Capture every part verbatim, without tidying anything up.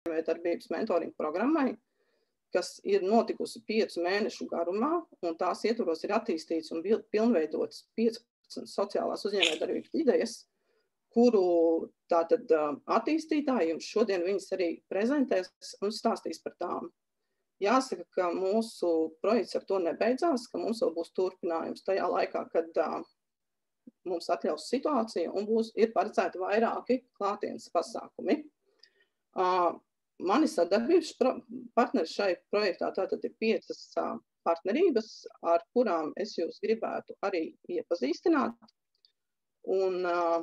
uzņēmējdarbības mentoringa programmai, kas ir notikusi piecu mēnešu garumā, un tās ietvaros ir attīstīts un pilnveidotas piecpadsmit sociālās uzņēmējdarbības idejas, kuru tātad attīstītāji jums šodien viņas arī prezentēs un stāstīs par tām. Jāsaka, ka mūsu projekts ar to nebeidzās, ka mums vēl būs turpinājums tajā laikā, kad uh, mums atļaus situācija un būs, ir paredzēti vairāki klātienes pasākumi. Uh, mani sadarbības partneri šai projektā tātad ir piecas uh, partnerības, ar kurām es jūs gribētu arī iepazīstināt. Un uh,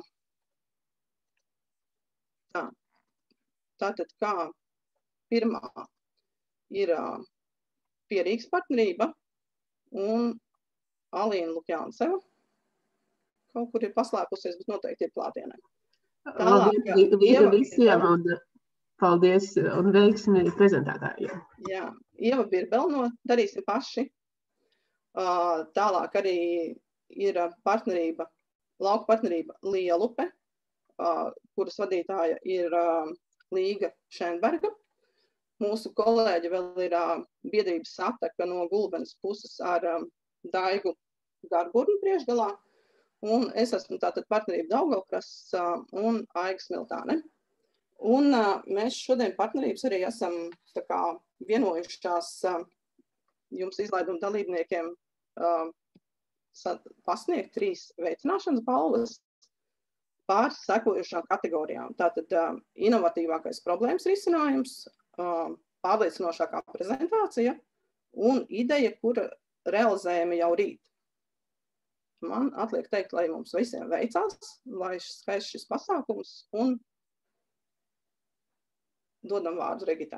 tā, tātad kā pirmā ir uh, Pierīgas partnerība un Alīna Lukjānceva. Kaut kur ir paslēpusies, bet noteikti ir klātienē. Labi, visiem un paldies un veiksmi prezentētājiem. Jā, Ieva Birbel no Darīsim paši. Uh, tālāk arī ir partnerība, lauka partnerība Lielupe, uh, kuras vadītāja ir uh, Līga Šenberga. Mūsu kolēģi vēl ir uh, biedrības sataka no Gulbenes puses ar um, Daigu Garburnu priekšgalā. Un es esmu tātad partnerība Daugavpras uh, un Aiga Smiltāne. Un uh, mēs šodien partnerības arī esam tā kā vienojušās uh, jums izlaiduma dalībniekiem uh, pasniegt trīs veicināšanas balvas pār sekojušām kategorijām. Tātad uh, inovatīvākais problēmas risinājums, pārliecinošākā prezentācija un ideja, kura realizējama jau rīt. Man atliek teikt, lai mums visiem veicās, lai skaists šis pasākums un dodam vārdu Regitai.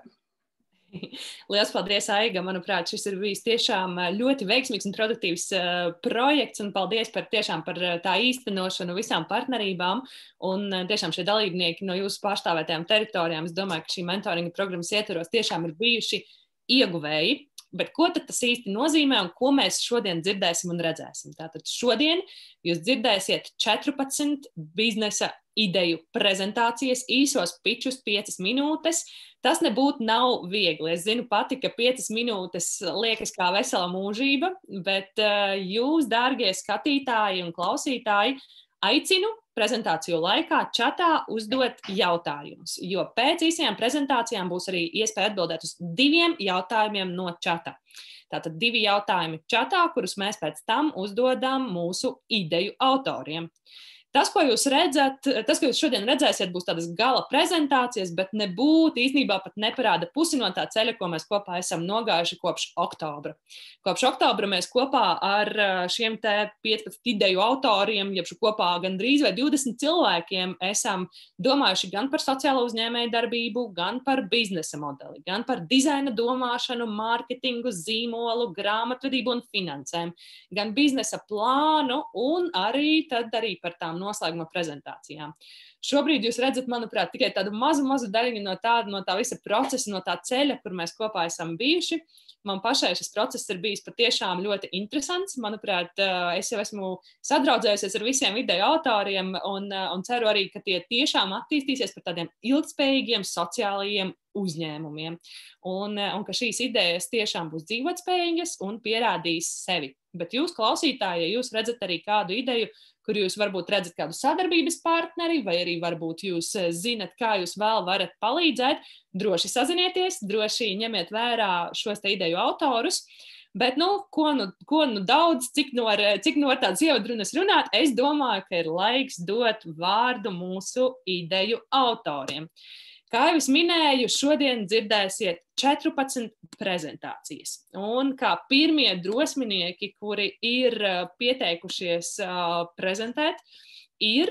Lielas paldies, Aiga. Manuprāt, šis ir bijis tiešām ļoti veiksmīgs un produktīvs uh, projekts, un paldies par tiešām par tā īstenošanu visām partnerībām, un uh, tiešām šie dalībnieki no jūsu pārstāvētajām teritorijām, es domāju, ka šī mentoringa programmas ietvaros tiešām ir bijuši ieguvēji. Bet ko tad tas īsti nozīmē un ko mēs šodien dzirdēsim un redzēsim? Tātad šodien jūs dzirdēsiet četrpadsmit biznesa ideju prezentācijas, īsos pičus, piecas minūtes. Tas nebūtu nav viegli. Es zinu pati, ka piecas minūtes liekas kā vesela mūžība, bet uh, jūs, dārgie skatītāji un klausītāji, aicinu prezentāciju laikā čatā uzdot jautājumus, jo pēc īsajām prezentācijām būs arī iespēja atbildēt uz diviem jautājumiem no čata. Tātad divi jautājumi čatā, kurus mēs pēc tam uzdodam mūsu ideju autoriem. Tas, ko jūs redzat, tas, ko jūs šodien redzēsiet, būs tādas gala prezentācijas, bet nebūtu īstenībā pat neparāda pusi no tā ceļa, ko mēs kopā esam nogājuši kopš oktobra. Kopš oktobra mēs kopā ar šiem te piecpadsmit ideju autoriem, jeb kopā gandrīz vai divdesmit cilvēkiem esam domājuši gan par sociālo uzņēmēju darbību, gan par biznesa modeli, gan par dizaina domāšanu, mārketingu, zīmolu, grāmatvedību un finansēm, gan biznesa plānu un arī tad arī par tām noslēguma prezentācijām. Šobrīd jūs redzat, manuprāt, tikai tādu mazu, mazu daļiņu no tā, no tā visa procesa, no tā ceļa, kur mēs kopā esam bijuši. Man pašai šis process ir bijis patiešām ļoti interesants. Manuprāt, es jau esmu sadraudzējusies ar visiem ideju autoriem un, un ceru arī, ka tie tiešām attīstīsies par tādiem ilgspējīgiem sociālajiem uzņēmumiem. Un, un ka šīs idejas tiešām būs dzīvotspējīgas un pierādīs sevi. Bet jūs, klausītāji, ja jūs redzat arī kādu ideju, kur jūs varbūt redzat kādu sadarbības partneri, vai arī varbūt jūs zinat, kā jūs vēl varat palīdzēt, droši sazinieties, droši ņemiet vērā šos te ideju autorus. Bet, nu, ko nu, ko nu daudz, cik no, cik no tādas ievadrunas runāt, es domāju, ka ir laiks dot vārdu mūsu ideju autoriem. Kā jau es minēju, šodien dzirdēsiet četrpadsmit prezentācijas. Un kā pirmie drosminieki, kuri ir pieteikušies prezentēt, ir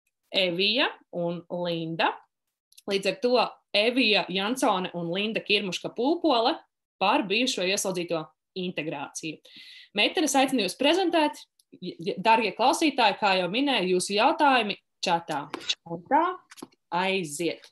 Evija un Linda. Līdz ar to Evija Jansone un Linda Kirmuška-Pūpole par bijušo ieslodzīto integrāciju. Meitenes aicinu jūs prezentēt, darbie klausītāji, kā jau minēju, jūsu jautājumi čatā. Un tā aiziet.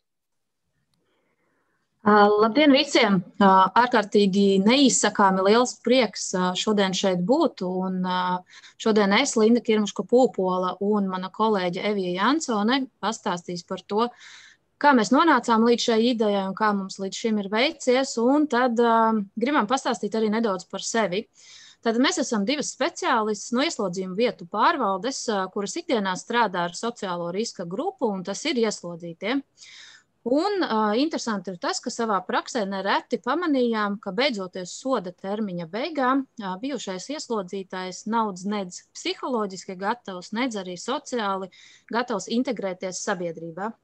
Uh, labdien visiem! Uh, ārkārtīgi neizsakāmi liels prieks uh, šodien šeit būt. Un, uh, šodien es, Linda Kirmuška-Pūpola un mana kolēģe Evija Jansone pastāstīs par to, kā mēs nonācām līdz šai idejai un kā mums līdz šim ir veicies, un tad uh, gribam pastāstīt arī nedaudz par sevi. Tad mēs esam divas speciālistas no ieslodzījuma vietu pārvaldes, uh, kuras ikdienā strādā ar sociālo riska grupu, un tas ir ieslodzītie. Un uh, interesanti ir tas, ka savā praksē nereti pamanījām, ka beidzoties soda termiņa beigām, uh, bijušais ieslodzītājs nav nedz psiholoģiski gatavs, nedz arī sociāli gatavs integrēties sabiedrībā.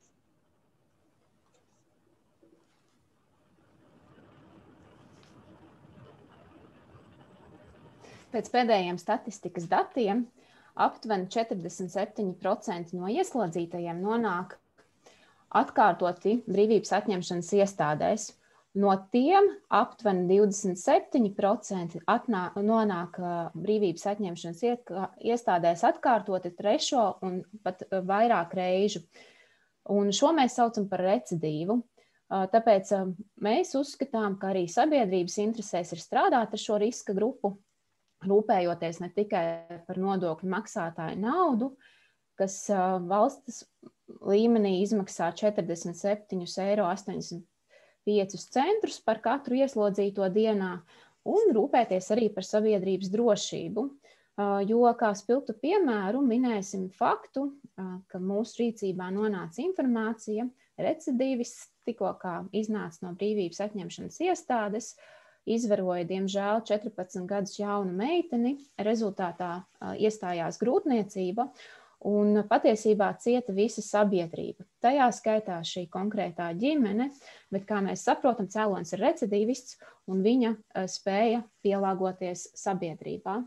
Pēc pēdējiem statistikas datiem aptuveni četrdesmit septiņi procenti no ieslodzītajiem nonāk atkārtoti brīvības atņemšanas iestādēs. No tiem aptuveni divdesmit septiņi procenti atnā, nonāk brīvības atņemšanas iestādēs atkārtoti trešo un pat vairāk reižu. Un šo mēs saucam par recidīvu. Tāpēc mēs uzskatām, ka arī sabiedrības interesēs ir strādāt ar šo riska grupu, rūpējoties ne tikai par nodokļu maksātāju naudu, kas valsts līmenī izmaksā četrdesmit septiņus eiro astoņdesmit piecus centus par katru ieslodzīto dienā, un rūpēties arī par sabiedrības drošību. Jo, kā spilgtu piemēru, minēsim faktu, ka mūsu rīcībā nonāca informācija, recidīvists tikko kā iznāca no brīvības atņemšanas iestādes, izvaroja, diemžēl, četrpadsmit gadus jaunu meiteni, rezultātā iestājās grūtniecība, un patiesībā cieta visa sabiedrība. Tajā skaitā šī konkrētā ģimene, bet, kā mēs saprotam, cēlonis ir recidīvists, un viņa spēja pielāgoties sabiedrībā.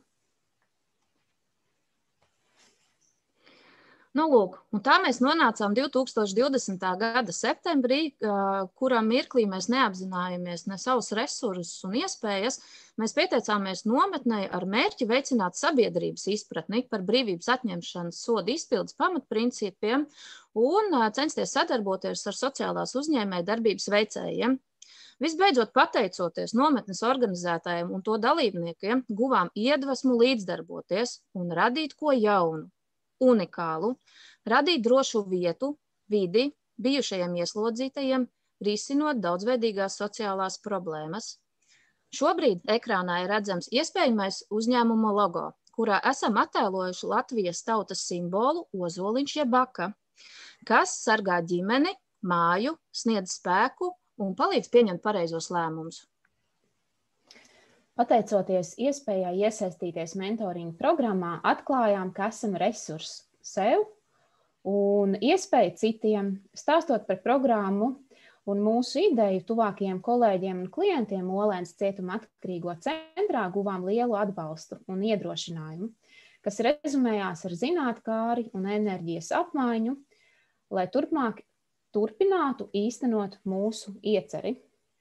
Nu, lūk, un tā mēs nonācām divi tūkstoši divdesmitā gada septembrī, kurā mirklī mēs neapzinājāmies ne savus resursus un iespējas. Mēs pieteicāmies nometnei ar mērķi veicināt sabiedrības izpratni par brīvības atņemšanas soda izpildes pamatprincipiem un censties sadarboties ar sociālās uzņēmēju darbības veicējiem. Visbeidzot, pateicoties nometnes organizētājiem un to dalībniekiem, guvām iedvesmu līdzdarboties un radīt ko jaunu, unikālu, radīt drošu vietu, vidi bijušajiem ieslodzītajiem, risinot daudzveidīgās sociālās problēmas. Šobrīd ekrānā ir redzams iespējamais uzņēmuma logo, kurā esam attēlojuši Latvijas tautas simbolu ozoliņš jeb aka, kas sargā ģimeni, māju, sniedz spēku un palīdz pieņemt pareizos lēmumus. Pateicoties iespējai iesaistīties mentoringa programmā, atklājām, ka esam resurss sev un iespēju citiem. Stāstot par programmu un mūsu ideju tuvākajiem kolēģiem un klientiem Olēnas cietuma atkarīgo centrā, guvām lielu atbalstu un iedrošinājumu, kas rezumējās ar zinātkāri un enerģijas apmaiņu, lai turpmāk turpinātu īstenot mūsu ieceri.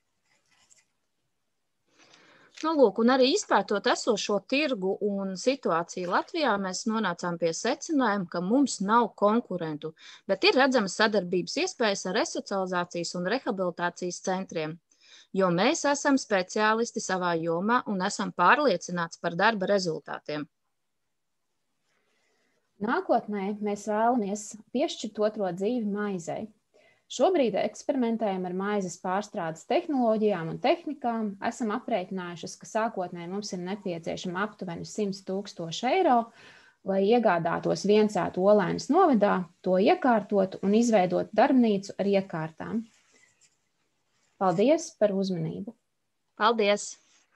Nu, lūk, un arī izpētot esošo tirgu un situāciju Latvijā, mēs nonācām pie secinājuma, ka mums nav konkurentu, bet ir redzamas sadarbības iespējas ar resocializācijas un rehabilitācijas centriem, jo mēs esam speciālisti savā jomā un esam pārliecināti par darba rezultātiem. Nākotnē mēs vēlamies piešķirt otro dzīvi maizei. Šobrīd eksperimentējam ar maizes pārstrādes tehnoloģijām un tehnikām. Esam aprēķinājušas, ka sākotnēji mums ir nepieciešama aptuveni simt tūkstoši eiro, lai iegādātos viencētu Olēnas novadā, to iekārtotu un izveidot darbnīcu ar iekārtām. Paldies par uzmanību! Paldies!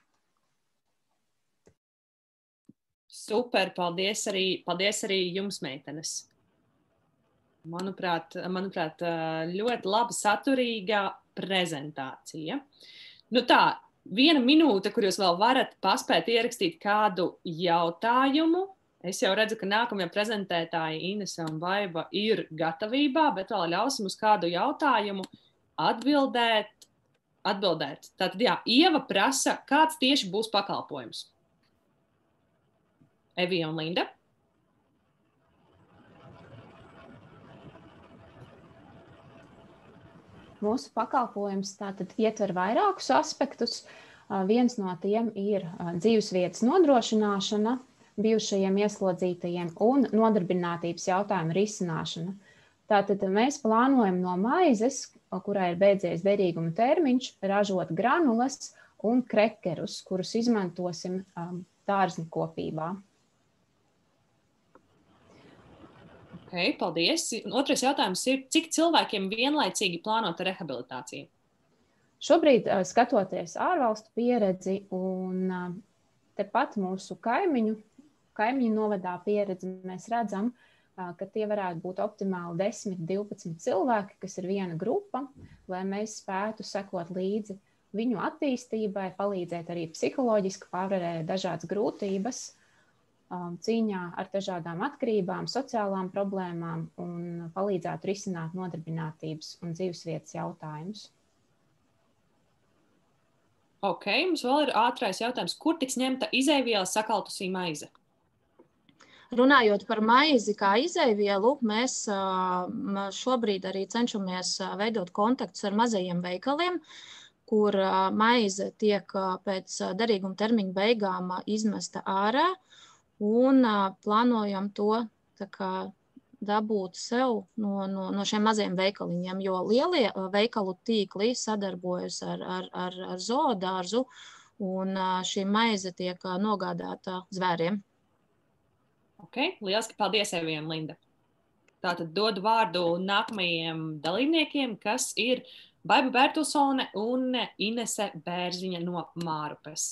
Super, paldies arī, paldies arī jums, meitenes! Manuprāt, manuprāt, ļoti laba, saturīga prezentācija. Nu tā, viena minūte, kur jūs vēl varat paspēt ierakstīt kādu jautājumu. Es jau redzu, ka nākamie prezentētāji Inese un Vaiva ir gatavībā, bet vēl ļausim uz kādu jautājumu atbildēt. atbildēt. Tātad, jā, Ieva prasa, kāds tieši būs pakalpojums? Evija un Linda. Mūsu pakalpojums tātad ietver vairākus aspektus. Viens no tiem ir dzīvesvietas nodrošināšana bijušajiem ieslodzītajiem un nodarbinātības jautājumu risināšana. Tātad mēs plānojam no maizes, kurai ir beidzies derīguma termiņš, ražot granulas un krekerus, kurus izmantosim um, dārzņu kopībā. Okay, paldies. Otrais jautājums ir, cik cilvēkiem vienlaicīgi plānota rehabilitācija? Šobrīd, uh, skatoties ārvalstu pieredzi un uh, tepat mūsu kaimiņu, kaimiņu novadā pieredzi, mēs redzam, uh, ka tie varētu būt optimāli desmit, divpadsmit cilvēki, kas ir viena grupa, lai mēs spētu sekot līdzi viņu attīstībai, palīdzēt arī psiholoģiski pārvarēt dažādas grūtības, cīņā ar dažādām atkarībām, sociālām problēmām un palīdzētu risināt nodarbinātības un dzīvesvietas jautājumus. Ok, mums vēl ir ātrais jautājums. Kur tiks ņemta izejviela sakaltusī maize? Runājot par maizi kā izejvielu, mēs šobrīd arī cenšamies veidot kontaktus ar mazajiem veikaliem, kur maize tiek pēc derīguma termiņa beigām izmesta ārā. Un uh, plānojam to tā kā, dabūt sev no, no, no šiem maziem veikaliņiem, jo lielie uh, veikalu tīkli sadarbojas ar, ar, ar, ar zoodārzu, un uh, šī maize tiek uh, nogādāta zvēriem. Ok, lieliski paldies, Evija un Linda. Tātad dodu vārdu nākamajiem dalībniekiem, kas ir Baiba Bertelsone un Inese Bērziņa no Mārupes.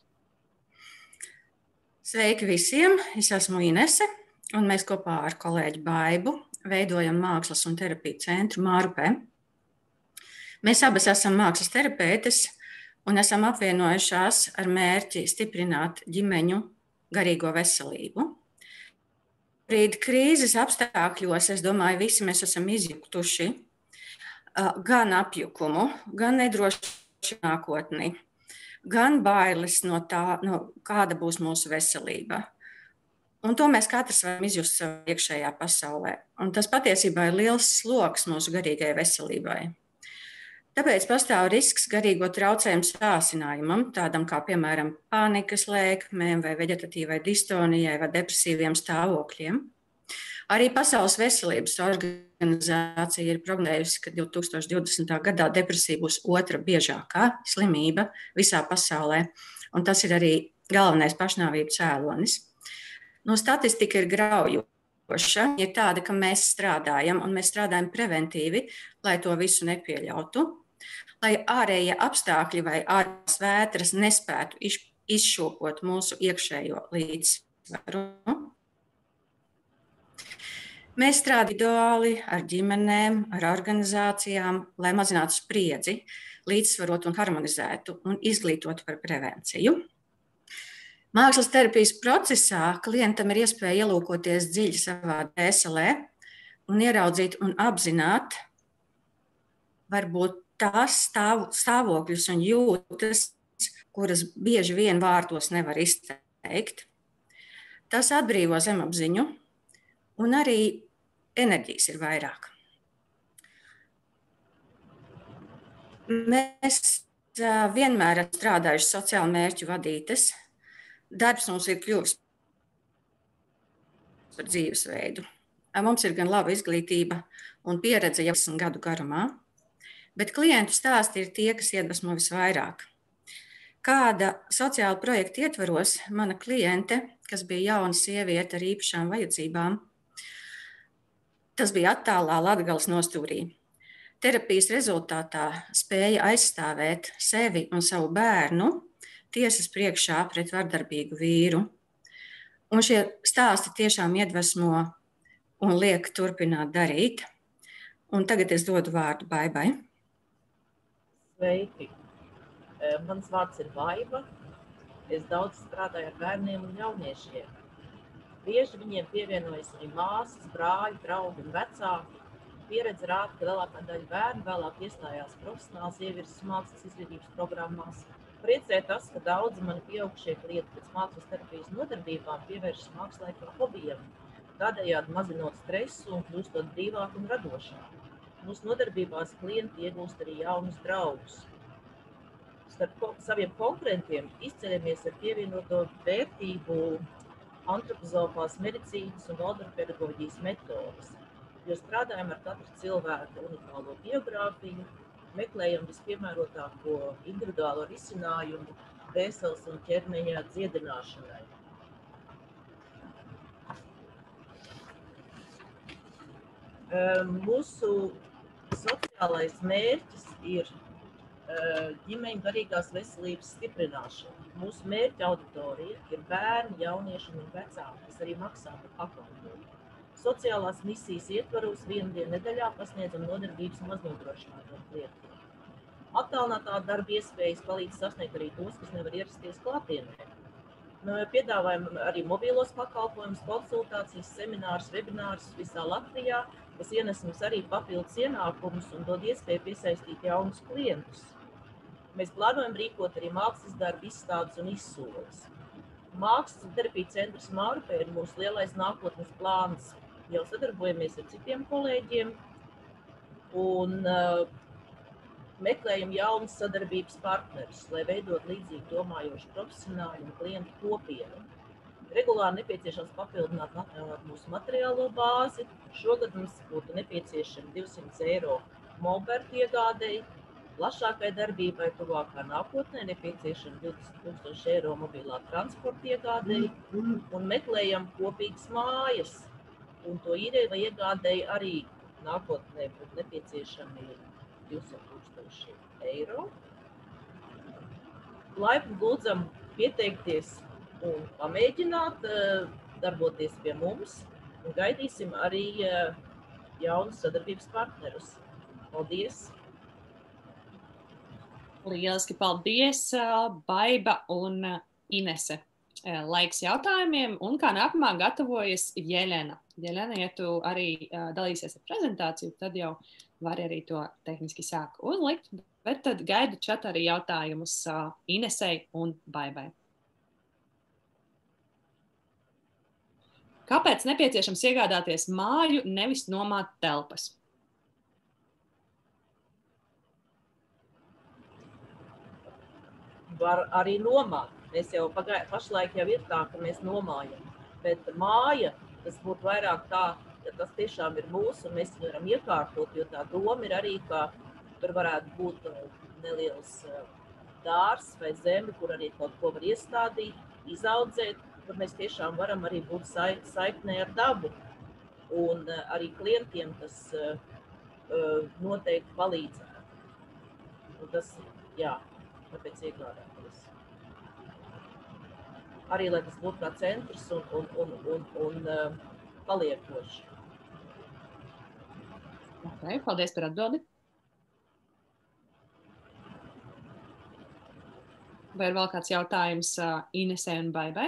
Sveiki visiem! Es esmu Inese, un mēs kopā ar kolēģi Baibu veidojam mākslas un terapiju centru Mārupē. Mēs abas esam mākslas terapeites un esam apvienojušās ar mērķi stiprināt ģimeņu garīgo veselību. Brīd krīzes apstākļos, es domāju, visi mēs esam izjuktuši gan apjukumu, gan nedrošu nākotni, gan bailes no tā, no kāda būs mūsu veselība. Un to mēs katrs varam izjust savā iekšējā pasaulē. Un tas patiesībā ir liels sloks mūsu garīgajai veselībai. Tāpēc pastāv risks garīgo traucējumu sāsinājumam, tādam kā, piemēram, panikas lēkmēm vai veģetatīvai distonijai vai depresīviem stāvokļiem. Arī Pasaules veselības organizācija ir prognozējusi, ka divi tūkstoši divdesmitā gadā depresija būs otra biežākā slimība visā pasaulē, un tas ir arī galvenais pašnāvību cēlonis. No statistika ir graujoša, ir tāda, ka mēs strādājam, un mēs strādājam preventīvi, lai to visu nepieļautu, lai ārējie apstākļi vai ārējās vētras nespētu izšūpot mūsu iekšējo līdzsvaru. Mēs strādājam individuāli ar ģimenēm, ar organizācijām, lai mazinātu spriedzi, līdzsvarotu un harmonizētu un izglītotu par prevenciju. Mākslas terapijas procesā klientam ir iespēja ielūkoties dziļi savā dvēselē un ieraudzīt un apzināt varbūt tās stāv, stāvokļus un jūtas, kuras bieži vien vārdos nevar izteikt. Tas atbrīvo zemapziņu. Un arī enerģijas ir vairāk. Mēs vienmēr esam strādājuši sociālu mērķu vadītas. Darbs mums ir kļuvis par dzīvesveidu. Mums ir gan laba izglītība un pieredze jau desmit gadu garumā, bet klientu stāsti ir tie, kas iedvesmo visvairāk. Kāda sociāla projekta ietvaros mana kliente, kas bija jauna sieviete ar īpašām vajadzībām, tas bija attālā Latgales nostūrī. Terapijas rezultātā spēja aizstāvēt sevi un savu bērnu tiesas priekšā pret vardarbīgu vīru. Un šie stāsti tiešām iedvesmo un liek turpināt darīt. Un tagad es dodu vārdu Baibai. Sveiki! Mans vārds ir Baiba. Es daudz strādāju ar bērniem un jauniešiem. Bieži viņiem pievienojas arī māsas, brāļi, draugi un vecāki. Pieredze rāda, ka lielākā daļa bērnu vēlāk iestājās profesionāls ievirzes mākslas izglītības programmās. Priecē tas, ka daudzi mani pieaugušie klienti pēc mākslas terapijas nodarbībām pievēršas mākslai kā hobijam, tādējādi mazinot stresu un kļūstot brīvāk un radošāk. Mūsu nodarbībās klienti iegūst arī jaunus draugus. Starp saviem konkurentiem izceļamies ar pievienoto vērtību antropozofās medicīnas un valdorfpedagoģijas metodas. jo strādājam ar katru cilvēku unikālo biogrāfiju, meklējam vispiemērotāko individuālo risinājumu dvēseles un ķermeņa dziedināšanai. Mūsu sociālais mērķis ir ģimeņu garīgās veselības stiprināšana. Mūsu mērķa auditorija ir bērni, jaunieši un vecāki, kas arī maksā par pakalpojumu. Sociālās misijas ietvaros vienu dienu nedēļā pasniedzam nodarbības maznodrošinātiem klientiem. Attālinātā darba iespējas palīdz sasniegt arī tos, kas nevar ierasties klātienē. Piedāvājam arī mobīlos pakalpojumus, konsultācijas, seminārus, webinārus visā Latvijā, kas ienes mums arī papildus ienākumus un dod iespēju piesaistīt jaunus klientus. Mēs plānojam rīkot arī mākslas darbu izstādes un izsoles. Mākslas un terapiju centrs Mārupē ir mūsu lielais nākotnes plāns. Jau sadarbojamies ar citiem kolēģiem un uh, meklējam jaunus sadarbības partnerus, lai veidot līdzīgi domājošu profesionāļu un klientu kopienu. Regulāri nepieciešams papildināt mūsu materiālo bāzi. Šogad mums būtu nepieciešami divsimt eiro molbertu iegādēji. Plašākai darbībai tuvākā nākotnē nepieciešami divdesmit tūkstoši eiro mobilā transporta iegādēji un meklējam kopīgas mājas. Un to īrei vai iegādēji arī nākotnē būtu nepieciešami divsimt tūkstoši eiro. Laipni lūdzam pieteikties un pamēģināt darboties pie mums un gaidīsim arī jaunus sadarbības partnerus. Paldies! Lieliski paldies, Baiba un Inese. Laiks jautājumiem, un kā nākamā gatavojas Jelena. Jelena, ja tu arī dalīsies ar prezentāciju, tad jau vari arī to tehniski sāk uzlikt, bet tad gaidu čat arī jautājumus Inesei un Baibai. Kāpēc nepieciešams iegādāties māju, nevis nomāt telpas? Var arī nomāt. Mēs jau pagai, pašlaik jau ir tā, ka mēs nomājam. Bet māja, tas būtu vairāk tā, ka tas tiešām ir mūsu, un mēs varam iekārtot, jo tā doma ir arī, ka tur varētu būt neliels dārs vai zemi, kur arī kaut ko var iestādīt, izaudzēt, kur mēs tiešām varam arī būt saiknē ar dabu. Un arī klientiem tas noteikti palīdzētu. Un tas, jā, tāpēc iegādāties. Arī, lai tas būtu kā centrs un, un, un, un, un uh, paliekoši. Okay, paldies par atbildi. Vai ir vēl kāds jautājums uh, Inesei un Baibai?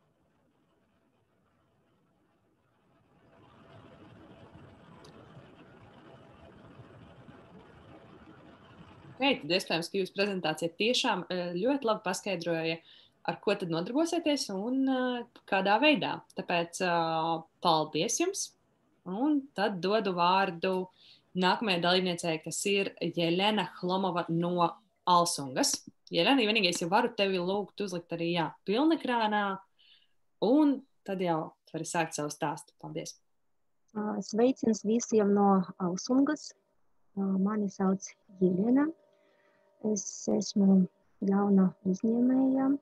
Okay, tad iespējams, ka jūsu prezentācija tiešām ļoti labi paskaidroja, ar ko tad nodarbosieties un uh, kādā veidā. Tāpēc uh, paldies jums. Un tad dodu vārdu nākamajai dalībniecei, kas ir Jelena Hlomova no Alsungas. Jelena, vienīgais, ja varu tevi lūgt uzlikt arī jā, pilnekrānā, un tad jau vari sākt savu stāstu. Paldies. Sveiciens visiem no Alsungas. Mani sauc Jelena. Es esmu jauna uzņēmēja.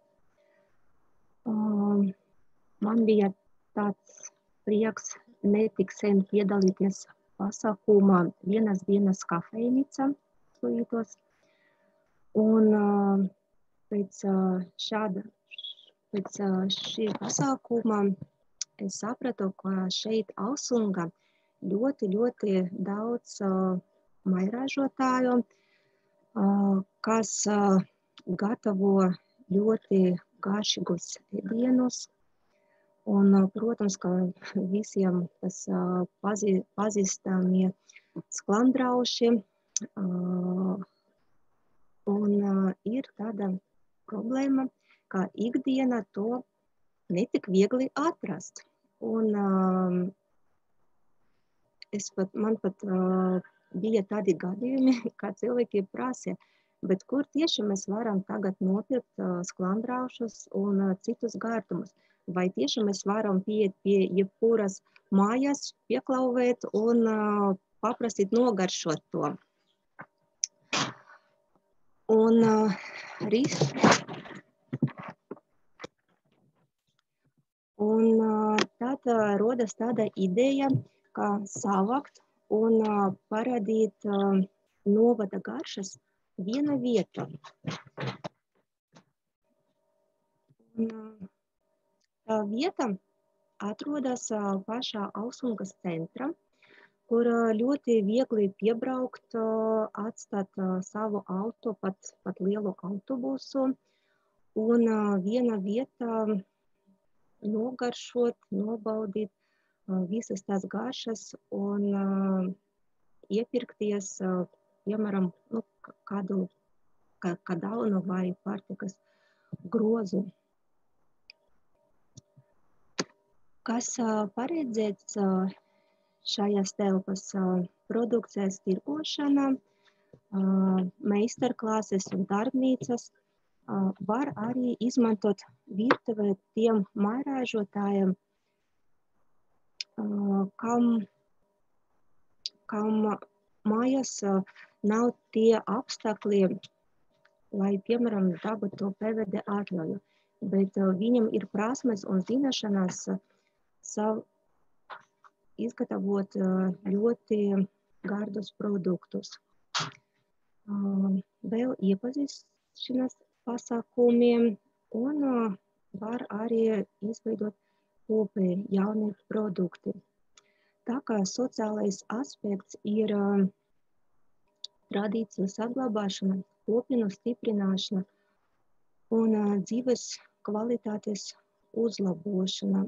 Um, man bija tāds prieks netik sen piedalīties pasākumā vienas dienas kafejnīca Slītos. Un uh, pēc, uh, šāda, pēc uh, šī pasākuma es sapratu, ka šeit Alsunga ļoti, ļoti daudz uh, mairažotāju, uh, kas uh, gatavo ļoti garšīgus ēdienus. Un, protams, ka visiem tas pazī, pazīstamie sklandrauši. Un ir tāda problēma, ka ikdiena to netik viegli atrast. Un es pat, man pat bija tādi gadījumi, kā cilvēki prasa, bet kur tieši mēs varam tagad nopirkt uh, sklandraušus un uh, citus gardumus. vai tiešām mēs varam pieiet pie jebkuras mājas, pieklauvēt un uh, paprasīt nogaršot to. Un uh, ris... Un uh, tad uh, rodas tāda ideja, kā savākt un uh, parādīt uh, novada garšas viena vieta. Un, uh, tā vieta atrodas uh, pašā Ausungas centra, kur uh, ļoti viegli piebraukt, uh, atstāt uh, savu auto, pat, pat lielu autobusu, un uh, viena vieta nogaršot, nobaudīt uh, visas tās garšas un uh, iepirkties, uh, piemēram, nu, kādu kā, kadaunu vai pārtikas grozu. Kas uh, paredzēts uh, šajās telpas uh, produkcijas tirgošana, uh, meistarklases un darbnīcas, Uh, var arī izmantot virtuvē tiem mājražotājiem, uh, kam, kam mājas uh, nav tie apstākļi, lai, piemēram, dabūtu P V D atļauju, bet uh, viņam ir prasmes un zināšanas uh, savu izgatavot uh, ļoti gardus produktus. Uh, vēl iepazīšanas pasākumiem un uh, var arī izveidot kopēji jauni produkti. Tā kā sociālais aspekts ir uh, tradīciju saglabāšana, kopienu stiprināšana un uh, dzīves kvalitātes uzlabošana.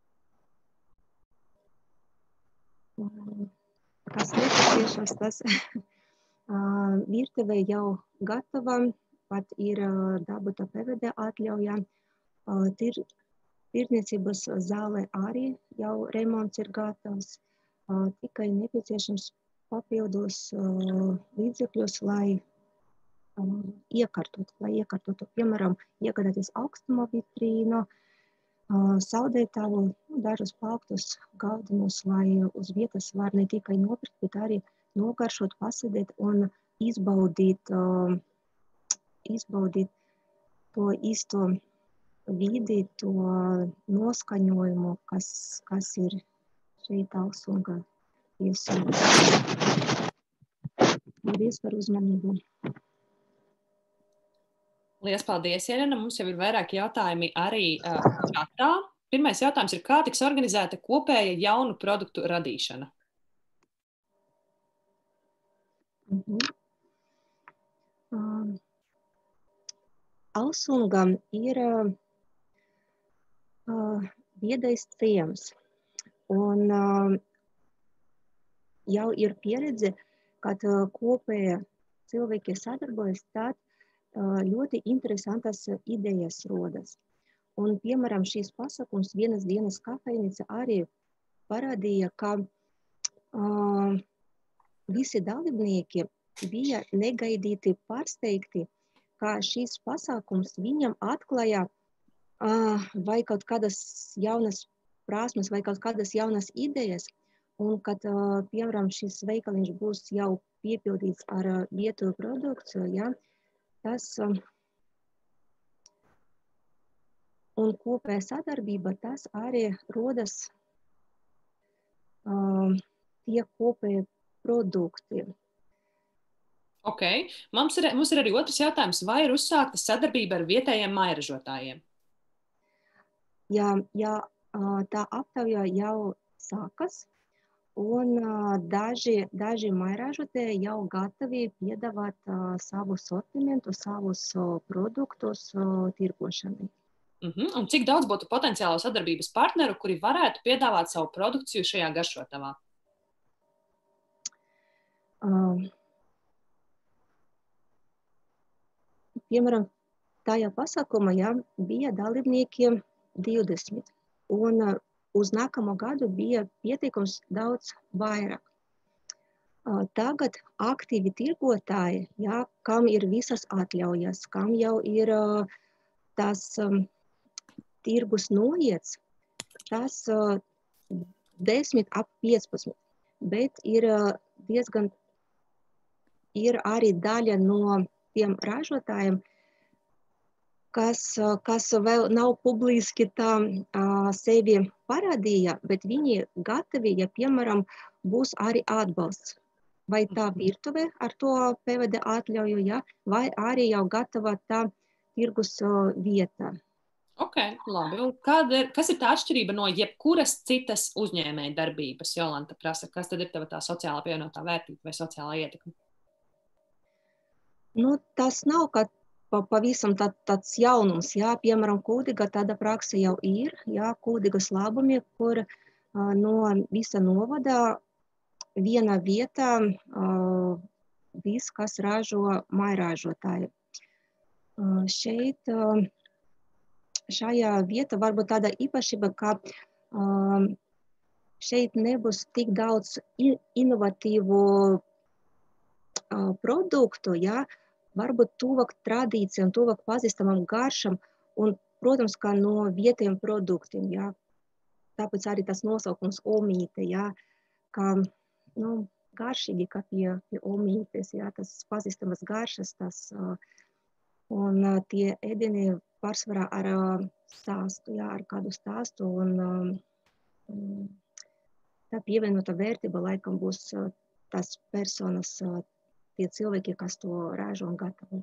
Kas nepieciešams, tas uh, virtuvē jau gatava, pat ir uh, dabūta P V D atļauja. Uh, tir, tirdzniecības zāle arī jau remonts ir gatavs. Uh, tikai nepieciešams papildus uh, līdzekļus, lai uh, iekārtot, lai iekārtotu, piemēram, iegādāties augstuma vitrīnu, uh, saldētavu, dažus plauktus, galdiņus, lai uz vietas var ne tikai nopirkt, bet arī nogaršot, pasēdēt un izbaudīt uh, izbaudīt to īsto vidi, to noskaņojumu, kas, kas ir šeit Ausunga piesūta. Paldies par uzmanību. Lielas paldies, Irena. Mums jau ir vairāki jautājumi arī uh, čatā. Pirmais jautājums ir, kā tiks organizēta kopēja jaunu produktu radīšana? Mhm. Um. Ausunga ir uh, viedais ciems, un uh, jau ir pieredze, kad uh, kopēja cilvēki sadarbojas, tad uh, ļoti interesantas idejas rodas. Un, piemēram, šīs pasākums vienas dienas kafejnīca arī parādīja, ka uh, visi dalībnieki bija negaidīti pārsteigti, ka šīs pasākums viņam atklāja uh, vai kaut kādas jaunas prasmes, vai kaut kādas jaunas idejas, un kad, uh, piemēram, šis veikaliņš būs jau piepildīts ar uh, vietu produkciju, ja, tas uh, un kopēja sadarbība, tas arī rodas uh, tie kopēji produkti. Ok. Mums ir, mums ir arī otrs jautājums. Vai ir uzsākta sadarbība ar vietējiem mājražotājiem? Jā, jā, tā aptauja jau sākas, un daži, daži mājražotāji jau gatavi piedāvāt savu sortimentu, savus produktus tirgošanai. Uh-huh. Un cik daudz būtu potenciālo sadarbības partneru, kuri varētu piedāvāt savu produkciju šajā garšotavā? Uh, Piemēram, tajā pasākumā ja, bija dalībnieki divdesmit, un uh, uz nākamo gadu bija pietiekams daudz vairāk. Uh, tagad aktīvi tirgotāji, ja, kam ir visas atļaujas, kam jau ir uh, tas um, tirgus noiets, tas uh, desmit ap piecpadsmit, bet ir uh, diezgan, ir arī daļa no tiem ražotājiem, kas, kas vēl nav publiski tā uh, sevi parādīja, bet viņi gatavi, ja, piemēram, būs arī atbalsts. Vai tā virtuve ar to P V D atļauju, ja, vai arī jau gatava tā tirgus uh, vieta. Ok, labi. Un kāda ir, kas ir tā atšķirība no jebkuras citas uzņēmēja darbības, Jolanta prasa? Kas tad ir tava tā sociālā pievienotā vērtība vai sociālā ietekme? Nu, tas nav, ka pa, pavisam tā, tāds jaunums, jā, piemēram, Kūdiga tāda praksa jau ir, jā, Kūdigas labumi, kur uh, no visa novada viena vieta uh, viss, kas ražo mairažotāji. Uh, šeit, uh, šajā vieta varbūt tāda īpašība, ka uh, šeit nebūs tik daudz inovatīvu uh, produktu, jā, varbūt tuvāk tradīcijām, tuvāk pazīstamam garšam un, protams, kā no vietējiem produktiem, jā. Tāpēc arī tas nosaukums omīte, jā, kā, nu, garšīgi, kā pie, pie omītes, jā, tas pazīstamas garšas, tas, uh, un uh, tie ēdieni pārsvarā ar uh, stāstu, jā, ar kādu stāstu, un um, tā pievienota vērtība laikam būs uh, tas personas, uh, tie cilvēki, kas to ražo un gatavo.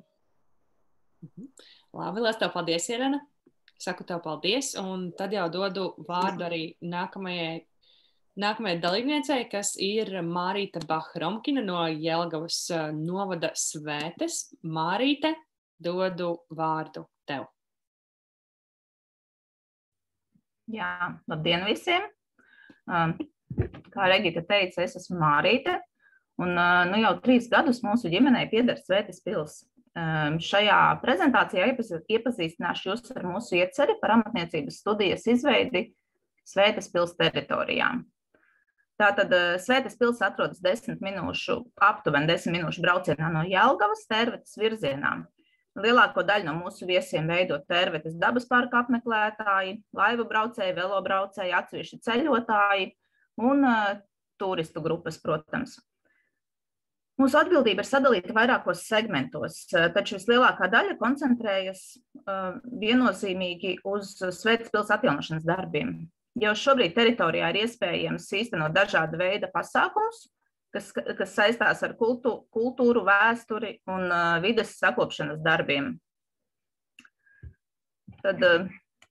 Labi, liels tev paldies, Irena. Saku tev paldies, un tad jau dodu vārdu arī nākamajai, nākamajai dalībniecei, kas ir Mārīte Bahromkina no Jelgavas novada Svētes. Mārīte, dodu vārdu tev. Jā, labdien visiem! Kā Regita teica, es esmu Mārīte. Un nu, jau trīs gadus mūsu ģimenei pieder Svētes pils. Šajā prezentācijā iepazīstināšu jūs ar mūsu ieceri par amatniecības studijas izveidi Svētes pils teritorijām. Tātad Svētes pils atrodas desmit minūšu, aptuveni desmit minūšu braucienā no Jelgavas Tervetes virzienā. Lielāko daļu no mūsu viesiem veido Tervetes dabas parka apmeklētāji, laivu braucēji, velo braucēji, atsevišķi ceļotāji un uh, turistu grupas, protams. Mūsu atbildība ir sadalīta vairākos segmentos, taču vislielākā daļa koncentrējas uh, viennozīmīgi uz Svētes pils atjaunošanas darbiem. Jau šobrīd teritorijā ir iespējams īstenot dažāda veida pasākumus, kas, kas saistās ar kultu, kultūru, vēsturi un uh, vides sakopšanas darbiem. Tad uh,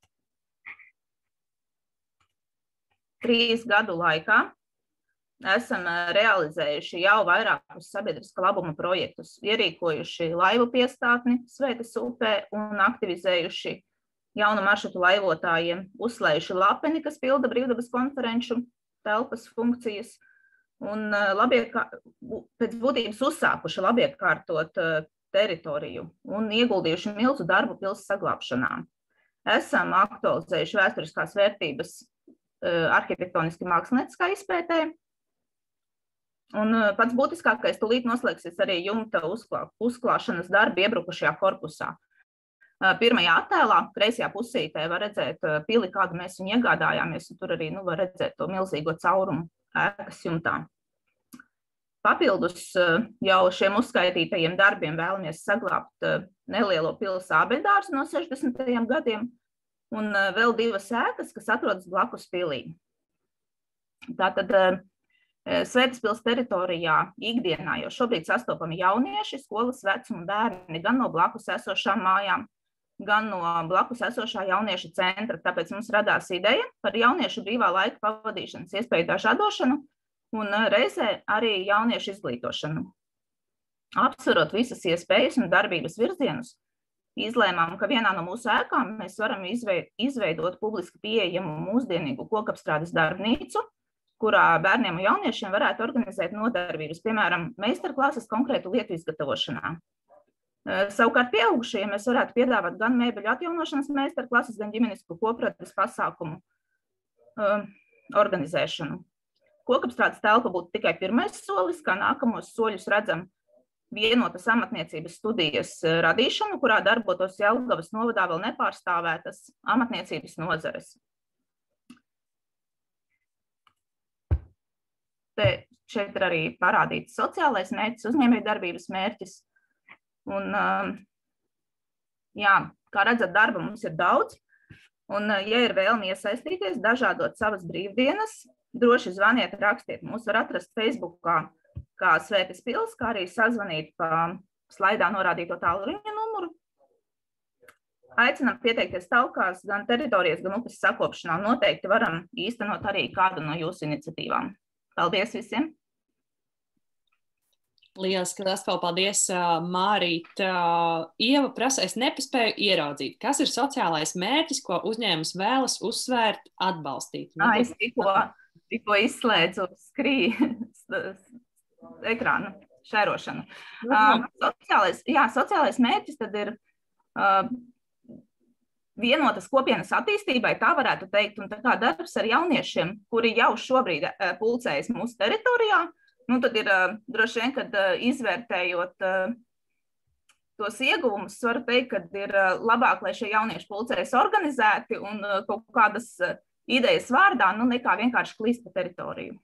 trīs gadu laikā esam realizējuši jau vairākus sabiedriska labuma projektus, ierīkojuši laivu piestātni Svētes upē un aktivizējuši jaunu maršrutu laivotājiem, uzslējuši lapeni, kas pilda brīvdabas konferenču telpas funkcijas un labiekār, pēc būtības uzsākuši labiekārtot teritoriju un ieguldījuši milzu darbu pils saglābšanā. Esam aktualizējuši vēsturiskās vērtības arhitektoniski mākslinieckā izpētē. Un pats būtiskākais tūlīt noslēgsies arī jumta uzklā, uzklāšanas darbi iebrukušajā korpusā. Pirmajā attēlā, kreisajā pusītē, var redzēt pili, kādu mēs viņu iegādājāmies, un tur arī nu, var redzēt to milzīgo caurumu ēkas jumtā. Papildus jau šiem uzskaitītajiem darbiem vēlamies saglābt nelielo pils ābeļdārzu no sešdesmitajiem gadiem un vēl divas ēkas, kas atrodas blakus pilī. Tātad Svētes pils teritorijā ikdienā jau šobrīd sastopami jaunieši, skolas vecuma bērni gan no blakus esošām mājām, gan no blakus esošā jauniešu centra. Tāpēc mums radās ideja par jauniešu brīvā laika pavadīšanas iespēju dažādošanu un reizē arī jauniešu izglītošanu. Apsverot visas iespējas un darbības virzienus, izlēmām, ka vienā no mūsu ēkām mēs varam izveidot publiski pieejamu mūsdienīgu kokapstrādes darbnīcu, kurā bērniem un jauniešiem varētu organizēt nodarbības, piemēram, meistarklases konkrētu lietu izgatavošanā. Savukārt pieaugušajiem mēs varētu piedāvāt gan mēbeļu atjaunošanas meistarklases, gan ģimenisku koprates pasākumu uh, organizēšanu. Kokapstrādes telpa būtu tikai pirmais solis, kā nākamos soļus redzam vienotas amatniecības studijas radīšanu, kurā darbotos Jelgavas novadā vēl nepārstāvētas amatniecības nozares. Te šeit ir arī parādīts sociālais mērķis, uzņēmējdarbības mērķis. Un, jā, kā redzat, darba mums ir daudz. Un, ja ir vēlme iesaistīties, dažādot savas brīvdienas, droši zvaniet, rakstiet. Mūs var atrast Facebookā kā Svētas pils, kā arī sazvanīt pa slaidā norādīto tālruņa numuru. Aicinām pieteikties talkās gan teritorijas, gan upes sakopšanā. Noteikti varam īstenot arī kādu no jūsu iniciatīvām. Paldies visiem! Lieliski, liels paldies, Mārīt. Ieva prasa, es nepaspēju ieraudzīt, kas ir sociālais mērķis, ko uzņēmums vēlas uzsvērt, atbalstīt. Ā, es tikko, tikko izslēdzu skrī ekrānu šērošanu. Uh, sociālais, jā, sociālais mērķis tad ir uh, vienotas kopienas attīstībai, tā varētu teikt, un tā kā darbs ar jauniešiem, kuri jau šobrīd uh, pulcējas mūsu teritorijā, nu tad ir uh, droši vien, kad uh, izvērtējot uh, tos ieguvumus, varu teikt, ka ir uh, labāk, lai šie jaunieši pulcējas organizēti un uh, kaut kādas uh, idejas vārdā, nu nekā vienkārši klīst pa teritoriju.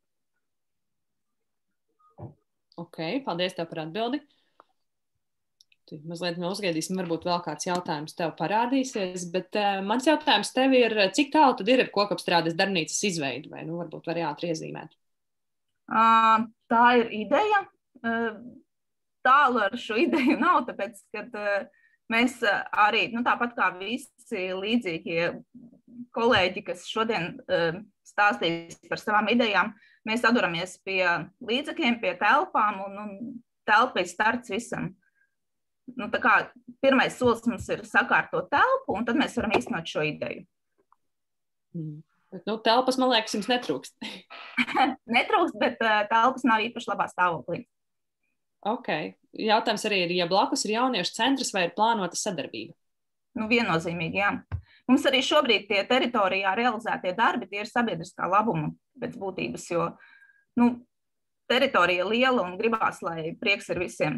Ok, paldies tev par atbildi. Tad mazliet mēs uzgaidīsim, varbūt vēl kāds jautājums tev parādīsies, bet uh, mans jautājums tev ir, cik tālu tad ir ar kokapstrādes darbnīcas izveidi, vai nu varbūt var ātri iezīmēt? Uh, tā ir ideja. Uh, tālu ar šo ideju nav, tāpēc, kad uh, mēs arī, nu tāpat kā visi līdzīgie kolēģi, kas šodien uh, stāstīs par savām idejām, mēs atduramies pie līdzekļiem, pie telpām, un, un telpa ir starts visam. Nu, tā kā pirmais solis mums ir sakārtot telpu, un tad mēs varam īstenot šo ideju. Mm. Bet, nu, telpas, man liekas, jums netrūkst. Netrūkst, bet uh, telpas nav īpaši labā stāvoklī. Ok. Jautājums arī ir, ja blakus ir jauniešu centrs vai ir plānota sadarbība? Nu, viennozīmīgi, jā. Mums arī šobrīd tie teritorijā realizētie darbi, tie ir sabiedriskā labuma pēc būtības, jo nu, teritorija liela un gribās, lai prieks ir visiem.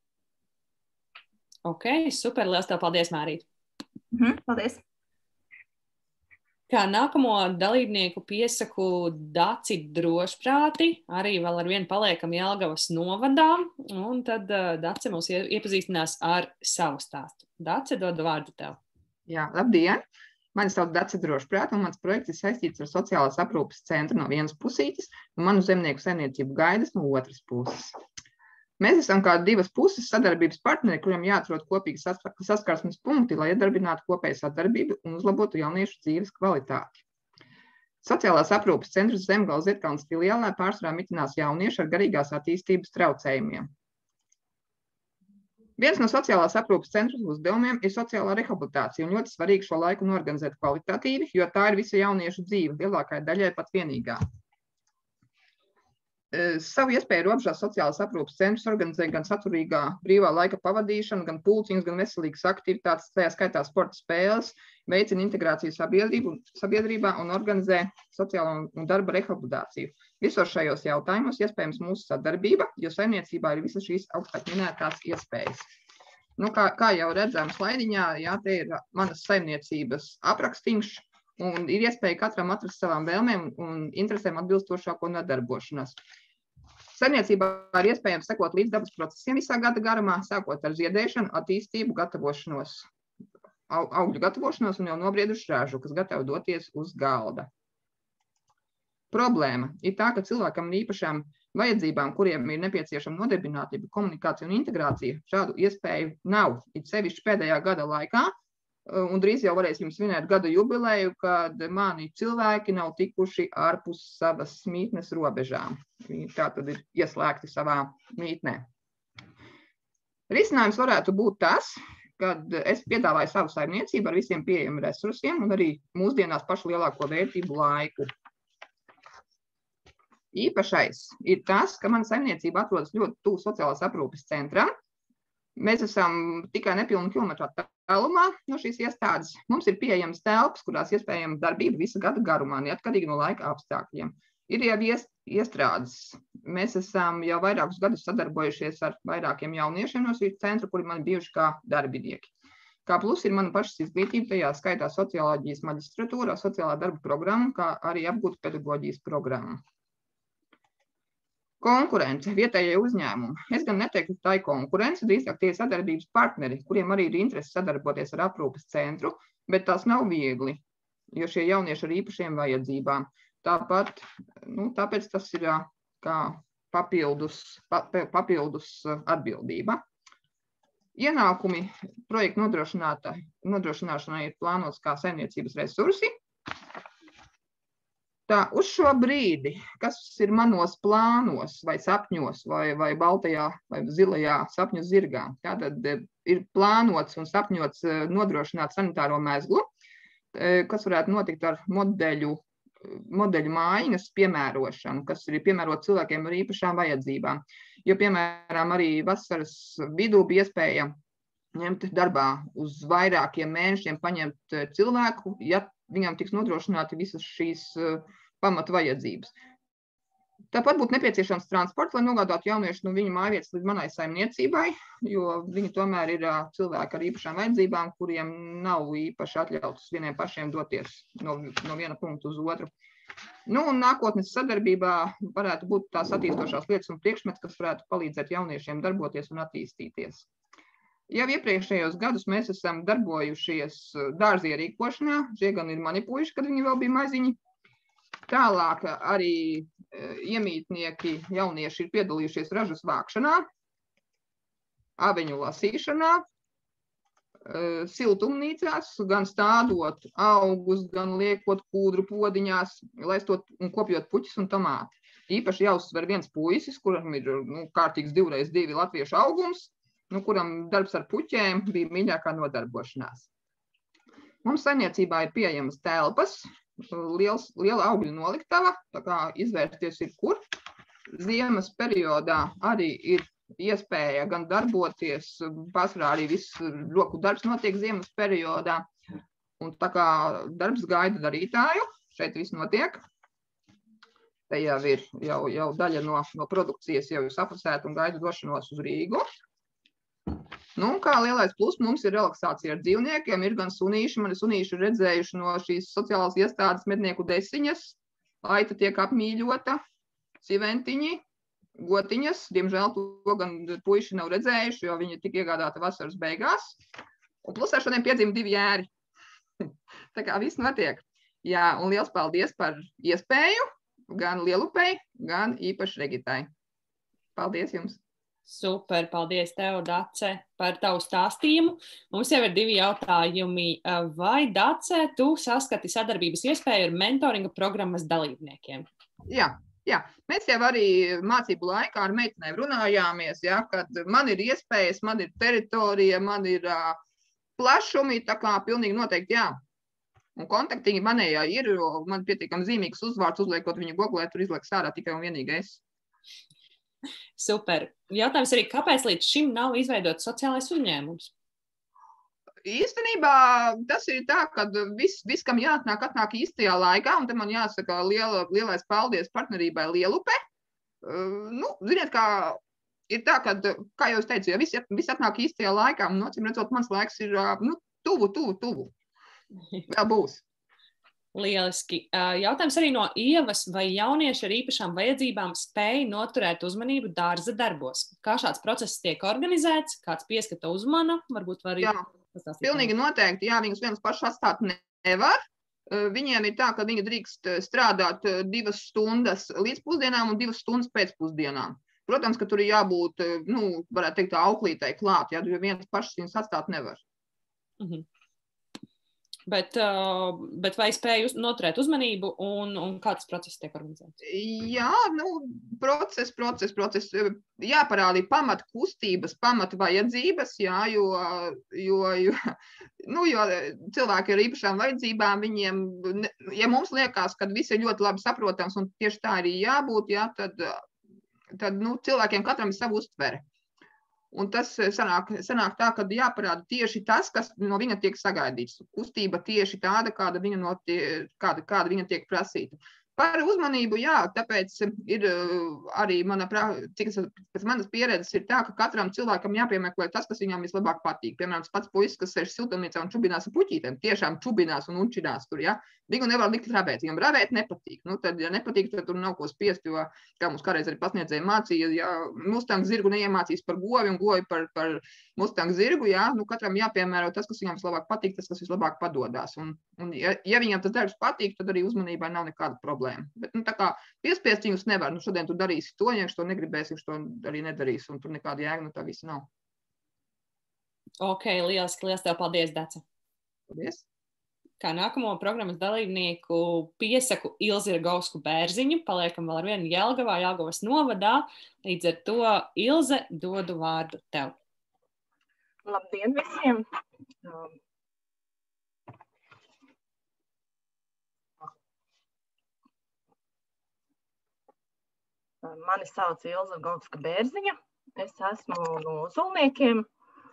Ok, super, liels tev paldies, Mārīt. Mhm, paldies. Kā nākamo dalībnieku piesaku Daci Drošprāti, arī vēl ar vienu paliekam Jelgavas novadā, un tad uh, Dace mūs iepazīstinās ar savu stāstu. Dace, dodu vārdu tev. Jā, labdien! Mani sauc Dace Drošprāti, un mans projekts ir saistīts ar sociālās aprūpes centru no vienas pusītes un manu zemnieku saimniecību Gaidas no otras puses. Mēs esam kā divas puses sadarbības partneri, kuriem jāatrod kopīgi saskarsmes punkti, lai iedarbinātu kopēju sadarbību un uzlabotu jauniešu dzīves kvalitāti. Sociālās aprūpes centrs Zemgales Ziedkalnes filiālē pārsvarā mitinās jaunieši ar garīgās attīstības traucējumiem. Viens no sociālās aprūpes centra uzdevumiem ir sociālā rehabilitācija, un ļoti svarīgi šo laiku norganizēt kvalitatīvi, jo tā ir visa jauniešu dzīve, lielākajai daļai pat vienīgā. Savu iespēju robežās sociālās aprūpes centrs organizē gan saturīgā brīvā laika pavadīšanu, gan pulciņas, gan veselīgas aktivitātes, tajā skaitā sporta spēles, veicina integrāciju sabiedrībā un organizē sociālo un darba rehabilitāciju. Visos šajos jautājumos iespējams mūsu sadarbība, jo saimniecībā ir visas šīs augstāk minētās iespējas. Nu, kā, kā jau redzam slaidiņā, jā, te ir manas saimniecības aprakstīns, un ir iespēja katram atrast savām vēlmēm un interesēm atbilstošāko nodarbošanos. Saimniecībā ir iespējams sekot līdz dabas procesiem visā gada garumā, sākot ar ziedēšanu, attīstību, gatavošanos, augļu gatavošanos un jau nobriedušu ražu, kas gatavi doties uz galda. Problēma ir tā, ka cilvēkam ar īpašām vajadzībām, kuriem ir nepieciešama nodarbinātība, komunikācija un integrācija, šādu iespēju nav. It sevišķi pēdējā gada laikā, un drīz jau varēsim svinēt gada jubileju, kad mani cilvēki nav tikuši ārpus savas mītnes robežām. Viņi tā tad ir ieslēgti savā mītnē. Risinājums varētu būt tas, kad es piedāvāju savu saimniecību ar visiem pieejamiem resursiem un arī mūsdienās pašu lielāko vērtību laiku. Īpašais ir tas, ka mana saimniecība atrodas ļoti tuvu sociālās aprūpes centram. Mēs esam tikai nepilnu kilometru attālumā no šīs iestādes. Mums ir pieejamas telpas, kurās iespējama darbība visa gada garumā, neatkarīgi no laika apstākļiem. Ir jau iestrādes. Mēs esam jau vairākus gadus sadarbojušies ar vairākiem jauniešiem no šī centra, kuri man bijuši kā darbinieki. Kā plus ir mana pašas izglītība, tajā skaitā socioloģijas maģistratūrā, sociālā darba programma, kā arī apgūta pedagoģijas programma. Konkurence, vietējie uzņēmumi. Es gan neteiktu, ka tā ir konkurence, drīzāk tie sadarbības partneri, kuriem arī ir interesi sadarboties ar aprūpes centru, bet tās nav viegli, jo šie jaunieši ar īpašiem vajadzībām. Tāpat, nu, tāpēc tas ir kā papildus, papildus atbildība. Ienākumi projektu nodrošināšanai ir plānots kā saimniecības resursi. Tā, uz šo brīdi, kas ir manos plānos vai sapņos vai, vai baltajā vai zilajā sapņu zirgā, tātad ir plānots un sapņots nodrošināt sanitāro mezglu, kas varētu notikt ar modeļu, modeļu mājiņas piemērošanu, kas ir piemērot cilvēkiem ar īpašām vajadzībām. Jo, piemēram, arī vasaras vidū bija iespēja ņemt darbā uz vairākiem mēnešiem, paņemt cilvēku, ja viņam tiks nodrošināti visas šīs pamatu vajadzības. Tāpat būtu nepieciešams transports, lai nogādātu jauniešu no viņa mājvietas līdz manai saimniecībai, jo viņi tomēr ir cilvēki ar īpašām vajadzībām, kuriem nav īpaši atļauts vieniem pašiem doties no, no viena punkta uz otru. Nu, un nākotnes sadarbībā varētu būt tās attīstošās lietas un priekšmeti, kas varētu palīdzēt jauniešiem darboties un attīstīties. Jau iepriekšējos gadus mēs esam darbojušies dārzierīkošanā, šie gan ir mani puiši, kad viņi vēl bija maziņi. Tālāk arī iemītnieki jaunieši ir piedalījušies ražas vākšanā, aveņu lasīšanā, siltumnīcās, gan stādot augus, gan liekot kūdru podiņās, laistot un kopjot puķis un tomāti. Īpaši jāuzsver viens puisis, kuram ir nu, kārtīgs divreiz divi latviešu augums, nu, kuram darbs ar puķēm bija mīļākā nodarbošanās. Mums saimniecībā ir pieejamas telpas, liels, liela augļu noliktava, tā kā izvērsties ir kur. Ziemas periodā arī ir iespēja gan darboties, pārsvarā arī viss roku darbs notiek ziemas periodā, un tā kā darbs gaida darītāju, šeit viss notiek. Te jau ir jau, jau daļa no, no produkcijas jau ir saprasēta un gaida došanos uz Rīgu. Nu, kā lielais plus mums ir relaksācija ar dzīvniekiem, ir gan sunīši, mani sunīši redzējuši no šīs sociālās iestādes mednieku desiņas, aita tiek apmīļota, civentiņi, gotiņas, diemžēl to gan puiši nav redzējuši, jo viņi tik iegādāta vasaras beigās, un plusā šodien piedzima divi jēri. Tā kā viss notiek. Jā, un liels paldies par iespēju, gan Lielupei, gan īpaši Regitai. Paldies jums! Super, paldies tev, Dace, par tavu stāstījumu. Mums jau ir divi jautājumi. Vai, Dace, tu saskati sadarbības iespēju ar mentoringa programmas dalībniekiem? Jā, jā. Mēs jau arī mācību laikā ar meitenēm runājāmies, ja, kad man ir iespējas, man ir teritorija, man ir uh, plašumi, tā kā pilnīgi noteikti jā. Un kontaktiņi manējā ir, jo man pietiekam zīmīgs uzvārds, uzliekot viņu Googlē, tur izlieks ārā tikai un vienīgi es. Super. Jautājums arī, kāpēc līdz šim nav izveidots sociālais uzņēmums? Īstenībā tas ir tā, ka viss, vis, kam jāatnāk, atnāk īstajā laikā, un te man jāsaka liela, lielais paldies partnerībai Lielupe. Uh, nu, ziniet, kā ir tā, ka, kā jau es teicu, ja viss, viss atnāk īstajā laikā, un nocīm redzot, mans laiks ir nu, tuvu, tuvu, tuvu. Vēl būs. Lieliski. Jautājums arī no Ievas, vai jaunieši ar īpašām vajadzībām spēj noturēt uzmanību dārza darbos? Kā šāds process tiek organizēts? Kāds pieskata uzmana? Varbūt var jā, pilnīgi noteikti. Jā, viņus vienus pašus atstāt nevar. Viņiem ir tā, ka viņi drīkst strādāt divas stundas līdz pusdienām un divas stundas pēc pusdienām. Protams, ka tur ir jābūt, nu, varētu teikt, auklītai klāt, ja vienas pašas viņus atstāt nevar. Mhm. Bet, bet vai spēj uz, noturēt uzmanību un, un kā tas process tiek organizēts? Jā, nu, process, process, process. Jāparāda pamat kustības, pamat vajadzības, jā, jo, jo, jo, nu, jo cilvēki ar īpašām vajadzībām, viņiem, ja mums liekas, ka viss ir ļoti labi saprotams un tieši tā arī jābūt, jā, tad, tad nu, cilvēkiem katram ir savu uztvere. Un tas sanāk, sanāk tā, ka jāparāda tieši tas, kas no viņa tiek sagaidīts. Kustība tieši tāda, kāda viņa, no tie, kāda, kāda viņa tiek prasīta. Par uzmanību, jā, tāpēc ir arī mana, cik pēc manas pieredzes ir tā, ka katram cilvēkam jāpiemeklē tas, kas viņam vislabāk patīk. Piemēram, pats puisis, kas sēž siltumnīcā un čubinās ar puķītēm, tiešām čubinās un unčinās tur, ja. Viņu nevar likt rabēt, viņam rabēt nepatīk. Nu, tad, ja nepatīk, tad tur nav ko spiest, jo, kā mums kādreiz arī pasniedzēja mācīja, ja Mustang zirgu neiemācīs par govi un govi par, par Mustang zirgu, jā, nu, katram jāpiemēro tas, kas viņam vislabāk patīk, tas, kas vislabāk padodās. Un, un ja, ja viņam tas darbs patīk, tad arī uzmanībai nav nekāda problēma. Bet, nu, tā kā piespiest viņus nevar, nu, šodien tu darīsi to, ja viņš to negribēs, viņš to arī nedarīs, un tur nekāda jēga, nu, tā visi nav. Ok, lieliski, liels tev paldies, Dace. Paldies. Kā nākamo programmas dalībnieku piesaku Ilzi Ragovsku Bērziņu, paliekam vēl ar vienu Jelgavā, Jelgavas novadā, līdz ar to Ilze dodu vārdu tev. Labdien visiem! Mani sauc Ilze Ragovska Bērziņa, es esmu no Ozolniekiem,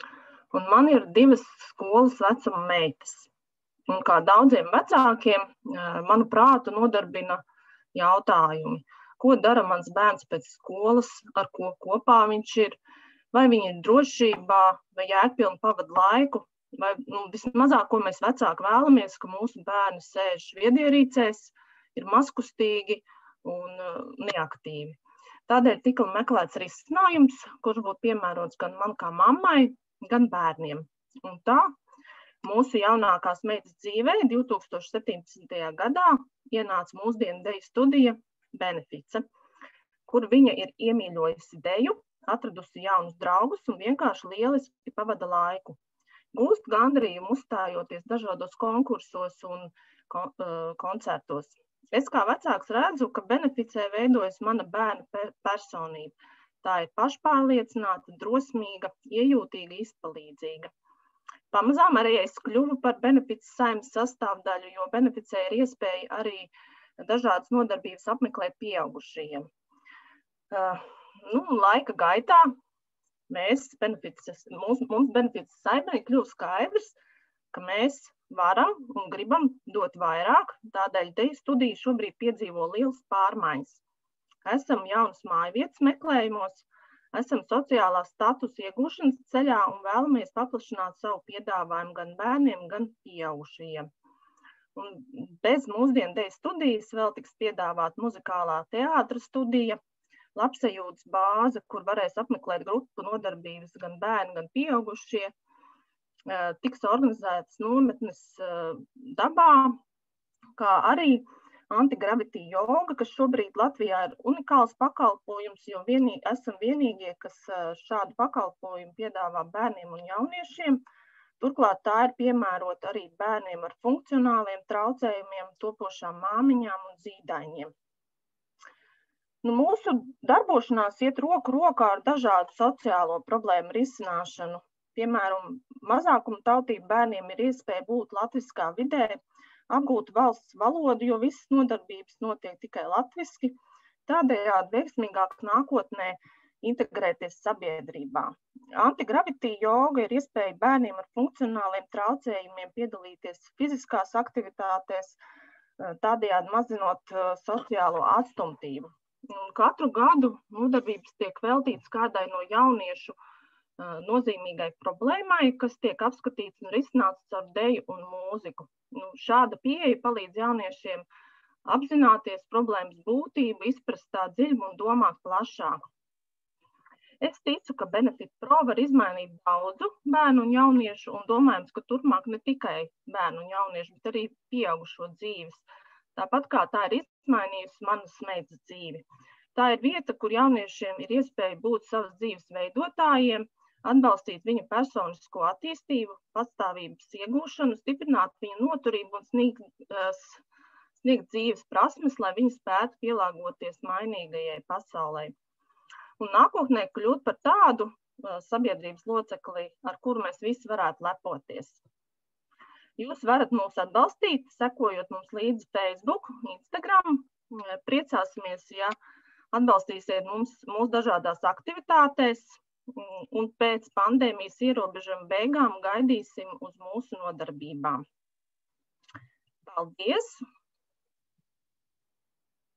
un man ir divas skolas vecuma meitas. Un kā daudziem vecākiem, manu prātu nodarbina jautājumi, ko dara mans bērns pēc skolas, ar ko kopā viņš ir, vai viņi ir drošībā, vai jēgpilni pavada laiku, vai nu, vismazāk, ko mēs vecāki vēlamies, ka mūsu bērni sēž viedierīcēs, ir mazkustīgi un neaktīvi. Tādēļ tika meklēts risinājums, kurš būtu piemērots gan man kā mammai, gan bērniem. Un tā mūsu jaunākās meitas dzīvē divi tūkstoši septiņpadsmitajā gadā ienāca mūsdienu deju studija Benefice, kur viņa ir iemīļojusi deju, atradusi jaunus draugus un vienkārši lieliski pavada laiku. Gūst gandarījumu uzstājoties dažādos konkursos un kon koncertos. Es kā vecāks redzu, ka Beneficē veidojas mana bērna personība. Tā ir pašpārliecināta, drosmīga, iejūtīga, izpalīdzīga. Pamazām arī es kļuvu par Benefices saimnes sastāvdaļu, jo Beneficē ir iespēja arī dažādas nodarbības apmeklēt pieaugušajiem. Uh, nu, laika gaitā mēs Benefices, mums, mums Benefices saimē kļuvu skaidrs, ka mēs varam un gribam dot vairāk, tādēļ deju studija šobrīd piedzīvo lielas pārmaiņas. Esam jaunas mājvietas meklējumos, esam sociālā statusa iegūšanas ceļā un vēlamies paplašināt savu piedāvājumu gan bērniem, gan pieaugušajiem. Un bez mūsdienu deju studijas vēl tiks piedāvāt muzikālā teātra studija, labsajūtas bāze, kur varēs apmeklēt grupu nodarbības gan bērni, gan pieaugušie. Tiks organizētas nometnes dabā, kā arī antigravity joga, kas šobrīd Latvijā ir unikāls pakalpojums, jo vienīgi, esam vienīgie, kas šādu pakalpojumu piedāvā bērniem un jauniešiem. Turklāt tā ir piemērota arī bērniem ar funkcionāliem traucējumiem, topošām māmiņām un zīdaiņiem. Nu, mūsu darbošanās iet roku rokā ar dažādu sociālo problēmu risināšanu. Piemēram, mazākuma tautību bērniem ir iespēja būt latviskā vidē, apgūt valsts valodu, jo visas nodarbības notiek tikai latviski, tādējādi veiksmīgāk nākotnē integrēties sabiedrībā. Antigravity joga ir iespēja bērniem ar funkcionāliem traucējumiem piedalīties fiziskās aktivitātēs, tādējādi mazinot sociālo atstumtību. Katru gadu nodarbības tiek veltītas kādai no jauniešu nozīmīgai problēmai, kas tiek apskatīts un risināts ar deju un mūziku. Nu, šāda pieeja palīdz jauniešiem apzināties problēmas būtību, izprast tā dziļumu un domāt plašāk. Es ticu, ka Benefit Pro var izmainīt daudzu bērnu un jauniešu, un domājams, ka turpmāk ne tikai bērnu un jauniešu, bet arī pieaugušo dzīves. Tāpat kā tā ir izmainījusi manas meitas dzīvi. Tā ir vieta, kur jauniešiem ir iespēja būt savas dzīves veidotājiem, atbalstīt viņu personisko attīstību, patstāvības iegūšanu, stiprināt viņu noturību un sniegt, sniegt dzīves prasmes, lai viņi spētu pielāgoties mainīgajai pasaulē. Un nākotnē kļūt par tādu sabiedrības locekli, ar kuru mēs visi varētu lepoties. Jūs varat mūs atbalstīt, sekojot mums līdzi Facebook, Instagram. Priecāsimies, ja atbalstīsiet mums mūsu dažādās aktivitātēs. Un pēc pandēmijas ierobežojuma beigām gaidīsim uz mūsu nodarbībām. Paldies!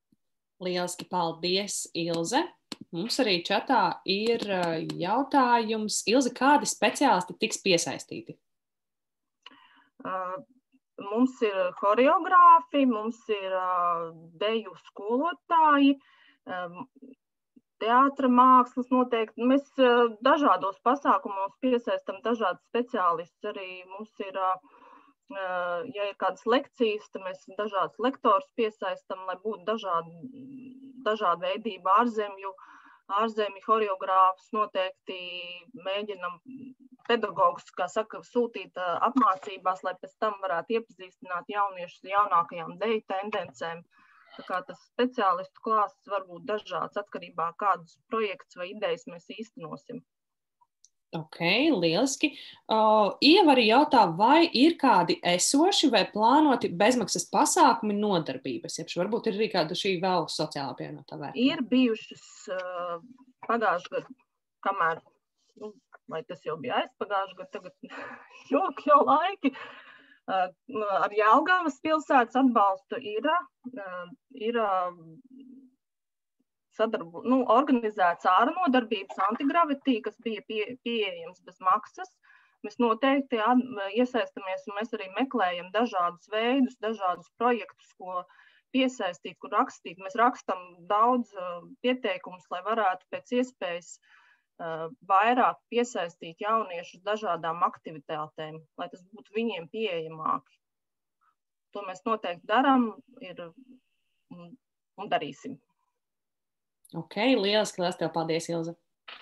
Lieliski paldies, Ilze. Mums arī čatā ir jautājums. Ilze, kādi speciālisti tiks piesaistīti? Uh, mums ir horeogrāfi, mums ir uh, deju skolotāji, um, teātra mākslas noteikti. Mēs uh, dažādos pasākumos piesaistam dažādas speciālistus. Arī mums ir, uh, ja ir kādas lekcijas, tad mēs dažādas lektors piesaistam, lai būtu dažādi, dažāda veidība ārzemju, ārzemju horeogrāfus noteikti mēģinam pedagogus, kā saka, sūtīt uh, apmācībās, lai pēc tam varētu iepazīstināt jauniešus jaunākajām deju tendencēm. Tā kā tas speciālistu klāsts var būt dažāds atkarībā, kādus projektus vai idejas mēs īstenosim. Ok, lieliski. Uh, Ieva arī jautā, vai ir kādi esoši vai plānoti bezmaksas pasākumi nodarbības? Jebš varbūt ir arī kāda šī vēl sociālā pievienotā vērtība? Ir bijušas uh, pagājušajā gadā, kamēr, nu, vai tas jau bija aizpagājušajā gadā, tagad jok jau laiki. Uh, ar Jelgavas pilsētas atbalstu ir, uh, ir uh, sadarbu, nu, organizēts āra nodarbības antigravitī, kas bija pie, pieejams bez maksas. Mēs noteikti at, iesaistamies un mēs arī meklējam dažādus veidus, dažādus projektus, ko piesaistīt, kur rakstīt. Mēs rakstam daudz uh, pieteikumus, lai varētu pēc iespējas vairāk piesaistīt jauniešus dažādām aktivitātēm, lai tas būtu viņiem pieejamāki. To mēs noteikti darām ir, un, un darīsim. Ok, lieliski, liels tev paldies, Ilze.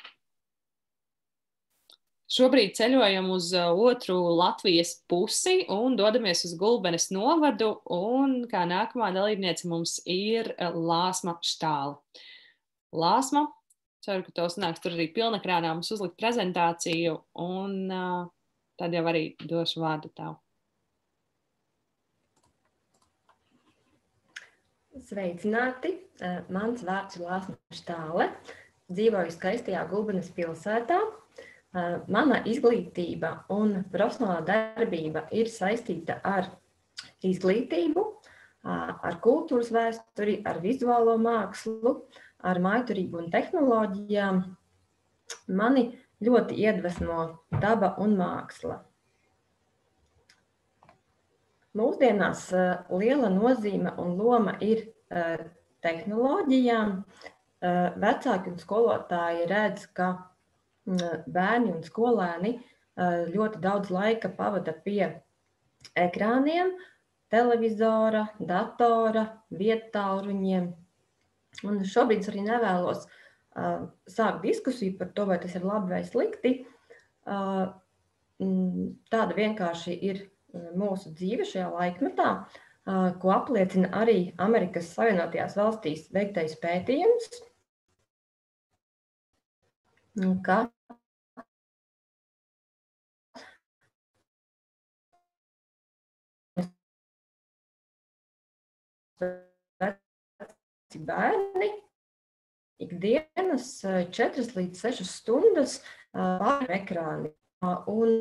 Šobrīd ceļojam uz otru Latvijas pusi un dodamies uz Gulbenes novadu, un kā nākamā dalībniece mums ir Lāsma Štāle. Lāsma, ceru, ka tev sanāks tur arī pilnekrānā mums uzlikt prezentāciju, un uh, tad jau arī došu vārdu tev. Sveicināti! Mans vārds ir Lāsma Štāle. Dzīvoju skaistajā Gulbenes pilsētā. Mana izglītība un profesionālā darbība ir saistīta ar izglītību, ar kultūras vēsturi, ar vizuālo mākslu, ar mājturību un tehnoloģijām. Mani ļoti iedvesmo daba un māksla. Mūsdienās liela nozīme un loma ir tehnoloģijām. Vecāki un skolotāji redz, ka bērni un skolēni ļoti daudz laika pavada pie ekrāniem, televizora, datora, viedtālruņiem. Un šobrīd es arī nevēlos uh, sākt diskusiju par to, vai tas ir labi vai slikti. Uh, tāda vienkārši ir mūsu dzīve šajā laikmetā, uh, ko apliecina arī Amerikas Savienotajās valstīs veiktais pētījums, ka bērni ikdienas četras līdz sešas stundas pār ekrāni. Un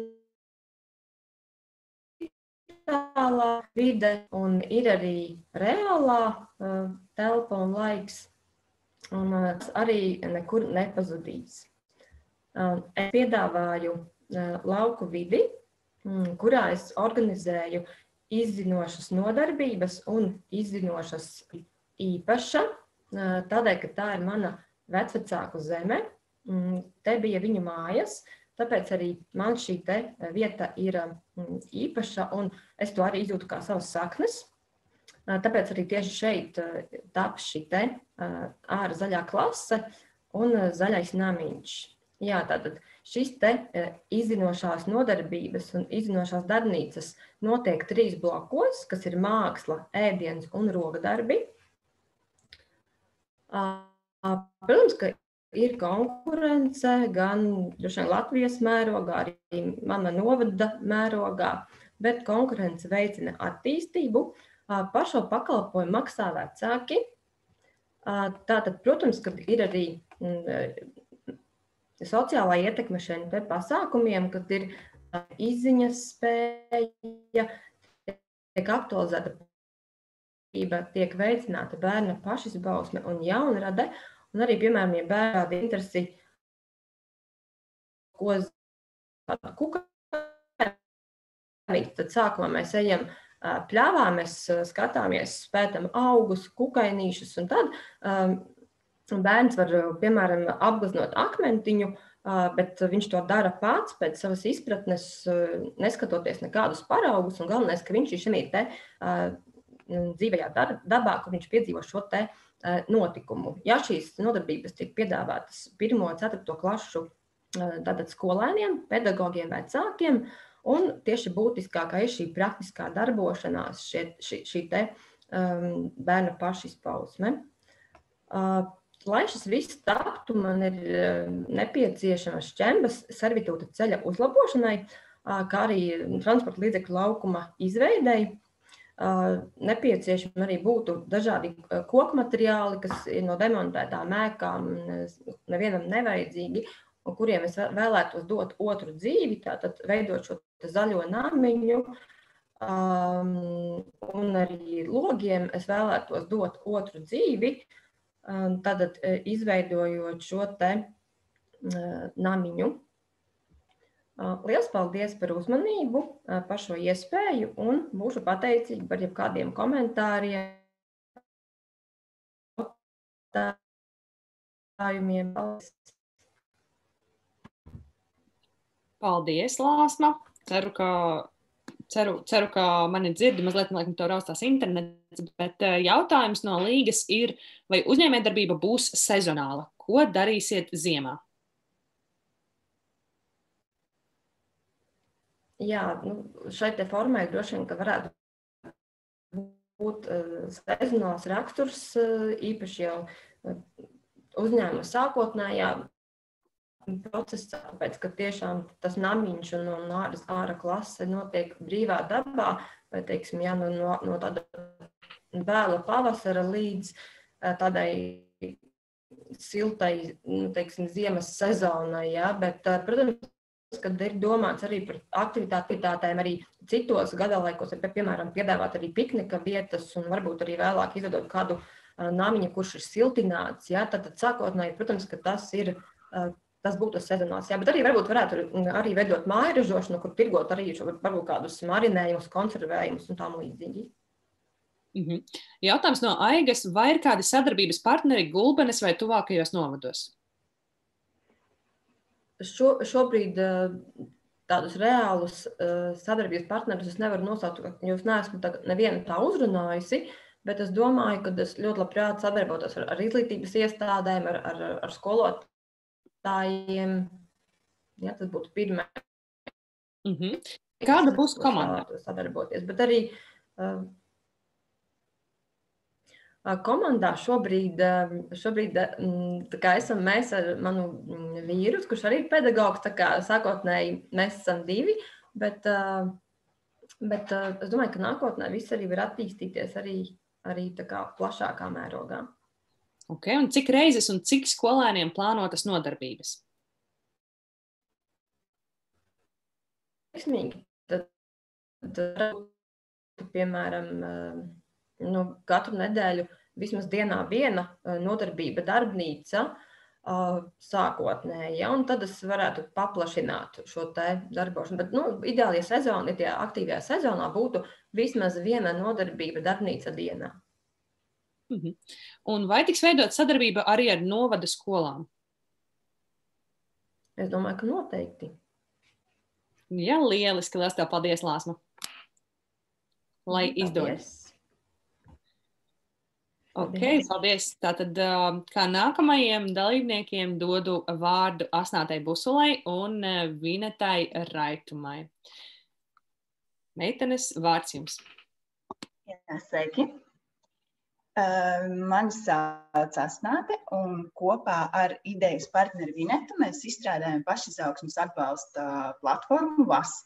digitālā vide un ir arī reālā telpa un laiks, un arī nekur nepazudīs. Es piedāvāju lauku vidi, kurā es organizēju izzinošas nodarbības un izzinošas īpaša, tādēļ, ka tā ir mana vecvecāku zeme, te bija viņu mājas, tāpēc arī man šī te vieta ir īpaša un es to arī izjūtu kā savas saknes. Tāpēc arī tieši šeit taps šī te āra zaļā klase un zaļais namiņš. Jā, tātad šis te izzinošās nodarbības un izzinošās darbnīcas notiek trīs blokos, kas ir māksla, ēdiens un rokdarbi. Protams, ka ir konkurence gan Latvijas mērogā, arī mana novada mērogā, bet konkurence veicina attīstību. Par šo pakalpojumu maksā vecāki. Tātad, protams, ka ir arī sociālā ietekme šiem pasākumiem, kad ir izziņas spēja, tiek aktualizēta tiek veicināta bērna pašizpausme un jaunrade, un arī, piemēram, ja bērni interesi, ko kādu kukainīti, tad sākumā mēs ejam pļāvā, mēs skatāmies, spētam augus, kukainīšus, un tad um, bērns var, piemēram, apgleznot akmentiņu, bet viņš to dara pats pēc savas izpratnes, neskatoties nekādus paraugus, un galvenais, ka viņš ir šī te dzīvajā dabā, kur viņš piedzīvo šo te notikumu. Ja šīs nodarbības tiek piedāvātas pirmo, ceturto klašu tātad skolēniem, pedagogiem, vecākiem, un tieši būtiskākā ir šī praktiskā darbošanās, šie, šī, šī te um, bērna pašizpausme. Uh, lai šis viss taptu, man ir nepieciešama šķembas servitūta ceļa uzlabošanai, uh, kā arī transporta līdzekļu laukuma izveidei. Uh, nepieciešami arī būtu dažādi koku materiāli, kas ir no demontētām ēkām, nevienam nevajadzīgi, un kuriem es vēlētos dot otru dzīvi, tātad veidot šo zaļo namiņu, um, un arī logiem es vēlētos dot otru dzīvi, um, tātad izveidojot šo te uh, namiņu. Uh, liels paldies par uzmanību, uh, par šo iespēju, un būšu pateicīga par jebkādiem komentāriem. Paldies. Paldies, Lāsma. Ceru, ka, ceru, ceru, ka mani dzirdi, mazliet, man liekas, to raustās internets, bet jautājums no Līgas ir, vai uzņēmējdarbība būs sezonāla? Ko darīsiet ziemā? Jā, nu, šai te formai droši vien, ka varētu būt uh, sezonāls raksturs, uh, īpaši jau uh, uzņēmuma sākotnējā procesā, tāpēc, ka tiešām tas namiņš un āras āra klase notiek brīvā dabā, vai, teiksim, jā, no, no tāda vēla pavasara līdz tādai siltai, nu, teiksim, ziemas sezonai, jā, bet, protams, kad ir domāts arī par aktivitātēm arī citos gadalaikos, ir, piemēram, piedāvāt arī piknika vietas un varbūt arī vēlāk izvedot kādu namiņu, kurš ir siltināts, jā, tad, tad sākotnēji, protams, ka tas ir Tas būtu sezonāls, jā, bet arī varbūt varētu arī veidot māju ražošanu, kur tirgot arī šo, varbūt kādus marinējumus, konservējumus un tam līdzīgi. Mm-hmm. Jautājums no Aigas, vai ir kādi sadarbības partneri Gulbenes vai tuvākajos novados? Šo, šobrīd tādus reālus sadarbības partnerus es nevaru nosaukt, jo es neesmu tā, nevienu tā uzrunājusi, bet es domāju, ka es ļoti labprāt sadarbotos ar, ar izglītības iestādēm, ar, ar, ar skolotājiem. Tājiem, jā, tas būtu pirmais. Mm-hmm. Kāda būs komanda? Sadarboties, bet arī uh, komandā šobrīd, šobrīd tā kā esam mēs ar manu vīru, kurš arī ir pedagogs, tā kā sākotnēji mēs esam divi, bet, uh, bet uh, es domāju, ka nākotnē viss arī var attīstīties arī, arī tā kā plašākā mērogā. Okay, un cik reizes un cik skolēniem plānotas nodarbības? Veiksmīgi. Tad, tad, piemēram, nu, katru nedēļu vismaz dienā viena nodarbība darbnīca sākotnēji, ja, un tad es varētu paplašināt šo te darbošanu. Bet, nu, ideālie sezoni, ja tie aktīvajā sezonā būtu vismaz viena nodarbība darbnīca dienā. Mhm. Un vai tiks veidot sadarbība arī ar novada skolām? Es domāju, ka noteikti. Jā, lieliski. Liels tev paldies, Lāsma. Lai izdodas. Ok, paldies. Tātad kā nākamajiem dalībniekiem dodu vārdu Asnātei Busulei un Vinetai Raitumai. Meitenes, vārds jums. Jā, sveiki. Mani sauc Asnāte, un kopā ar idejas partneri Vinetu mēs izstrādājam pašizaugsmes atbalsta platformu V A S.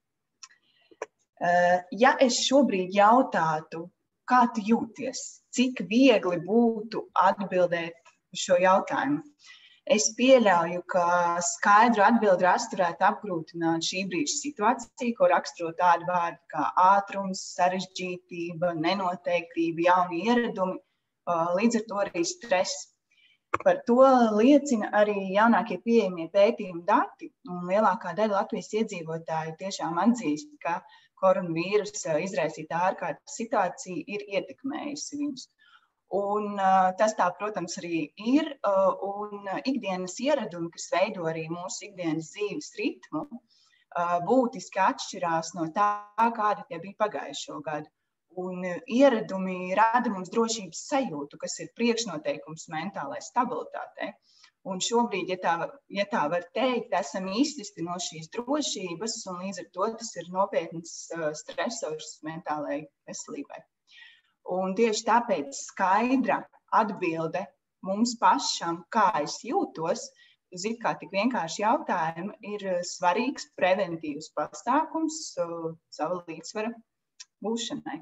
Ja es šobrīd jautātu, kā tu jūties, cik viegli būtu atbildēt uz šo jautājumu, Es pieļauju, ka skaidru atbildi rastu varētu apgrūtināt šī brīža situācija, ko raksturo tādi vārdi kā ātrums, sarežģītība, nenoteiktība, jauni ieradumi, līdz ar to arī stress. Par to liecina arī jaunākie pieejamie pētījumi dati, un lielākā daļa Latvijas iedzīvotāju tiešām atzīst, ka koronavīrusa izraisītā ārkārtas situācija ir ietekmējusi viņus. Un tas tā, protams, arī ir, un ikdienas ieradumi, kas veido arī mūsu ikdienas dzīves ritmu, būtiski atšķirās no tā, kāda tie bija pagājušo gadu. Un ieradumi rada mums drošības sajūtu, kas ir priekšnoteikums mentālai stabilitātei. Un šobrīd, ja tā, ja tā var teikt, esam izsisti no šīs drošības, un līdz ar to tas ir nopietns stresors mentālai veselībai. Un tieši tāpēc skaidra atbilde mums pašam, kā es jūtos, uz it kā tik vienkārši jautājumu, ir svarīgs preventīvs pasākums sava līdzsvara būšanai.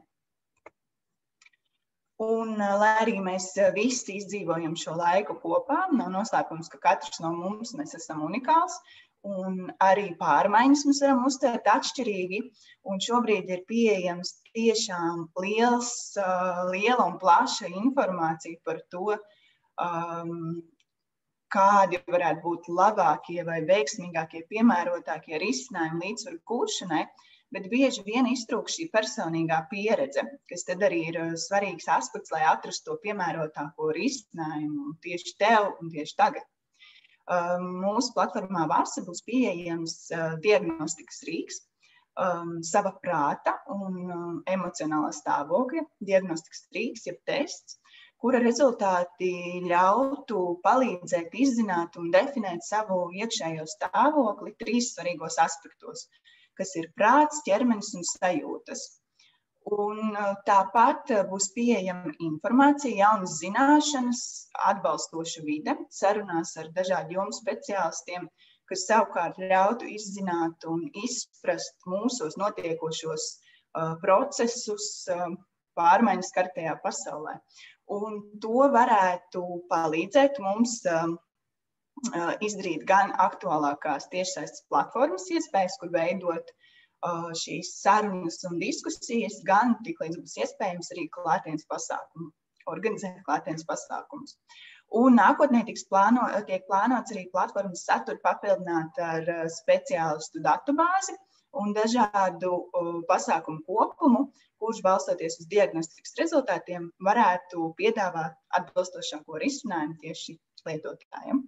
Un, lai arī mēs visi izdzīvojam šo laiku kopā, nav noslēpums, ka katrs no mums mēs esam unikāls, un arī pārmaiņas mēs varam uztvert atšķirīgi, un šobrīd ir pieejams tiešām liels, liela un plaša informācija par to, um, kādi varētu būt labākie vai veiksmīgākie, piemērotākie risinājumi līdzsvaru gūšanai, bet bieži vien iztrūkst šī personīgā pieredze, kas tad arī ir svarīgs aspekts, lai atrastu to piemērotāko risinājumu tieši tev un tieši tagad. Mūsu platformā Vasa būs pieejams diagnostikas rīks, sava prāta un emocionālā stāvokļa diagnostikas rīks, jeb tests, kura rezultāti ļautu palīdzēt izzināt un definēt savu iekšējo stāvokli trīs svarīgos aspektos, kas ir prāts, ķermenis un sajūtas. Un tāpat būs pieejama informācija, jaunas zināšanas, atbalstoša vide, sarunās ar dažādu jomu speciālistiem, kas savukārt ļautu izzināt un izprast mūsos notiekošos uh, procesus uh, pārmaiņas skartajā pasaulē. Un to varētu palīdzēt mums uh, izdarīt gan aktuālākās tiešsaistes platformas iespējas, kur veidot šīs sarunas un diskusijas, gan tik līdz būs iespējams arī klātienes pasākumu, organizēt klātienes pasākumus. Un nākotnē tiks plāno, tiek plānots arī platformas saturu papildināt ar speciālistu datubāzi un dažādu pasākumu kopumu, kurš balstoties uz diagnostikas rezultātiem varētu piedāvāt atbilstošāko risinājumu tieši lietotājiem.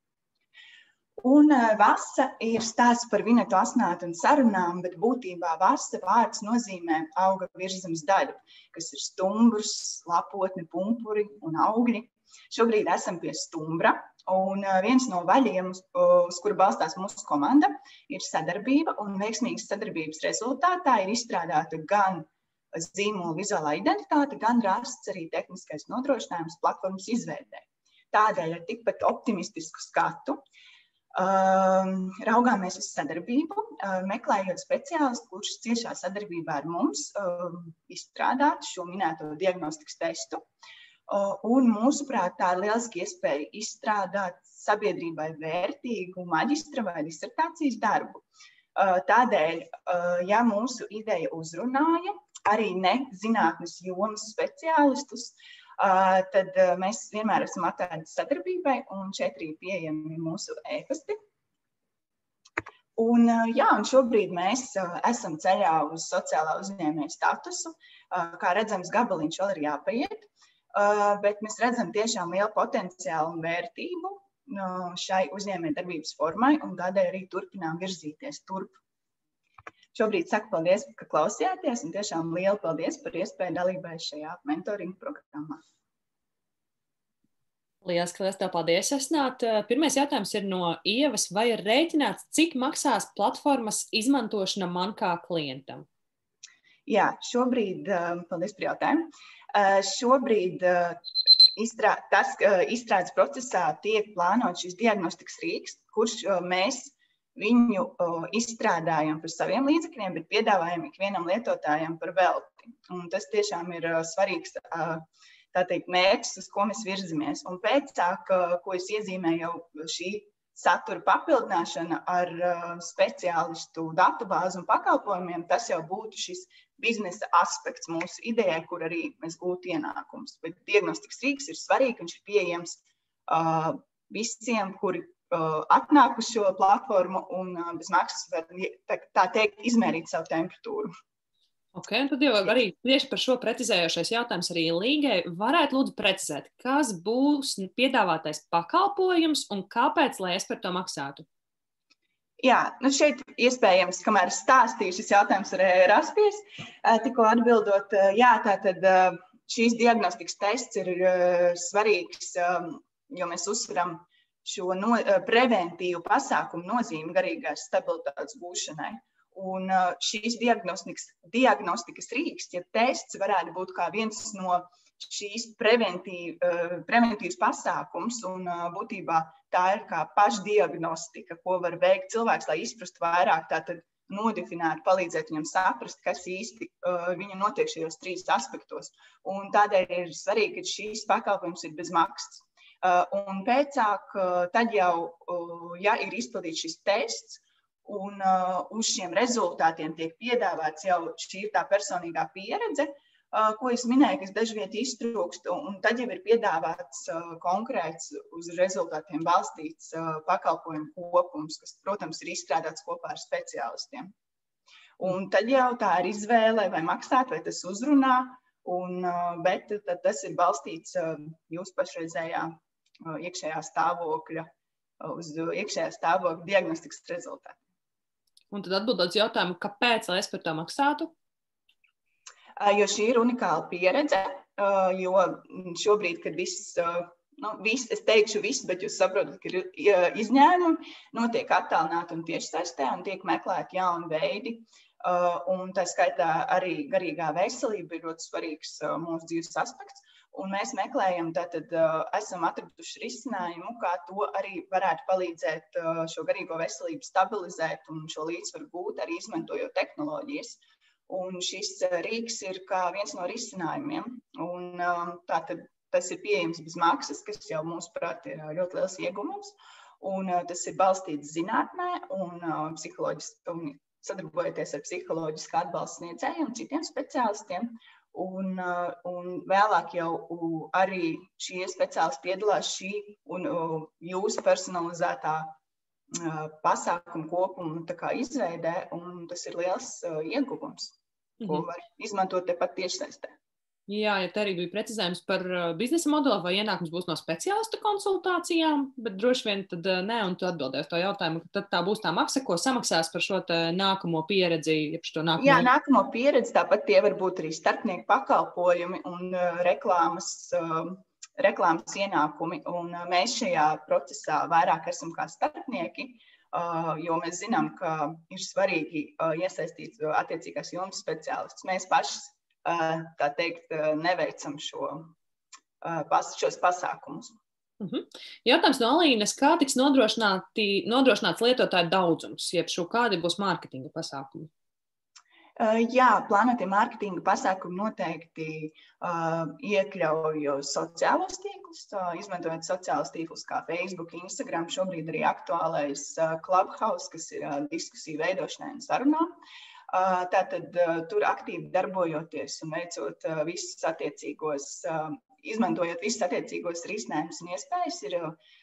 Un Vasa ir stāsts par vinetu asnātu un sarunām, bet būtībā Vasa vārds nozīmē auga virszemes daļu, kas ir stumbrs, lapotne, pumpuri un augļi. Šobrīd esam pie stumbra, un viens no vaļiem, uz kuru balstās mūsu komanda, ir sadarbība, un veiksmīgas sadarbības rezultātā ir izstrādāta gan zīmola vizuālā identitāte, gan rasts arī tehniskais nodrošinājums platformas izveidē. Tādēļ ar tikpat optimistisku skatu Uh, raugāmies uz sadarbību, uh, meklējot speciālistu, kurš ciešā sadarbībā ar mums uh, izstrādāt šo minēto diagnostikas testu. Uh, un mūsuprāt, tā ir lieliski iespēja izstrādāt sabiedrībai vērtīgu maģistra vai disertācijas darbu. Uh, tādēļ, uh, ja mūsu ideja uzrunāja arī ne zinātnes jomas speciālistus, Uh, tad uh, mēs vienmēr esam atvērti sadarbībai, un šeit arī pieejami mūsu e-pasti. Un, uh, jā, un šobrīd mēs uh, esam ceļā uz sociālā uzņēmēja statusu. Uh, kā redzams, gabaliņš vēl ir jāpaiet, uh, bet mēs redzam tiešām lielu potenciālu un vērtību uh, šai uzņēmēja darbības formai, un tādēļ arī turpinām virzīties turp. Šobrīd saku paldies, ka klausījāties, un tiešām lielu paldies par iespēju dalībai šajā mentoringa programmā. Lieliski, liels tev paldies, Asnāt. Pirmais jautājums ir no Ievas. Vai ir rēķināts, cik maksās platformas izmantošana man kā klientam? Jā, šobrīd, paldies par jautājumu. Šobrīd izstrā, tas izstrādes procesā tiek plānot šis diagnostikas rīks, kurš mēs viņu uh, izstrādājam par saviem līdzekļiem, bet piedāvājam ikvienam lietotājam par velti. Un tas tiešām ir uh, svarīgs uh, tā teikt, mērķis, uz ko mēs virzamies. Un pēcāk, ko es iezīmēju jau šī satura papildināšana ar speciālistu datubāzi un pakalpojumiem, tas jau būtu šis biznesa aspekts mūsu idejai, kur arī mēs gūtu ienākumus. Bet diagnostikas rīks ir svarīgi, viņš ir pieejams uh, visiem, kuri uh, atnāk uz šo platformu un uh, bez maksas var, tā, tā teikt, izmērīt savu temperatūru. Ok, un tad jau arī tieši par šo precizējošais jautājums arī Līgai. Varētu lūdzu precizēt, kas būs piedāvātais pakalpojums un kāpēc, lai es par to maksātu? Jā, nu šeit iespējams, kamēr stāstīju, šis jautājums var rasties. Tikko atbildot, jā, tātad šīs diagnostikas tests ir svarīgs, jo mēs uzsveram šo no, preventīvu pasākumu nozīmi garīgās stabilitātes gūšanai. Un šīs diagnostikas, diagnostikas rīks, ja tests varētu būt kā viens no šīs preventīv, preventīvas pasākums, un būtībā tā ir kā pašdiagnostika, ko var veikt cilvēks, lai izprastu vairāk, tātad nodefinēt, palīdzēt viņam saprast, kas īsti viņam notiek šajos trīs aspektos. Un tādēļ ir svarīgi, ka šīs pakalpojums ir bez maksas. Un pēcāk, tad jau, ja ir izpildīts šis tests, un uh, uz šiem rezultātiem tiek piedāvāts jau šī ir tā personīgā pieredze, uh, ko es minēju, kas dažviet iztrūkst, un tad jau ir piedāvāts uh, konkrēts uz rezultātiem balstīts uh, pakalpojumu kopums, kas, protams, ir izstrādāts kopā ar speciālistiem. Un tad jau tā ir izvēle, vai maksāt, vai tas uzrunā, un, uh, bet tad tas ir balstīts uh, jūsu pašreizējā uh, iekšējā stāvokļa, uh, uz iekšējā stāvokļa diagnostikas rezultātu. Un tad atbildot jautājumu, kāpēc, lai es par to maksātu? Jo šī ir unikāla pieredze, jo šobrīd, kad viss, nu, viss, es teikšu viss, bet jūs saprotat, ka ir izņēmumi, notiek attālināti un tiešsaistē un tiek meklēti jauni veidi. Un tā skaitā arī garīgā veselība ir ļoti svarīgs mūsu dzīves aspekts. Un mēs meklējam, tātad esam atraduši risinājumu, kā to arī varētu palīdzēt šo garīgo veselību stabilizēt un šo līdzsvaru gūt, arī izmantojot tehnoloģijas. Un šis rīks ir kā viens no risinājumiem. Un tātad tas ir pieejams bez maksas, kas jau mūsuprāt ir ļoti liels ieguvums. Un tas ir balstīts zinātnē un, un sadarbojoties ar psiholoģisku atbalstu sniedzējiem un citiem speciālistiem. Un, un vēlāk jau arī šie speciālisti piedalās šī un jūsu personalizētā pasākuma kopuma tā kā izveidē, un tas ir liels ieguvums, mm-hmm. ko var izmantot tepat tiešsaistē. Jā, ja te arī bija precizējums par biznesa modeli, vai ienākums būs no speciālista konsultācijām, bet droši vien tad ne, un tu atbildēsi to jautājumu, ka tad tā būs tā maksa, ko samaksās par šo nākamo pieredzi, jeb šo nākamo... Jā, nākamo pieredzi, tāpat tie var būt arī starpnieku pakalpojumi un reklāmas, reklāmas ienākumi, un mēs šajā procesā vairāk esam kā starpnieki, jo mēs zinām, ka ir svarīgi iesaistīt attiecīgās jomas speciālistus. Mēs paši tā teikt, neveicam šo, šos pasākumus. Uh-huh. Jautājums no Alīnes, kā tiks nodrošināts lietotāju daudzums, jeb šo kādi būs mārketinga pasākumi? Jā, plānotie mārketinga pasākumi noteikti uh, iekļauj sociālos tīklus, uh, izmantojot sociālos tīklus kā Facebook, Instagram, šobrīd arī aktuālais uh, Clubhouse, kas ir uh, diskusiju veidošanai un sarunām. Tātad tur aktīvi darbojoties un veicot visus attiecīgos, izmantojot visus attiecīgos risinājumus un iespējas, ir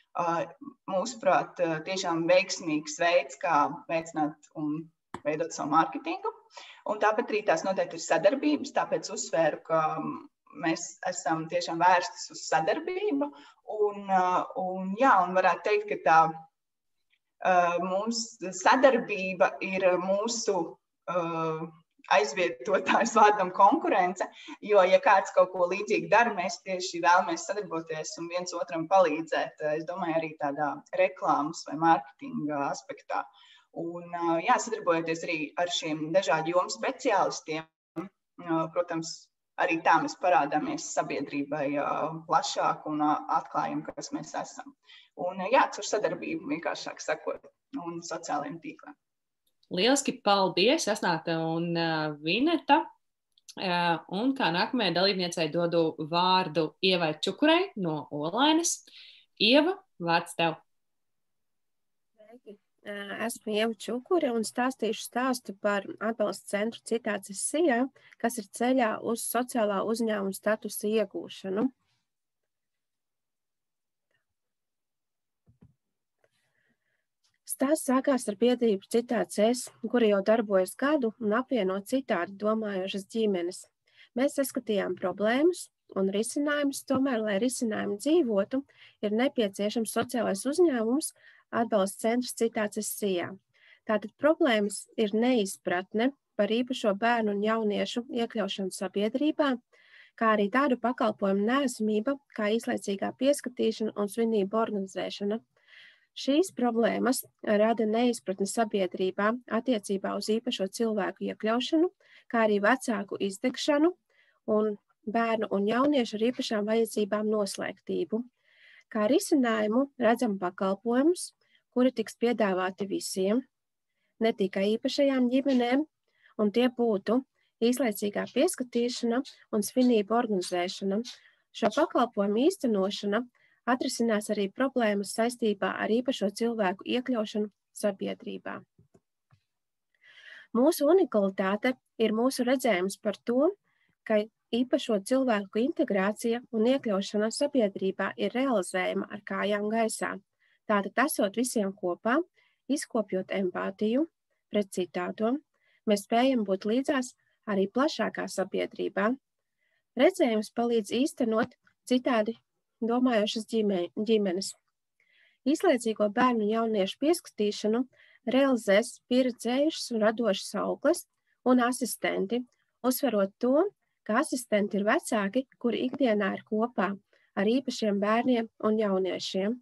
mūsuprāt tiešām veiksmīgs veids, kā veicināt un veidot savu mārketingu. Un tāpat arī tās noteikti ir sadarbības, tāpēc uzsvēru, ka mēs esam tiešām vērstas uz sadarbību. Un, un, jā, un varētu teikt, ka tā mums sadarbība ir mūsu Uh, aizvietotājs vārdam konkurence, jo, ja kāds kaut ko līdzīgi dara, mēs tieši vēlamies sadarboties un viens otram palīdzēt, es domāju, arī tādā reklāmas vai mārketinga aspektā. Un, uh, jā, sadarbojoties arī ar šiem dažādu jomu speciālistiem, uh, protams, arī tā mēs parādāmies sabiedrībai uh, plašāk un uh, atklājam, kas mēs esam. Un, uh, jā, caur sadarbību vienkāršāk sakot un sociālajiem tīkliem. Lieliski, paldies, Asnāta un uh, Vineta. Un kā nākamajai dalībniecei dodu vārdu Ievai Čukurai no Olainas. Ieva, vārds tev. Sveiki. Esmu Ieva Čukure un stāstīšu stāstu par atbalsta centru Citātes Sijā, kas ir ceļā uz sociālā uzņēmuma statusa iegūšanu. Stāsts sākās ar biedrību Citātes, kura jau darbojas gadu un apvieno citādi domājošas ģimenes. Mēs saskatījām problēmas un risinājumus, tomēr, lai risinājumi dzīvotu, ir nepieciešams sociālais uzņēmums atbalsta centrs Citātes Sijā. Tātad problēmas ir neizpratne par īpašo bērnu un jauniešu iekļaušanu sabiedrībā, kā arī tādu pakalpojumu neesamība, kā īslaicīgā pieskatīšana un svinību organizēšana. Šīs problēmas rada neizpratni sabiedrībā attiecībā uz īpašo cilvēku iekļaušanu, kā arī vecāku izdegšanu un bērnu un jauniešu ar īpašām vajadzībām noslēgtību. Kā risinājumu redzam pakalpojumus, kuri tiks piedāvāti visiem, ne tikai īpašajām ģimenēm, un tie būtu īslaicīgā pieskatīšana un svinību organizēšana. Šo pakalpojumu īstenošana atrisinās arī problēmas saistībā ar īpašo cilvēku iekļaušanu sabiedrībā. Mūsu unikalitāte ir mūsu redzējums par to, ka īpašo cilvēku integrācija un iekļaušana sabiedrībā ir realizējama ar kājām gaisā. Tātad esot visiem kopā, izkopjot empātiju pret citāto, mēs spējam būt līdzās arī plašākā sabiedrībā. Redzējums palīdz īstenot citādi domājošas ģimenes. Īslaicīgo bērnu un jauniešu pieskatīšanu realizēs pieredzējušas un radošas aukles un asistenti, uzsverot to, ka asistenti ir vecāki, kuri ikdienā ir kopā ar īpašiem bērniem un jauniešiem.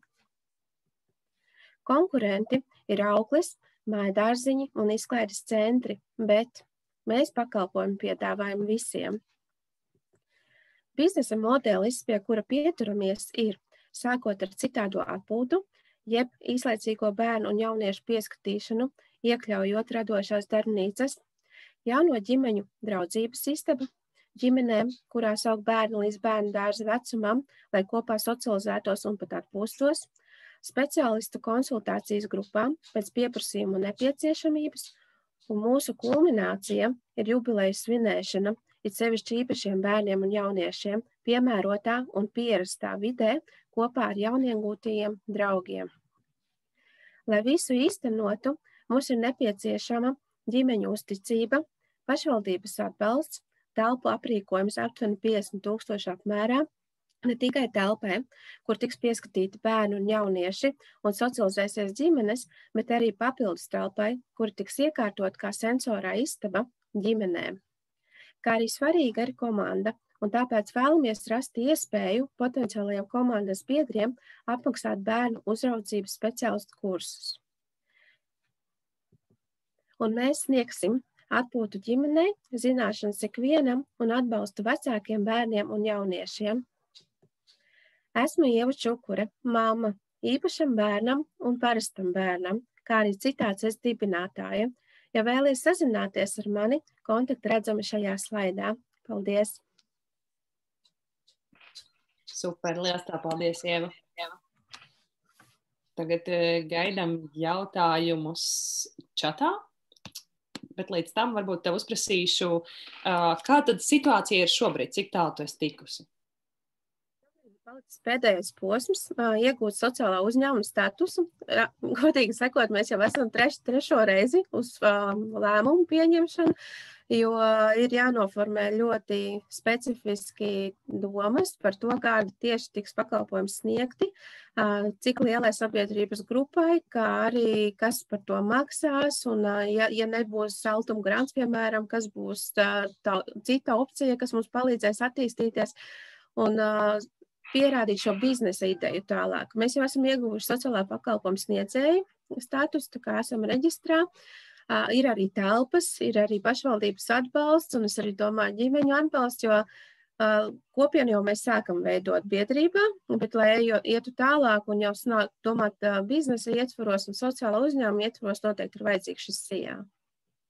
Konkurenti ir aukles, mājadārziņi un izklaides centri, bet mēs pakalpojumu piedāvājam visiem. Biznesa modelis, pie kura pieturamies, ir sākot ar citādo atpūtu, jeb īslaicīgo bērnu un jauniešu pieskatīšanu, iekļaujot radošās darbnīcas, jauno ģimeņu draudzības istaba, ģimenēm, kurās aug bērni līdz bērnu dārza vecumam, lai kopā socializētos un pat atpūstos, speciālistu konsultācijas grupām pēc pieprasījuma un nepieciešamības, un mūsu kulminācija ir jubilejas svinēšana, it sevišķi īpašiem bērniem un jauniešiem, piemērotā un pierastā vidē kopā ar jauniegūtajiem draugiem. Lai visu īstenotu, mums ir nepieciešama ģimeņu uzticība, pašvaldības atbalsts, telpu aprīkojums aptuveni piecdesmit tūkstoši apmērā, ne tikai telpē, kur tiks pieskatīti bērni un jaunieši un socializēsies ģimenes, bet arī papildus telpai, kur tiks iekārtot kā sensorā istaba ģimenēm. Kā arī svarīga ir komanda, un tāpēc vēlamies rast iespēju potenciālajiem komandas biedriem apmaksāt bērnu uzraudzības speciālistu kursus. Un mēs sniegsim atpūtu ģimenei, zināšanas ikvienam un atbalstu vecākiem bērniem un jauniešiem. Esmu Ieva Čukure, mamma īpašam bērnam un parastam bērnam, kā arī Citātes dibinātāja. Ja vēlies sazināties ar mani, kontakti redzami šajā slaidā. Paldies! Super, liels tā paldies, Ieva. Tagad gaidām jautājumus čatā, bet līdz tam varbūt tev uzprasīšu, kā tad situācija ir šobrīd, cik tālu tu esi tikusi? Palicis pēdējais posms, iegūt sociālā uzņēmuma statusu. Godīgi sakot, mēs jau esam treš, trešo reizi uz lēmumu pieņemšanu, jo ir jānoformē ļoti specifiski domas par to, kādi tieši tiks pakalpojumi sniegti, cik lielai sabiedrības grupai, kā arī kas par to maksās, un ja, ja nebūs saltuma grants, piemēram, kas būs tā, tā cita opcija, kas mums palīdzēs attīstīties. Un pierādīt šo biznesa ideju tālāk. Mēs jau esam ieguvuši sociālā pakalpojuma sniedzēju statusu, tā kā esam reģistrā. Uh, ir arī telpas, ir arī pašvaldības atbalsts, un es arī domāju ģimeņu atbalsts, jo uh, kopienu jau mēs sākam veidot biedrībā, bet, lai ejo, ietu tālāk un jau snāk domāt uh, biznesa ietvaros un sociālā uzņēmuma ietvaros, noteikti ir vajadzīgs šis sijā.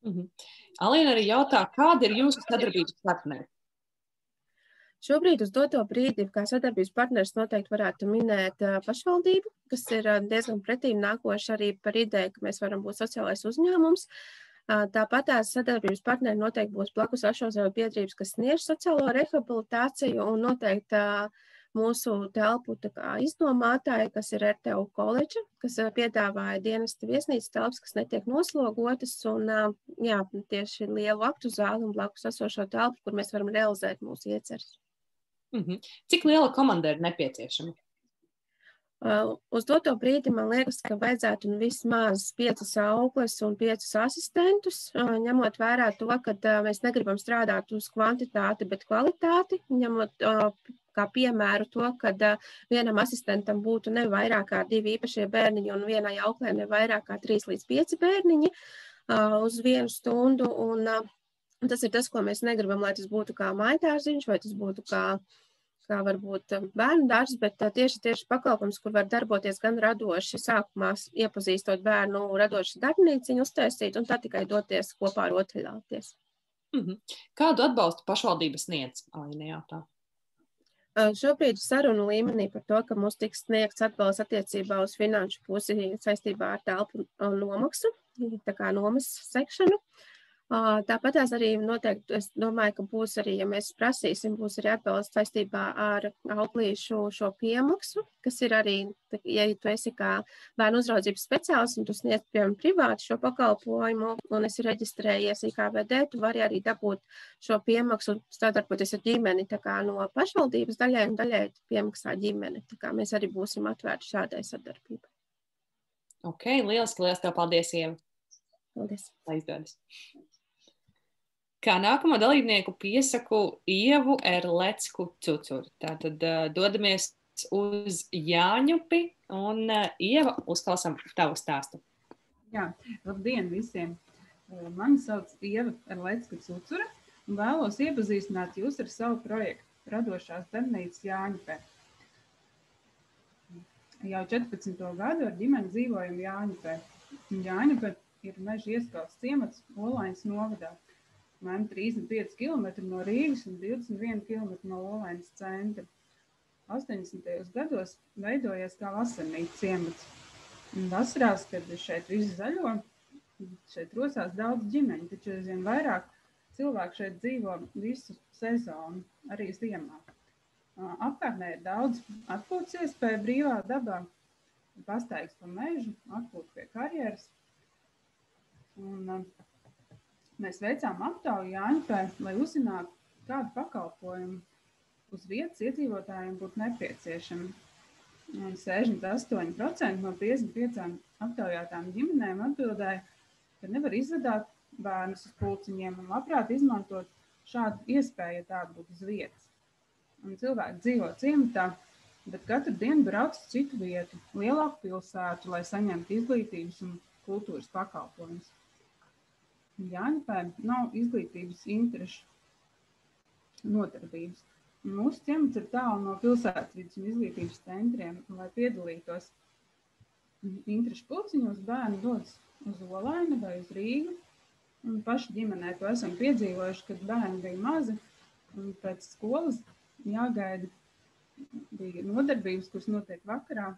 Mhm. Alīna arī jautā, kāda ir jūsu sadarbības partneri? Šobrīd uz doto brīdi, kā sadarbības partners, noteikti varētu minēt pašvaldību, kas ir diezgan pretīm nākoši arī par ideju, ka mēs varam būt sociālais uzņēmums. Tāpat tās sadarbības partneri noteikti būs blakus ašozaru biedrības, kas sniedz sociālo rehabilitāciju, un noteikti mūsu telpu izdomātāji, kas ir R T U koledža, kas piedāvāja dienesta viesnīcas telpas, kas netiek noslogotas, un jā, tieši lielu aktu zāli un blakus esošo telpu, kur mēs varam realizēt mūsu ieceres. Mhm. Cik liela komanda ir nepieciešama? Uh, uz doto brīdi man liekas, ka vajadzētu vismaz piecas augles un piecus asistentus, uh, ņemot vērā to, ka uh, mēs negribam strādāt uz kvantitāti, bet kvalitāti, ņemot uh, kā piemēru to, ka uh, vienam asistentam būtu ne vairāk kā divi īpašie bērniņi un vienai auklē ne vairāk kā trīs līdz pieci bērniņi uh, uz vienu stundu. Un, uh, tas ir tas, ko mēs negribam, lai tas būtu kā mājtārziņš vai tas būtu kā kā varbūt bērnu dārzs, bet tieši, tieši pakalpojums, kur var darboties gan radoši, sākumā iepazīstot bērnu radoši darbnīciņu uztaisīt un tā tikai doties kopā rotaļāties. Mhm. Kādu atbalstu pašvaldības sniedz? Alīna jautā. Šobrīd sarunu līmenī par to, ka mums tiks sniegts atbalsts attiecībā uz finanšu pusi saistībā ar telpu nomaksu, tā kā nomas sekšanu. Tāpat tās arī noteikti, es domāju, ka būs arī, ja mēs prasīsim, būs arī atbalsts saistībā ar auklīšu šo piemaksu, kas ir arī, ja tu esi kā bērnu uzraudzības speciālists un tu sniedz, piemēram, privāti šo pakalpojumu un esi reģistrējies I K V D, tu vari arī dabūt šo piemaksu, sadarboties ar ģimeni, tā kā no pašvaldības daļai un daļai piemaksā ģimeni. Tā kā mēs arī būsim atvērti šādai sadarbībai. Ok, lieliski, liels tev paldies, Ieva. Paldies. Lai izdodas. Kā nākamo dalībnieku piesaku Ievu Erlecku Cucuri. Tātad uh, dodamies uz Jāņupi un uh, Ieva, uzklausām tavu stāstu. Jā, labdien visiem! Mani sauc Ieva Erlecka Cucura un vēlos iepazīstināt jūs ar savu projektu Radošās darbnīcas Jāņupē. Jau četrpadsmito gadu ar ģimeni dzīvojam Jāņupē. Jāņupē ir meža ieskauts ciemats Olainas novadā. Man trīsdesmit pieci kilometri no Rīgas un divdesmit viens kilometri no Olainas centra. astoņdesmitajos gados veidojies kā vasarnīca ciemats. Un vasarās, kad šeit viss zaļo, šeit rosās daudz ģimeņu, taču aizvien vairāk cilvēku šeit dzīvo visu sezonu, arī ziemā. Apkārtnē ir daudz atpūtas iespēju brīvā dabā, pastaigas pa mežu, atpūt pie karjeras. Un mēs veicām aptauju Jāņupē, lai uzzinātu, kādu pakalpojumu uz vietas iedzīvotājiem būtu nepieciešami. sešdesmit astoņi procenti no piecdesmit piecām aptaujātām ģimenēm atbildēja, ka nevar izvadāt bērnus uz pulciņiem un labprāt izmantot šādu iespēju, ja tāda būtu uz vietas. Un cilvēki dzīvo ciematā, bet katru dienu brauc uz citu vietu, lielāku pilsētu, lai saņemtu izglītības un kultūras pakalpojumus. Jāņupē nav izglītības interešu nodarbības. Mūsu ciemats ir tālu no pilsētvides un izglītības centriem, lai piedalītos interešu pulciņos, bērni dodas uz Olaini vai uz Rīgu. Un paši ģimenē to esam piedzīvojuši, kad bērni bija mazi un pēc skolas jāgaida bija nodarbības, kuras notiek vakarā,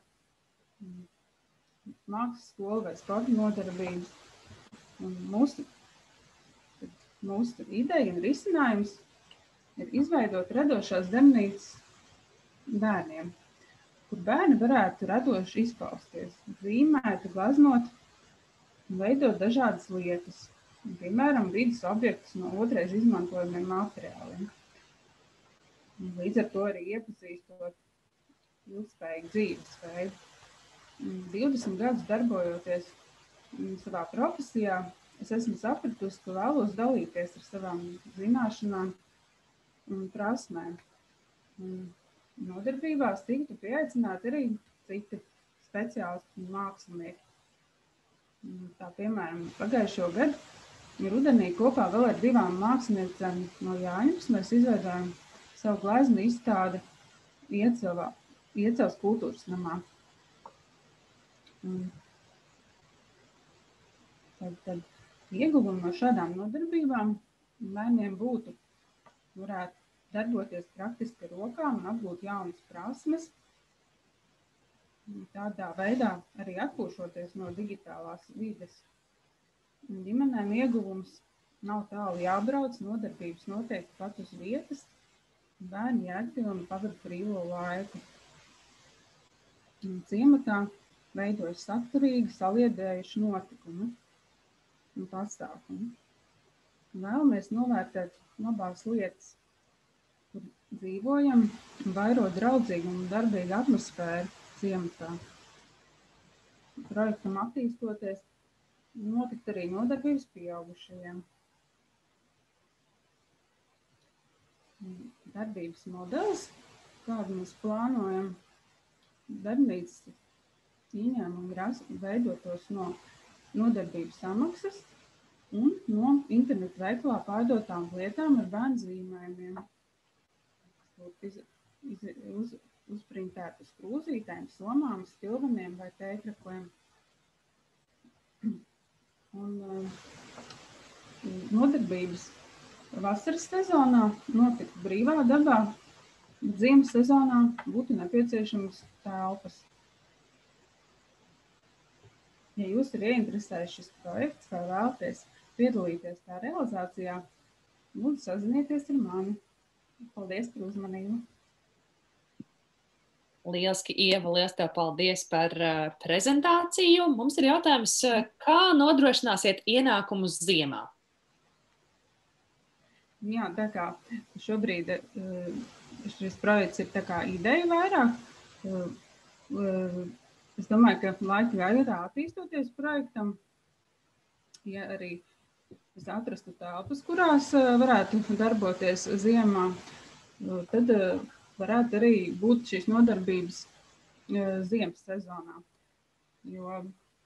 mākslas skola vai sporta nodarbības. Un mūsu Mūsu ideja un risinājums ir izveidot radošās darbnīcas bērniem, kur bērni varētu radoši izpausties, zīmēt, glaznot un veidot dažādas lietas, piemēram, vidas objektus no otrais izmantojumiem materiāliem. Līdz ar to arī iepazīstot ilgspējīgu dzīvesveidu. divdesmit gadus darbojoties savā profesijā, es esmu sapratusi, ka vēlos dalīties ar savām zināšanām un prasmēm. Nodarbībās tiktu pieaicināti arī citi speciālisti un mākslinieki. Tā, piemēram, pagājušo gadu rudenī kopā vēl ar divām māksliniecēm no Jāņupas mēs izveidojam savu gleznu izstādi Iecavas kultūras namā. Tad, tad Ieguvumi no šādām nodarbībām bērniem būtu, varētu darboties praktiski ar rokām un apgūt jaunas prasmes. Tādā veidā arī atpūšoties no digitālās vides. Ģimenēm ieguvums nav tālu jābrauc, nodarbības noteikti pat uz vietas. Bērni jēgpilni pavada brīvo laiku. Ciematā veidojas saturīgi, saliedējuši notikumi un pasākumi. Vēlamies novērtēt labās lietas, kur dzīvojam, un vairot draudzīgu un darbīgu atmosfēru ciematā. Projektam attīstoties, notikt arī nodarbības pieaugušajiem. Darbības modelis, kādu mēs plānojam, darbnīcas ieņēmumi veidotos no nodarbības samaksas un no internetu veikalā pārdotām lietām ar bērnu zīmējumiem. Iz, iz, uz, uzprintēt uz krūzītēm, somām, stilveniem vai tēkrakliem. Un uh, nodarbības vasaras sezonā notikt brīvā dabā, bet ziemas sezonā būtu nepieciešamas telpas. Ja jūs ir ieinteresējis šis projekts vai vēlaties piedalīties tā realizācijā, lūdzu sazinieties ar mani. Paldies par uzmanību. Lieliski, Ieva, liels tev paldies par uh, prezentāciju. Mums ir jautājums, kā nodrošināsiet ienākumus ziemā? Jā, tā kā šobrīd šis projekts ir tā kā ideja vairāk. Es domāju, ka laika gaitā attīstoties projektam, ja arī es atrastu telpas, kurās varētu darboties ziemā, tad varētu arī būt šīs nodarbības ziemas sezonā. Jo,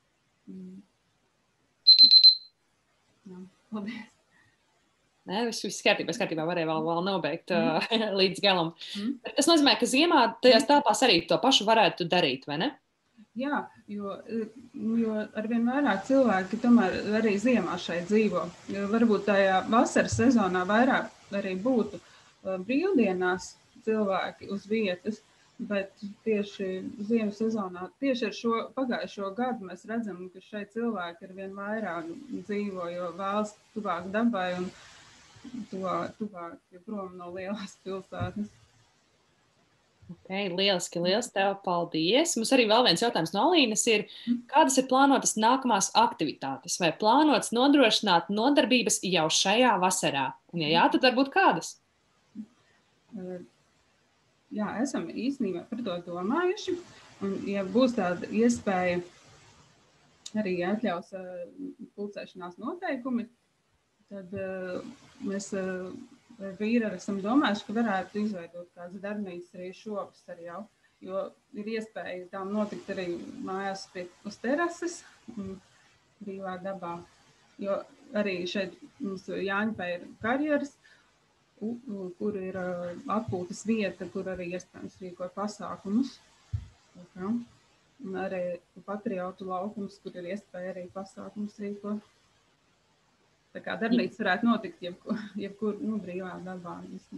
jā, paldies. Nē, viss, viss kārtībā, es kārtībā varēju vēl, vēl nobeigt uh, līdz galam. Mm. Tas nozīmē, ka ziemā tajās telpās arī to pašu varētu darīt, vai ne? Jā, jo, jo arvien vairāk cilvēki tomēr arī ziemā šeit dzīvo. Varbūt tajā vasaras sezonā vairāk arī būtu brīvdienās cilvēki uz vietas, bet tieši ziemas sezonā, tieši ar šo pagājušo gadu mēs redzam, ka šeit cilvēki arvien vairāk dzīvo, jo vēlas tuvāk dabai un tuvāk, tuvāk prom no lielās pilsētas. Ok, lieliski, liels tev paldies. Mums arī vēl viens jautājums no Alīnas ir, kādas ir plānotas nākamās aktivitātes? Vai plānots nodrošināt nodarbības jau šajā vasarā? Un ja jā, tad varbūt kādas? Jā, esam īstenībā par to domājuši. Un ja būs tāda iespēja arī atļaus pulcēšanās noteikumi, tad uh, mēs uh, vīri esam domājuši, ka varētu izveidot kādas darbnīcas arī šovasar jau, jo ir iespēja tām notikt arī mājās pie, uz terases un brīvā dabā. Jo arī šeit mums Jāņupē ir karjeras, kur ir uh, atpūtas vieta, kur arī iespējams rīko pasākumus. Okay. Un arī patriotu laukums, kur ir iespēja arī pasākumus rīko. Tā kā darbnīca varētu notikt jebkur, jebkur nu, brīvā dabā.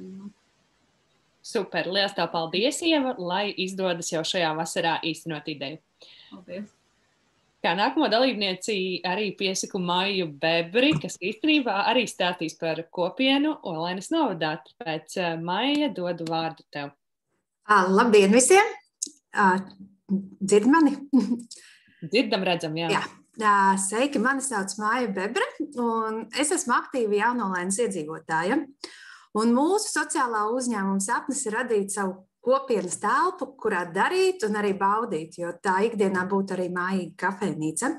Super, liels tev paldies, Ieva, lai izdodas jau šajā vasarā īstenot ideju. Paldies. Kā nākamo dalībnieci arī piesaku Maiju Bebri, kas īstenībā arī stāstīs par kopienu Olainas novadā. Tāpēc Maija, dodu vārdu tev. Labdien visiem! Dzird mani? Dzirdam, redzam, jā. Jā. Sveiki, mani sauc Maija Bebre, un es esmu aktīva Jaunolainas iedzīvotāja. Un mūsu sociālā uzņēmuma sapnis ir radīt savu kopienas telpu, kurā darīt un arī baudīt, jo tā ikdienā būtu arī mājīga kafejnīca.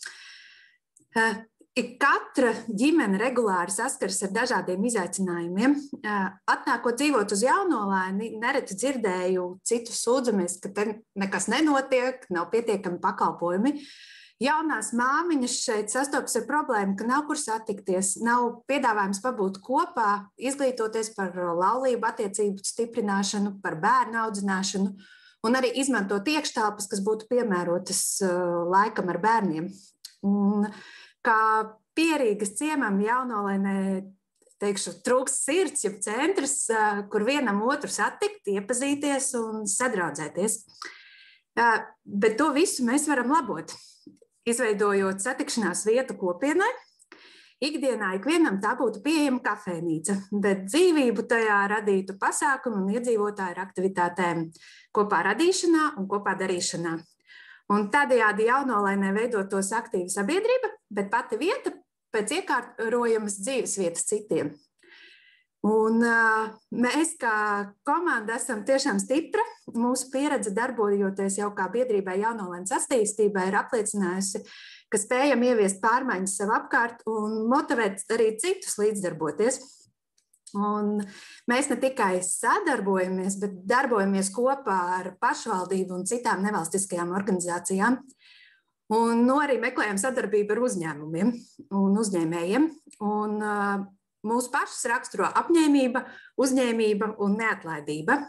Katra ģimene regulāri saskaras ar dažādiem izaicinājumiem. Atnākot dzīvot uz Jaunolaini, nereti dzirdēju citus sūdzamies, ka te nekas nenotiek, nav pietiekami pakalpojumi. Jaunās māmiņas šeit sastopas ar problēmu, ka nav kur satikties, nav piedāvājums pabūt kopā, izglītoties par laulību attiecību stiprināšanu, par bērnu audzināšanu un arī izmantot iekštelpas, kas būtu piemērotas laikam ar bērniem. Un kā Pierīgas ciemam Jaunolainē, teikšu, trūks sirds, jeb centrs, kur vienam otru satikt, iepazīties un sadraudzēties. Bet to visu mēs varam labot, izveidojot satikšanās vietu kopienai. Ikdienā ikvienam tā būtu pieejama kafejnīca, bet dzīvību tajā radītu pasākumu un iedzīvotāju aktivitātēm kopā radīšanā un kopā darīšanā. Un tādējādi Jaunolainē veidotos aktīva sabiedrība, bet pati vieta pēc iekārtojamas dzīves vietas citiem. Un uh, mēs kā komanda esam tiešām stipra. Mūsu pieredze darbojoties jau kā biedrībai Jaunolainas attīstībai ir apliecinājusi, ka spējam ieviest pārmaiņas sev apkārt un motivēt arī citus līdzdarboties. Un mēs ne tikai sadarbojamies, bet darbojamies kopā ar pašvaldību un citām nevalstiskajām organizācijām. Un no arī meklējam sadarbību ar uzņēmumiem un uzņēmējiem. Un uh, mūsu pašus raksturo apņēmība, uzņēmība un neatlaidība.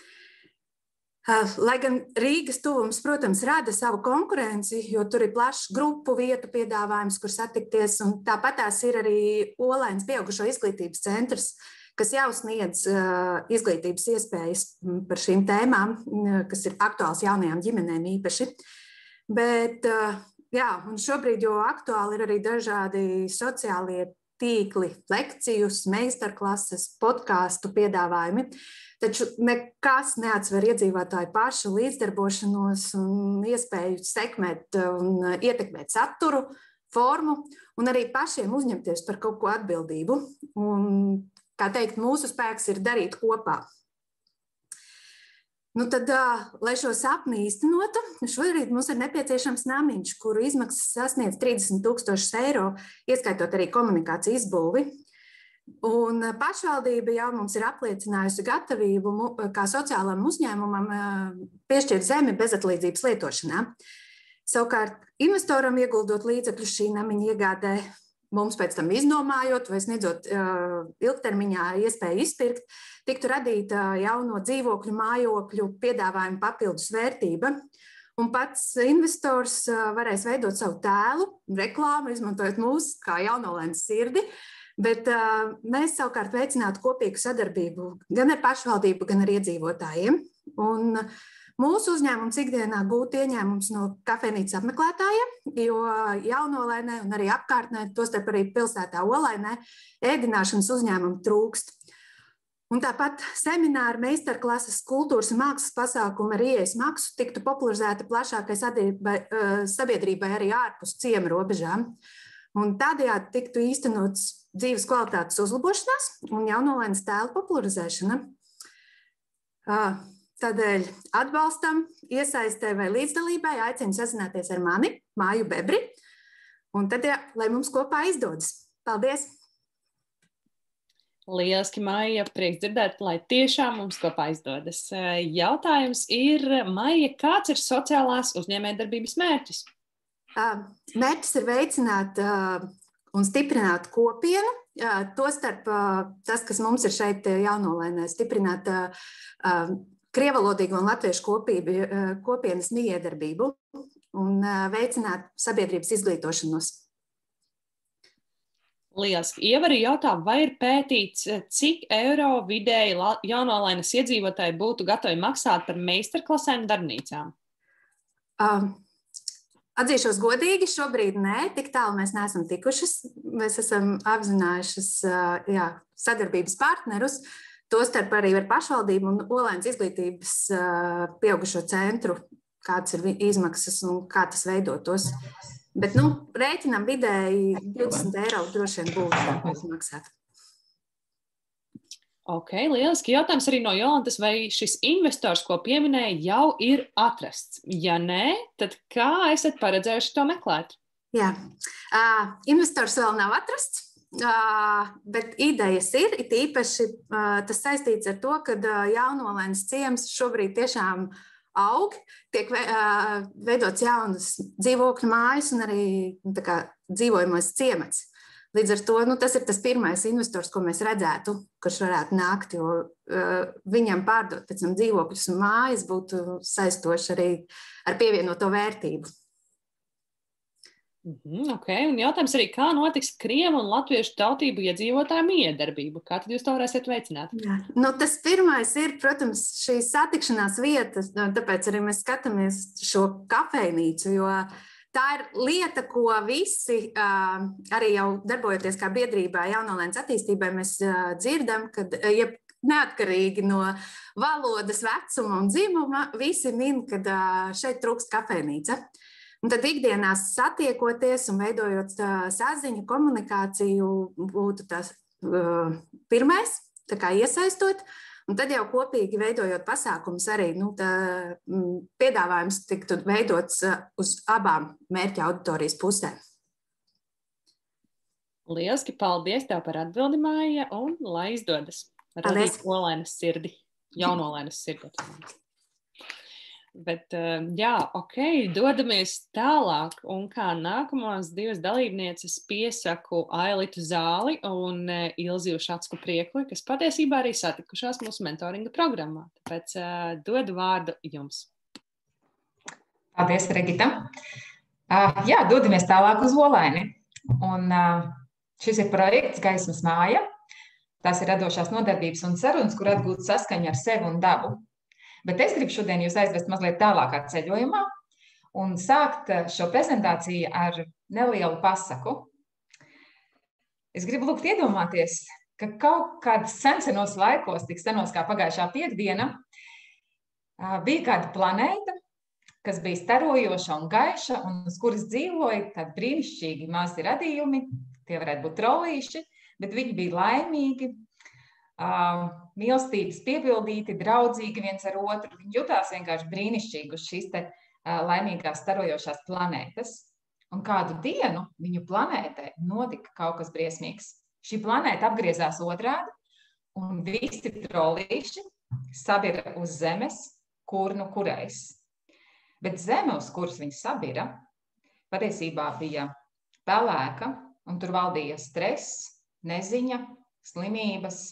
Lai gan Rīgas tuvums, protams, rada savu konkurenci, jo tur ir plašs grupu vietu piedāvājums, kur satikties, un tāpat tās ir arī Olainas pieaugušo izglītības centrs, kas jau sniedz uh, izglītības iespējas par šīm tēmām, kas ir aktuāls jaunajām ģimenēm īpaši. Bet, uh, jā, un šobrīd jo aktuāli ir arī dažādi sociālie tīkli, lekcijus, meistarklases, podkāstu piedāvājumi. Taču nekas neatsver iedzīvotāju pašu līdzdarbošanos un iespēju sekmēt un ietekmēt saturu, formu un arī pašiem uzņemties par kaut ko atbildību. Un, kā teikt, mūsu spēks ir darīt kopā. Nu tad, lai šo sapni īstenotu, šobrīd mums ir nepieciešams namiņš, kuru izmaksas sasniedz trīsdesmit tūkstošus eiro, ieskaitot arī komunikāciju izbūvi. Un pašvaldība jau mums ir apliecinājusi gatavību kā sociālam uzņēmumam piešķirt zemi bezatlīdzības lietošanā. Savukārt investoram ieguldot līdzekļus šī namiņa iegādē, mums pēc tam iznomājot vai sniedzot ilgtermiņā iespēju izpirkt, tiktu radīta jauno dzīvokļu, mājokļu piedāvājumu papildus vērtība. Un pats investors varēs veidot savu tēlu, reklāmu, izmantojot mūs kā Jaunolainas sirdi, bet uh, mēs savukārt veicinātu kopīgu sadarbību gan ar pašvaldību, gan ar iedzīvotājiem. Un mūsu uzņēmums ikdienā gūt ieņēmums no kafejnīcas apmeklētājiem, jo Jaunolainē un arī apkārtnē, tostarp arī pilsētā Olainē, ēdināšanas uzņēmumu trūkst. Un tāpat semināri, meistarklases, kultūras un mākslas pasākumi ar ieejas maksu tiktu popularizēti plašākai sabiedrībai arī ārpus ciema robežām. Un tādējādi tiktu īstenots dzīves kvalitātes uzlabošanās un Jaunolainas tēla popularizēšana. Tādēļ atbalstam, iesaistē vai līdzdalībai aicinu sazināties ar mani, Māju Bebri, un tad, jā, lai mums kopā izdodas. Paldies! Lieliski, Maija, prieks dzirdēt, lai tiešām mums kopā izdodas. Jautājums ir, Maija, kāds ir sociālās uzņēmējdarbības mērķis? Mērķis ir veicināt un stiprināt kopienu, tostarp tas, kas mums ir šeit Jaunolainē, stiprināt krievalodīgo un latviešu kopību, kopienas mijiedarbību un veicināt sabiedrības izglītošanos. Lieliski. Ievari jautā, vai ir pētīts, cik eiro vidēji Jaunolainas iedzīvotāji būtu gatavi maksāt par meistarklasēm darbnīcām? Um. Atzīšos godīgi, šobrīd nē, tik tālu mēs neesam tikušas. Mēs esam apzinājušas jā, sadarbības partnerus, tostarp arī ar pašvaldību un Olainas izglītības pieaugušo centru, kādas ir izmaksas un kā tas veidotos. Bet, nu, rēķinam vidēji divdesmit eiro droši vien būtu maksāt. Ok, lieliski. Jautājums arī no Jolantas, vai šis investors, ko pieminēja, jau ir atrasts? Ja nē, tad kā esat paredzējuši to meklēt? Jā, uh, investors vēl nav atrasts, uh, bet idejas ir. It īpaši uh, tas saistīts ar to, ka uh, Jaunolainas ciems šobrīd tiešām aug, tiek uh, veidots jaunas dzīvokļu mājas un arī tā kā dzīvojamais ciemats. Līdz ar to nu, tas ir tas pirmais investors, ko mēs redzētu, kurš varētu nākt, jo uh, viņam pārdot pēc tam dzīvokļus un mājas būtu saistoši arī ar pievienoto vērtību. Mm, okay. Un jautājums arī, kā notiks krievu un latviešu tautību iedzīvotāju miedarbība? Kā tad jūs to varēsiet veicināt? Jā. Nu, tas pirmais ir, protams, šī satikšanās vieta, tāpēc arī mēs skatāmies šo kafejnīcu, jo tā ir lieta, ko visi, arī jau darbojoties kā biedrībā Jaunolēnas attīstībai, mēs dzirdam, kad ja neatkarīgi no valodas, vecuma un dzimuma, visi min, kad šeit trūkst kafejnīca. Un tad ikdienās satiekoties un veidojot saziņu, komunikāciju būtu tas uh, pirmais, tā kā iesaistot, un tad jau kopīgi veidojot pasākumus arī, nu, tā, m, piedāvājums tiktu veidots uh, uz abām mērķa auditorijas pusēm. Lieliski, paldies tev par atbildi, Māja, un lai izdodas radīt Olēnas sirdi, jaunolēnas sirdi. Bet, jā, ok, dodamies tālāk, un kā nākamās divas dalībnieces piesaku Ailitu Zāli un Ilziju Šatsku Priekli, kas patiesībā arī satikušās mūsu mentoringa programmā. Tāpēc uh, dodu vārdu jums. Paldies, Regita. Uh, jā, dodamies tālāk uz Olaini. Un uh, šis ir projekts Gaismas māja. Tās ir radošās nodarbības un sarunas, kur atgūt saskaņu ar sevi un dabu. Bet es gribu šodien jūs aizvest mazliet tālākā ceļojumā un sākt šo prezentāciju ar nelielu pasaku. Es gribu lūgt iedomāties, ka kaut kāds sensenos laikos, tik senos kā pagājušā piekdiena, bija kāda planēta, kas bija starojoša un gaiša, un uz kuras dzīvoja tādi brīnišķīgi mazi radījumi. Tie varētu būt trollīši, bet viņi bija laimīgi, Uh, mīlestības piepildīti, draudzīgi viens ar otru. Viņi jutās vienkārši brīnišķīgi uz šīs te uh, laimīgās starojošās planētas. Un kādu dienu viņu planētē notika kaut kas briesmīgs. Šī planēta apgriezās otrādi, un visi trollīši sabira uz zemes, kur nu kurais. Bet zeme, uz kuras viņi sabira, patiesībā bija pelēka, un tur valdīja stress, neziņa, slimības.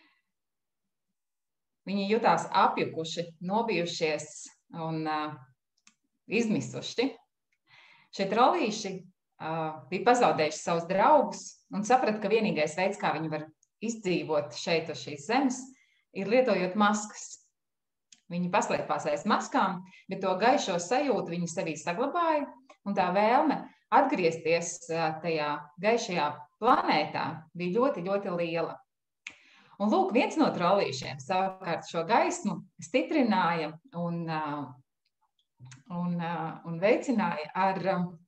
Viņi jutās apjukuši, nobijušies un uh, izmisuši. Šie trollīši uh, bija pazaudējuši savus draugus un saprata, ka vienīgais veids, kā viņi var izdzīvot šeit uz šīs zemes, ir lietojot maskas. Viņi paslēpās aiz maskām, bet to gaišo sajūtu viņi sevī saglabāja, un tā vēlme atgriezties uh, tajā gaišajā planētā bija ļoti, ļoti liela. Un lūk, viens no trollīšiem savukārt šo gaismu stiprināja un, un, un veicināja ar...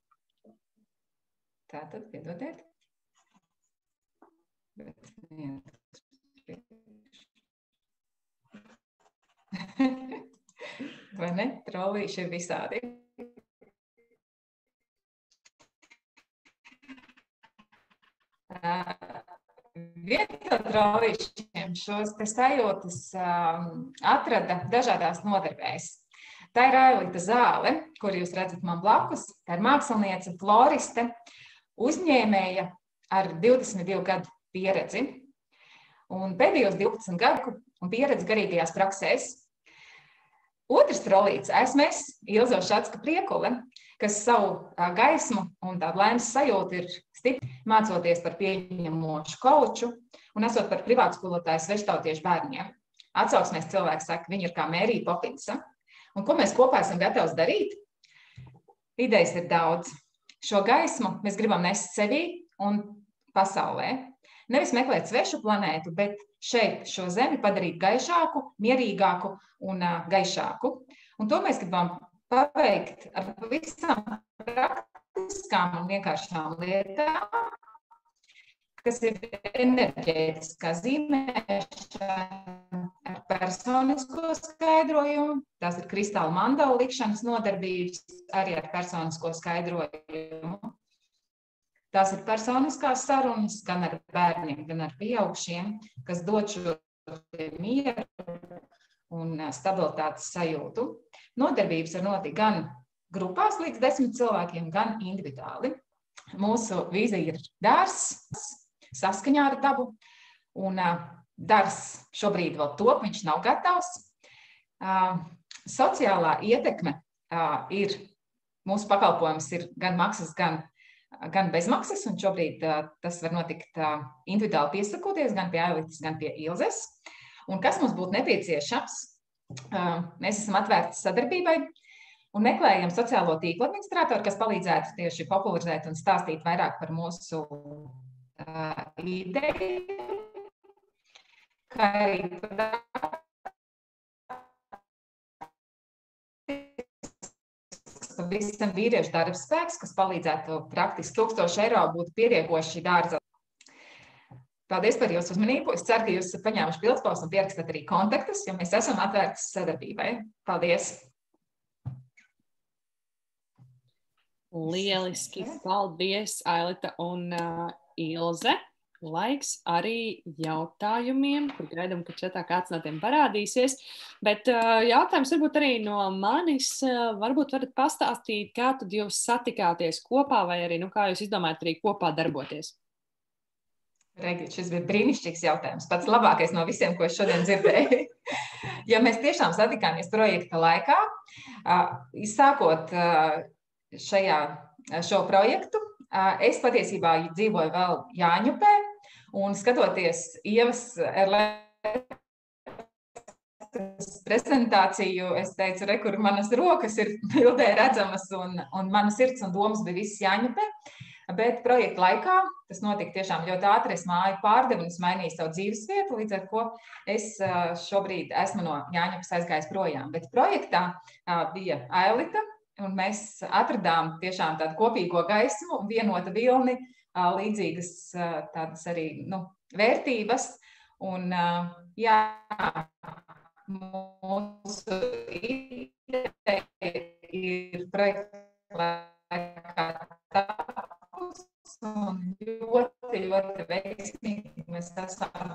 Tātad, piedodiet. Vai ne? Trollīši ir visādi. Viens no trollīšiem šos te sajūtas um, atrada dažādās nodarbēs. Tā ir Ailita Zāle, kur jūs redzat man blakus. Tā ir māksliniece, floriste, uzņēmēja ar divdesmit divu gadu pieredzi. Un pēdējos divpadsmit gadu un pieredzi garīgajās praksēs. Otrs trollīts esmu es, Ilzo Šatska Priekule, kas savu gaismu un tādu laimes sajūtu ir stipri mācoties par pieņemošu kauču un esot par privātskolotāju sveštautiešu bērniem. Atsauksmēs cilvēki saka, viņi ir kā Mērija Popinsa. Un ko mēs kopā esam gatavi darīt? Idejas ir daudz. Šo gaismu mēs gribam nest sevī un pasaulē. Nevis meklēt svešu planētu, bet šeit šo zemi padarīt gaišāku, mierīgāku un uh, gaišāku. Un to mēs gribam paveikt ar visām praktiskām un vienkāršām lietām, kas ir enerģētiskā zīmēšana ar personisko skaidrojumu. Tās ir kristāla mandalu likšanas nodarbības arī ar personisko skaidrojumu. Tās ir personiskās sarunas gan ar bērniem, gan ar pieaugšiem, kas dod šo mieru un stabilitātes sajūtu. Nodarbības var notikt gan grupās līdz desmit cilvēkiem, gan individuāli. Mūsu vīzija ir dārzs, saskaņā ar dabu, un dārzs šobrīd vēl top, viņš nav gatavs. Sociālā ietekme ir, mūsu pakalpojums ir gan maksas, gan gan bezmaksas, un šobrīd tas var notikt individuāli piesakoties gan pie Ailitas, gan pie Ilzes. Un kas mums būtu nepieciešams? Mēs esam atvērti sadarbībai un meklējam sociālo tīklu administratoru, kas palīdzētu tieši popularizēt un stāstīt vairāk par mūsu ideju, kā arī visam vīriešu darbspēks, kas palīdzētu praktiski tūkstoši eiro būtu pietiekoši dārza. Paldies par jūsu uzmanību. Es ceru, ka jūs esat paņēmuši pildspalvas un pierakstat arī kontaktus, jo mēs esam atvērti sadarbībai. Paldies! Lieliski! Paldies, Ailita un uh, Ilze! Laiks arī jautājumiem, kur gaidām, ka čatā kāds no tiem parādīsies. Bet uh, jautājums varbūt arī no manis. Uh, varbūt varat pastāstīt, kā tad jūs satikāties kopā vai arī, nu, kā jūs izdomājat arī kopā darboties? Regita, šis bija brīnišķīgs jautājums. Pats labākais no visiem, ko es šodien dzirdēju. Ja mēs tiešām satikāmies projekta laikā, uh, izsākot uh, šajā, šo projektu, uh, es patiesībā dzīvoju vēl Jāņupē, un skatoties Ievas prezentāciju, es teicu, re, kur manas rokas ir bildē redzamas, un, un manas sirds un domas bija viss Jāņupē. Bet projekta laikā tas notika tiešām ļoti ātri. Es māju pārdevu un es mainīju savu dzīves vietu, līdz ar ko es šobrīd esmu no Jāņupas aizgājis projām. Bet projektā bija Ailita, un mēs atradām tiešām tādu kopīgo gaismu, vienota vilni, līdzīgas tādas arī, nu, vērtības. Un, jā, mūsu ideja ir projekta laikā tāpus, un ļoti, ļoti veiksmīgi mēs esam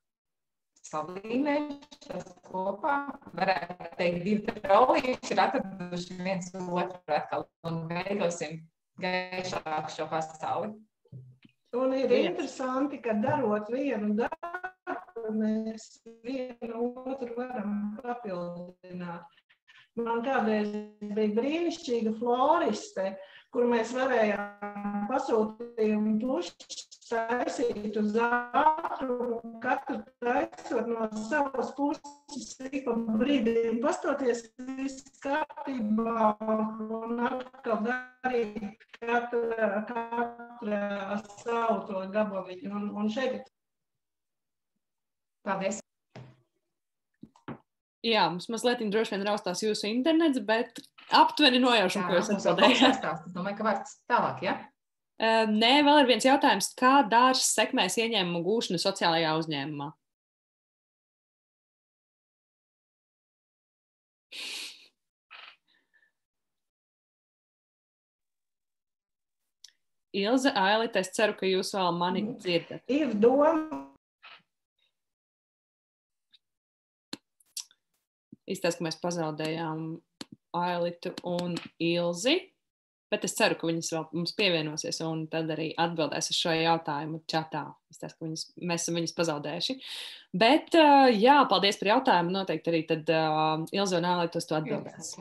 salīmējuši kopā. Varētu teikt, divi trolīši ir atraduši viens otru atkal un veidosim gaišāku šo pasauli. Un ir interesanti, ka darot vienu darbu, mēs vienu otru varam papildināt. Man kādreiz bija brīnišķīga floriste, kur mēs varējām pasūtījumu pušķi taisīt uz ātrumu, katru taisot no savas puses ik pa brīdim pastoties viss kārtībā un atkal darīt katra, katra savu to gabaliņu. Un, un šeit... Paldies! Jā, mums mazliet droši vien raustās jūsu internets, bet aptuveni nojaušam, ko jūs atbildējāt. Es domāju, ka vārds tālāk, ja? Uh, nē, vēl ir viens jautājums. Kā dārzs sekmēs ieņēmumu gūšanu sociālajā uzņēmumā? Ilze, Ailita, es ceru, ka jūs vēl mani dzirdat. Ir doma. Izstāst, ka mēs pazaudējām Ailitu un Ilzi, bet es ceru, ka viņas vēl mums pievienosies un tad arī atbildēs uz šo jautājumu čatā. Izstāst, ka viņas, mēs esam viņas pazaudējuši. Bet, jā, paldies par jautājumu. Noteikti arī tad uh, Ilze un Ailita uz to atbildēs.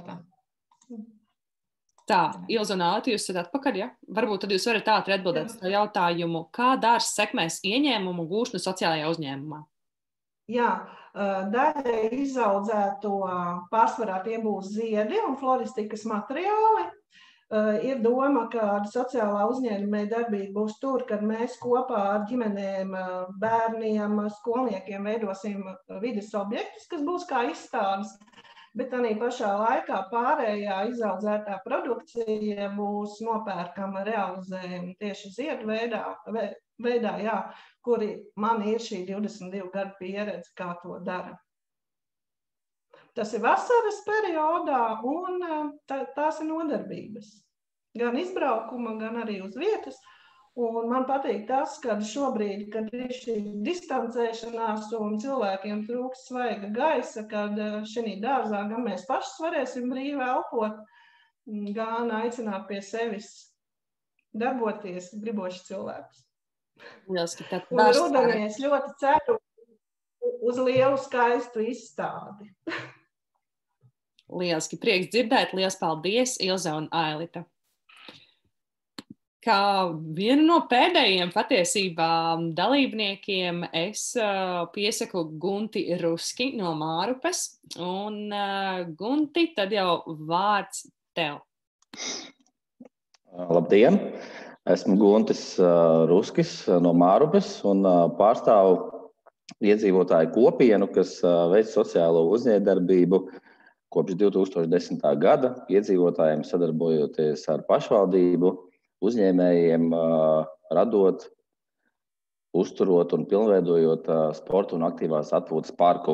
Tā, Ilze un Ailita, jūs esat atpakaļ, ja? Varbūt tad jūs varat ātri atbildēt uz to jautājumu, kā dārzs sekmēs ieņēmumu gūšanu sociālajā uzņēmumā? Jā, daļa izaudzēto pārsvarā tie būs ziedi un floristikas materiāli. Ir doma, ka sociālā uzņēmēja darbība būs tur, kad mēs kopā ar ģimenēm, bērniem, skolniekiem veidosim vides objektus, kas būs kā izstādes, bet arī pašā laikā pārējā izaudzētā produkcija būs nopērkama, realizējama tieši ziedu veidā, veidā, jā, kuri man ir šī divdesmit divu gadu pieredze, kā to dara. Tas ir vasaras periodā un tā, tās ir nodarbības. Gan izbraukuma, gan arī uz vietas. Un man patīk tas, ka šobrīd, kad ir šī distancēšanās un cilvēkiem trūks svaiga gaisa, kad šī dārzā gan mēs pašas varēsim brīvi elpot, gan aicināt pie sevis darboties griboši cilvēkus. Lieliski, un rudenī es ļoti ceru uz lielu skaistu izstādi. Lieliski, prieks dzirdēt. Liels paldies, Ilze un Ailita. kā vienu no pēdējiem patiesībā dalībniekiem es uh, piesaku Gunti Ruski no Mārupes. Un, uh, Gunti, tad jau vārds tev. Labdien! Esmu Guntis uh, Ruskis no Mārupes un uh, pārstāvu iedzīvotāju kopienu, kas uh, veic sociālo uzņēmējdarbību kopš divi tūkstoši desmitā gada, iedzīvotājiem sadarbojoties ar pašvaldību, uzņēmējiem, radot, uzturot un pilnveidojot sporta un aktīvās atpūtas parku.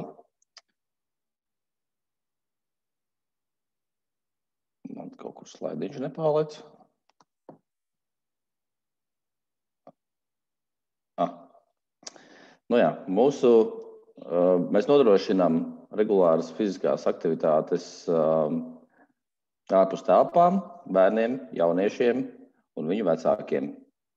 Man kaut kur slaidiņš nepālēc. Ah. Nu jā, mūsu, mēs nodrošinām regulāras fiziskās aktivitātes ārpus telpām bērniem, jauniešiem un viņu vecākiem.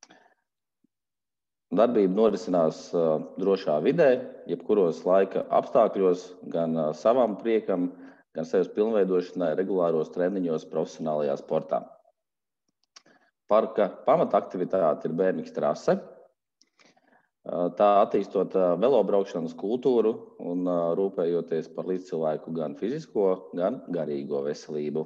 Darbība norisinās drošā vidē, jebkuros laika apstākļos, gan savam priekam, gan sevis pilnveidošanai regulāros treniņos profesionālajā sportā. Parka pamataktivitāte ir B M X trase. Tā attīstot velobraukšanas kultūru un rūpējoties par līdzcilvēku gan fizisko, gan garīgo veselību.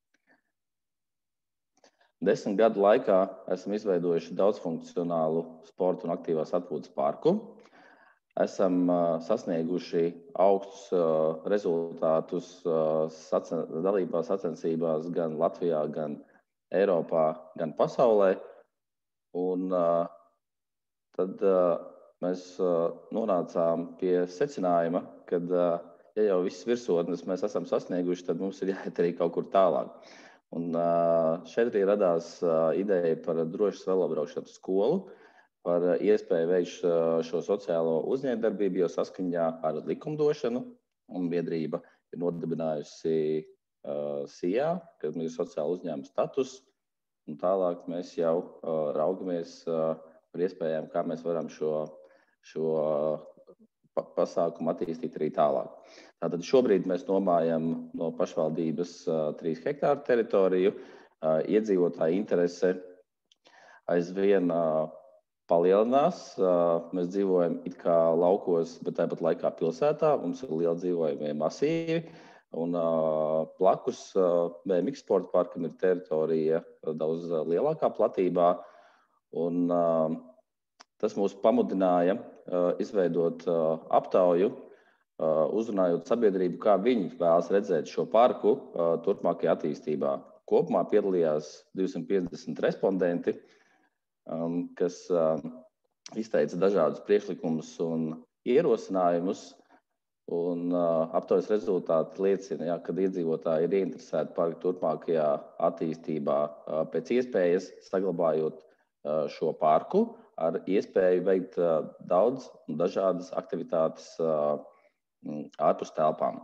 Desmit gadu laikā esam izveidojuši daudzfunkcionālu sporta un aktīvās atpūtas parku. Esam sasnieguši augstus rezultātus dalībā sacensībās gan Latvijā, gan Eiropā, gan pasaulē. Un tad mēs nonācām pie secinājuma, ka, ja jau viss virsotnes mēs esam sasnieguši, tad mums ir jāiet arī kaut kur tālāk. Un šeit arī radās ideja par drošas velobraukšanas skolu, par iespēju veikt šo sociālo uzņēmējdarbību, jo saskaņā ar likumdošanu un biedrība ir nodibinājusi S I A, kad ir sociāla uzņēmuma status, un tālāk mēs jau raugamies par iespējām, kā mēs varam šo, šo pasākumu attīstīt arī tālāk. Tātad šobrīd mēs nomājam no pašvaldības trīs hektāru teritoriju. Iedzīvotāju interese aizvien palielinās. Mēs dzīvojam it kā laukos, bet tāpat laikā pilsētā. Mums ir lieli dzīvojamie masīvi. Un plakus B M X sporta parkam ir teritorija daudz lielākā platībā. Un tas mūs pamudināja izveidot aptauju, uzrunājot sabiedrību, kā viņi vēlas redzēt šo parku turpmākajā attīstībā. Kopumā piedalījās divsimt piecdesmit respondenti, kas izteica dažādus priekšlikumus un ierosinājumus. Un aptaujas rezultāti liecina, ja, kad iedzīvotāji ir ieinteresēti parka turpmākajā attīstībā pēc iespējas saglabājot šo parku ar iespēju veikt daudz un dažādas aktivitātes ārpus telpām.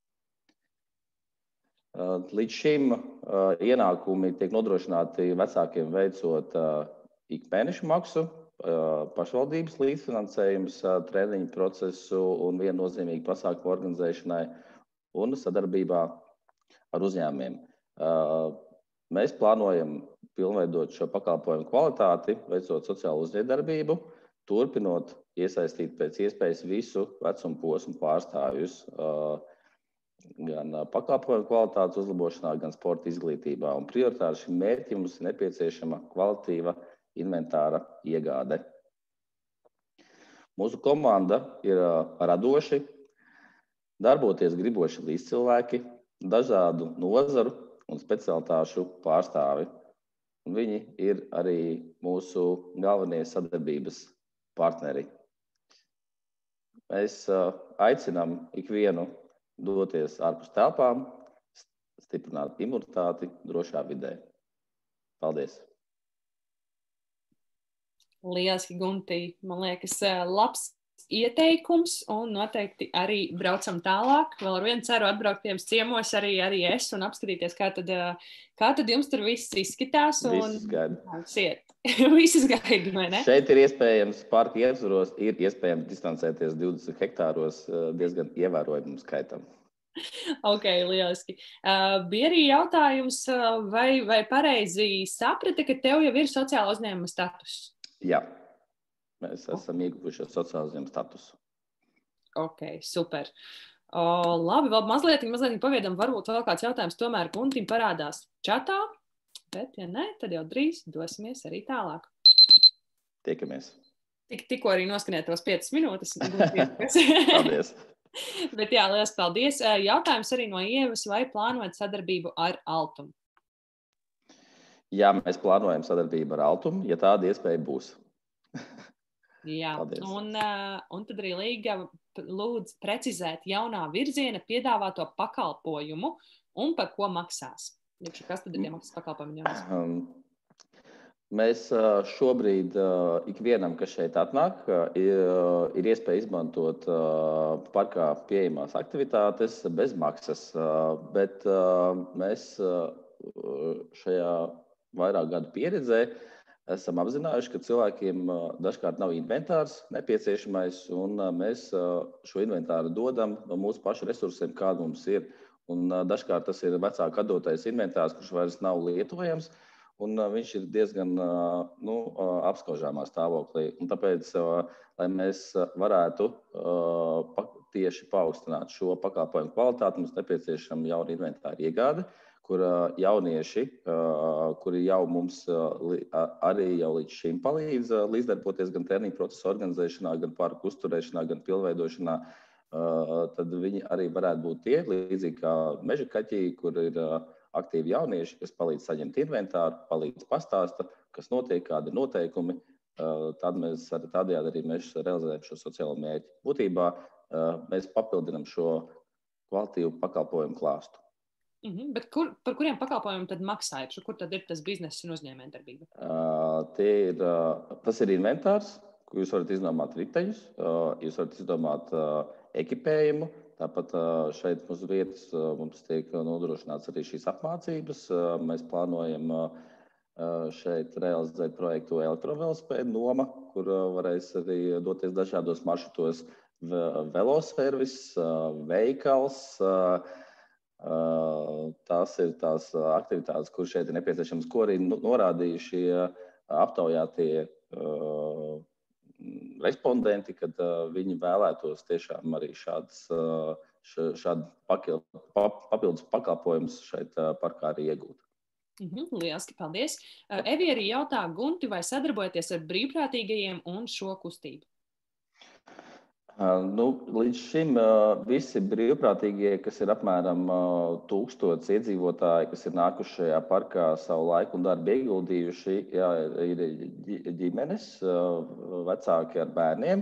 Līdz šim ienākumi tiek nodrošināti vecākiem veicot ikmēneša maksu, pašvaldības līdzfinansējums, treniņu procesu un viennozīmīgu pasākumu organizēšanai un sadarbībā ar uzņēmumiem. Mēs plānojam pilnveidot šo pakalpojumu kvalitāti, veicot sociālo uzņēmējdarbību, turpinot iesaistīt pēc iespējas visu vecumu posmu pārstāvjus, gan pakalpojumu kvalitātes uzlabošanā, gan sporta izglītībā. Un prioritāri šim mērķim mums ir nepieciešama kvalitīva inventāra iegāde. Mūsu komanda ir radoši, darboties griboši līdzcilvēki, dažādu nozaru un specialitāšu pārstāvi. Un viņi ir arī mūsu galvenie sadarbības partneri. Mēs aicinām ikvienu doties ārpus telpām, stiprināt imunitāti drošā vidē. Paldies! Lieliski, Gunti. Man liekas, labs ieteikums un noteikti arī braucam tālāk. Vēl ar vienu ceru atbraukt tiem ciemos arī, arī es un apskatīties, kā tad, kā tad jums tur viss izskatās. Un... Viss gaida. Viss gaida, vai ne? Šeit ir iespējams, parka ietvaros, ir iespējams distancēties divdesmit hektāros diezgan ievērojumu skaitam. Ok, lieliski. Uh, bija arī jautājums, uh, vai, vai pareizi saprata, ka tev jau ir sociāla uzņēmuma status? Jā, mēs esam ieguvuši sociāla uzņēmuma statusu. Ok, super. Uh, labi, vēl mazliet, mazliet paviedam, varbūt vēl kāds jautājums tomēr Guntim parādās čatā, bet ja ne, tad jau drīz dosimies arī tālāk. Tiekamies. Tik, tikko arī noskanēt tos piecas minūtes. Paldies. Bet jā, liels paldies. Jautājums arī no Ievas, vai plānojat sadarbību ar Altumu? Jā, mēs plānojam sadarbību ar Altumu, ja tāda iespēja būs. Jā, un, un tad arī Līga lūdz precizēt jaunā virziena piedāvāto pakalpojumu un par ko maksās. Kas tad ir tie maksas pakalpojumi? Um, mēs šobrīd ikvienam, kas šeit atnāk, ir, ir iespēja izmantot parkā pieejamās aktivitātes bez maksas, bet mēs šajā vairāk gadu pieredzē esam apzinājuši, ka cilvēkiem dažkārt nav inventārs nepieciešamais, un mēs šo inventāru dodam no mūsu pašu resursiem, kāda mums ir. Un dažkārt tas ir vecāka atdotais inventārs, kurš vairs nav lietojams, un viņš ir diezgan nu, apskaužāmā stāvoklī. Un tāpēc, lai mēs varētu tieši paaugstināt šo pakalpojumu kvalitāti, mums nepieciešama jauna inventāra iegāde, kur jaunieši, kuri jau mums arī jau līdz šim palīdz līdzdarboties gan treniņu procesu organizēšanā, gan parku uzturēšanā, gan pilnveidošanā, tad viņi arī varētu būt tie, līdzīgi kā meža kaķī, kur ir aktīvi jaunieši, kas palīdz saņemt inventāru, palīdz pastāsta, kas notiek, kādi noteikumi. Tad mēs tādējādi arī mēs realizējam šo sociālo mērķi. Būtībā mēs papildinam šo kvalitīvu pakalpojumu klāstu. Mhm, bet kur, par kuriem pakalpojumiem tad maksājat? Kur tad ir tas biznesa un uzņēmējdarbība? Uh, ir, uh, tas ir inventārs, ko jūs varat izdomāt riteņus, uh, jūs varat izdomāt uh, ekipējumu. Tāpat uh, šeit uz vietas uh, mums tiek nodrošināts arī šīs apmācības. Uh, mēs plānojam uh, šeit realizēt projektu elektrovelospēdu noma, kur uh, varēs arī doties dažādos maršrutos veloservis, uh, veikals, uh, tās ir tās aktivitātes, kur šeit ir nepieciešams, ko arī norādījuši aptaujātie respondenti, kad viņi vēlētos tiešām arī šāds, šādu papildus pakalpojumus šeit parkā arī iegūt. Mhm, lieliski, paldies. Evi arī jautā, Gunti, vai sadarbojaties ar brīvprātīgajiem un šo kustību? Nu, līdz šim visi brīvprātīgie, kas ir apmēram tūkstots iedzīvotāji, kas ir nākuši šajā parkā savu laiku un darbu ieguldījuši, jā, ir ģimenes, vecāki ar bērniem.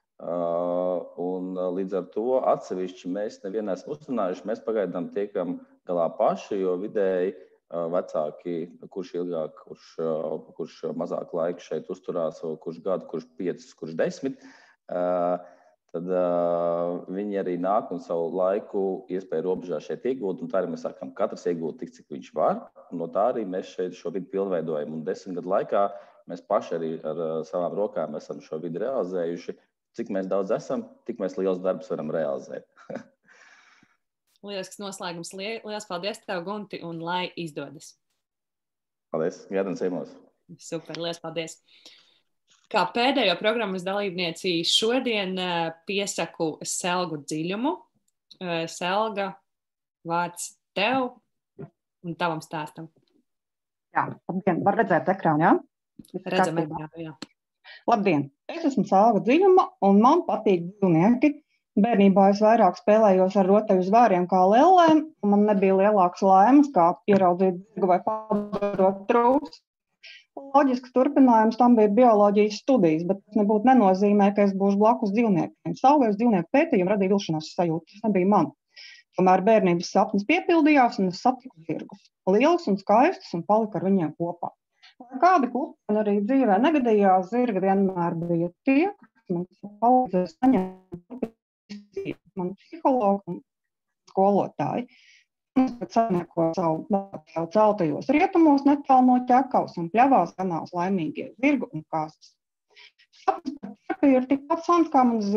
Un līdz ar to atsevišķi mēs nevienu esam uzrunājuši. Mēs pagaidām tiekam galā paši, jo vidēji vecāki, kurš ilgāk, kurš, kurš mazāk laika šeit uzturās, kurš gadu, kurš piecus, kurš desmit, tad uh, viņi arī nāk un savu laiku iespēju robežā šeit iegūt, un tā arī mēs sakām, katrs iegūt tik, cik viņš var, un no tā arī mēs šeit šo vidi pilnveidojam, un desmit gadu laikā mēs paši arī ar uh, savām rokām esam šo vidi realizējuši. Cik mēs daudz esam, tik mēs liels darbs varam realizēt. Lielisks noslēgums. Liels paldies tev, Gunti, un lai izdodas. Paldies, Gēdens ciemos. Super, liels paldies. Kā pēdējo programmas dalībnieci šodien piesaku Selgu Dziļumu. Selga, vārds tev un tavam stāstam. Jā, labdien, var redzēt ekrānu, jā? Redzam ekrānu, jā. Labdien, es esmu Selga Dziļuma un man patīk dzīvnieki. Bērnībā es vairāk spēlējos ar rotaļu zvēriem kā lellēm, un man nebija lielākas laimes, kā ieraudzīt zirgu vai padarot trūks. Loģisks turpinājums tam bija bioloģijas studijas, bet tas nebūtu nenozīmē, ka es būšu blakus dzīvniekiem. Savais dzīvnieku pētījumi radīja vilšanās sajūtu, tas nebija man. Tomēr bērnības sapnis piepildījās un es satiku zirgus. Lielus un skaistus un paliku ar viņiem kopā. Lai kādi klupieni arī dzīvē negadījās, zirgi vienmēr bija tie, kas man palīdzēja saņemt man psihologu un skolotāji. Es pēc saimniekoju savu jau celtajos rietumos netālu no ķekavas un pļavās ganās laimīgie zirgu un kāsas. Sapnis par terapiju ir tikpat sans kā man zirgi.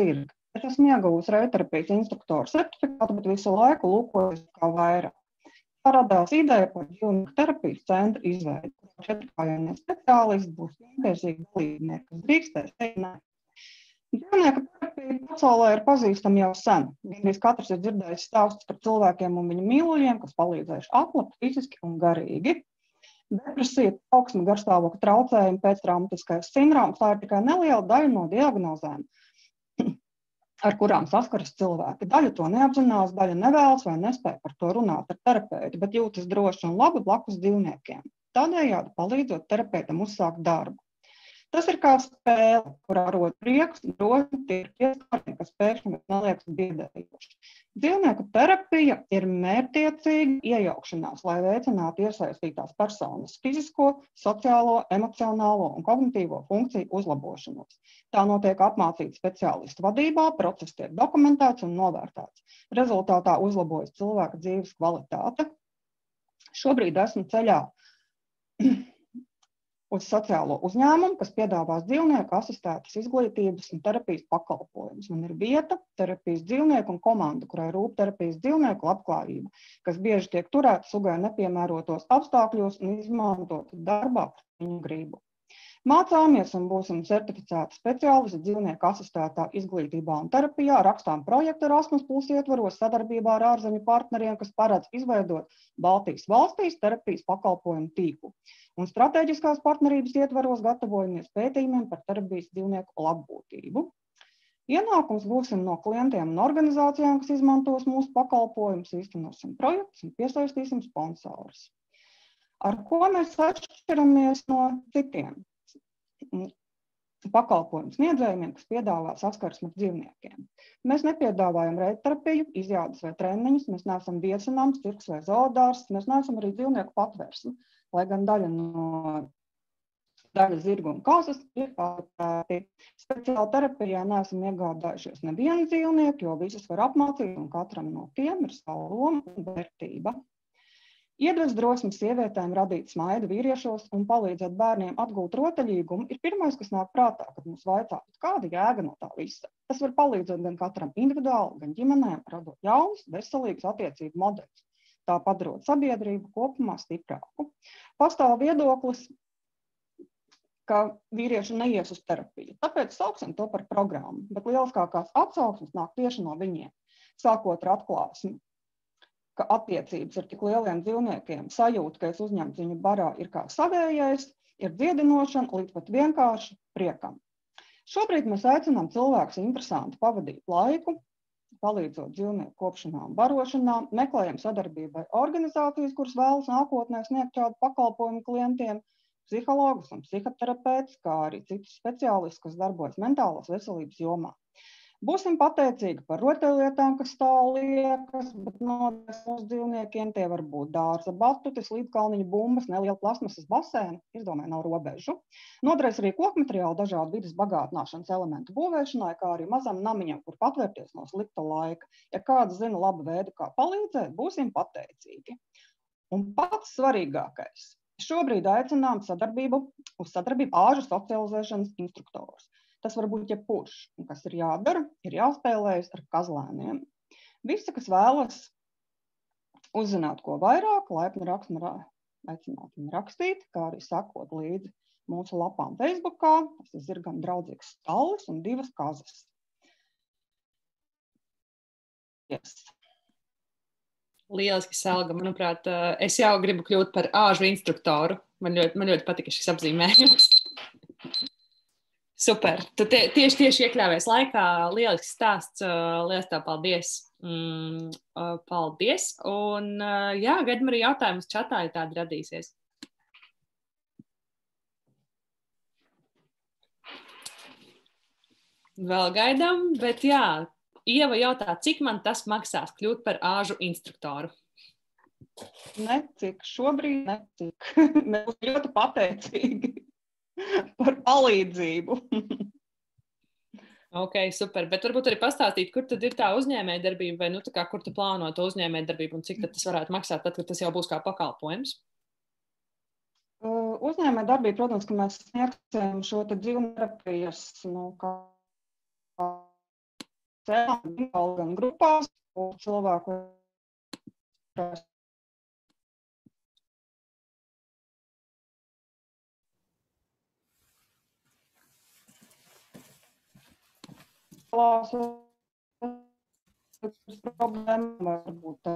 Es esmu ieguvusi rēterapijas instruktoru certifikātu, bet visu laiku lūkojos kā vairāk. Tā radās ideja par dzīvnieku terapijas centru izveidi, kur četrkājainie speciālisti būs vientiesīgi dalībnieki, kas drīkstēs teikt. Dzīvnieku terapija pasaulē ir pazīstama jau sen. Gandrīz katrs ir dzirdējis stāstus par cilvēkiem un viņu mīluļiem, kas palīdzējuši atlapt fiziski un garīgi. Depresija, trauksme, garstāvokļa traucējumi, pēctraumatiskais sindroms, tā ir tikai neliela daļa no diagnozēm, ar kurām saskaras cilvēki. Daļa to neapzinās, daļa nevēlas vai nespēja par to runāt ar terapeitu, bet jūtas droši un labi blakus dzīvniekiem. Tādējādi palīdzot terapeitam uzsākt darbu. Tas ir kā spēle, kurā rod prieks, droši, tie ir pieskārieni, kas pēkšņi neliekas biedējoši. Dzīvnieku terapija ir mērķtiecīga iejaukšanās, lai veicinātu iesaistītās personas fizisko, sociālo, emocionālo un kognitīvo funkciju uzlabošanos. Tā notiek apmācīta speciālistu vadībā, process tiek dokumentēts un novērtēts. Rezultātā uzlabojas cilvēka dzīves kvalitāte. Šobrīd esmu ceļā uz sociālo uzņēmumu, kas piedāvās dzīvnieku asistētas izglītības un terapijas pakalpojumus. Man ir vieta, terapijas dzīvnieku un komanda, kurai rūp terapijas dzīvnieku labklājība, kas bieži tiek turēta sugai nepiemērotos apstākļos un izmantot darbā par viņu gribu. Mācāmies un būsim certificēti speciālisti dzīvnieku asistētā izglītībā un terapijā, rakstām projektu Erasmus plus ietvaros sadarbībā ar ārzemju partneriem, kas paredz izveidot Baltijas valstīs terapijas pakalpojumu tīklu. Un strateģiskās partnerības ietvaros gatavojamies pētījumiem par terapijas dzīvnieku labbūtību. Ienākums būsim no klientiem un organizācijām, kas izmantos mūsu pakalpojumus, īstenosim projektus un piesaistīsim sponsorus. Ar ko mēs atšķiramies no citiem pakalpojumu sniedzējumiem, kas piedāvā saskarsmi ar dzīvniekiem? Mēs nepiedāvājam reiterapiju, izjādes vai treniņus, mēs neesam viesinājums, cirks vai zoodārs, mēs neesam arī dzīvnieku patvērsme, lai gan daļa no daļa zirgu un kazas ir pārtēti. Speciāli terapijā neesam iegādājušies nevienu dzīvnieku, jo visus var apmācīt un katram no tiem ir savu loma un vērtība. Iedvest drosmi sievietēm radīt smaidu vīriešos un palīdzēt bērniem atgūt rotaļīgumu ir pirmais, kas nāk prātā, kad mums vaicā, kāda jēga no tā visa. Tas var palīdzēt gan katram individuāli, gan ģimenēm, radot jaunus, veselīgus attiecību modeļus. Tā padarot sabiedrību kopumā stiprāku. Pastāv viedoklis, ka vīrieši neies uz terapiju. Tāpēc sauksim to par programmu, bet lieliskākās atsauksmes nāk tieši no viņiem. Sākot ar atklāsmi, ka attiecības ar tik lieliem dzīvniekiem, sajūta, ka es uzņemts viņu barā, ir kā savējais, ir dziedinošana līdz pat vienkārši priekam. Šobrīd mēs aicinām cilvēkus interesanti pavadīt laiku, palīdzot dzīvnieku kopšanā un barošanā, meklējam sadarbību ar organizācijas, kuras vēlas nākotnē sniegt šādu pakalpojumu klientiem, psihologus un psihoterapeitus, kā arī citus speciālistus, kas darbojas mentālās veselības jomā. Būsim pateicīgi par rotaļlietām, kas stāv liekas, bet noderēs mūsu dzīvniekiem. Tie var būt dārza batutis, līdkalniņu bumbas, neliela plasmasas basēna, izdomāja nav robežu. Noderēs arī kokmateriāli dažādu vidas bagātināšanas elementu būvēšanai, kā arī mazam namiņam, kur patvērties no slikta laika. Ja kāds zina labu veidu, kā palīdzēt, būsim pateicīgi. Un pats svarīgākais. Šobrīd aicinām sadarbību uz sadarbību āžu socializēšanas instruktorus. Tas var būt jebkurš, un kas ir jādara, ir jāspēlējas ar kazlēniem. Visi, kas vēlas uzzināt, ko vairāk, laipni rakstmarā aicināt viņu rakstīt, kā arī sakot līdzi mūsu lapām Facebookā. Tas ir gan draudzīgs stallis un divas kazas. Yes. Lieliski, Selga. Manuprāt, es jau gribu kļūt par āžu instruktoru. Man ļoti, man ļoti patika šis apzīmējums. Super. Tu tie, tieši, tieši iekļāvies laikā. Lielisks stāsts. Lielas tā paldies. Mm, paldies. Un jā, gaidam arī jautājumus čatā, ja tādi radīsies. Vēl gaidām, bet jā, Ieva jautā, cik man tas maksās kļūt par āžu instruktoru? Necik, šobrīd necik. Mēs būsim ļoti pateicīgi par palīdzību. Ok, super. Bet varbūt arī pastāstīt, kur tad ir tā uzņēmējdarbība, vai nu tā kā, kur tu plāno to uzņēmējdarbību un cik tad tas varētu maksāt, tad, kad tas jau būs kā pakalpojums? Uh, uzņēmējdarbība, protams, ka mēs sniegsim šo te dzīvnieku terapijas, nu, kā spēlēm, gan grupās, un cilvēku problēma varbūt.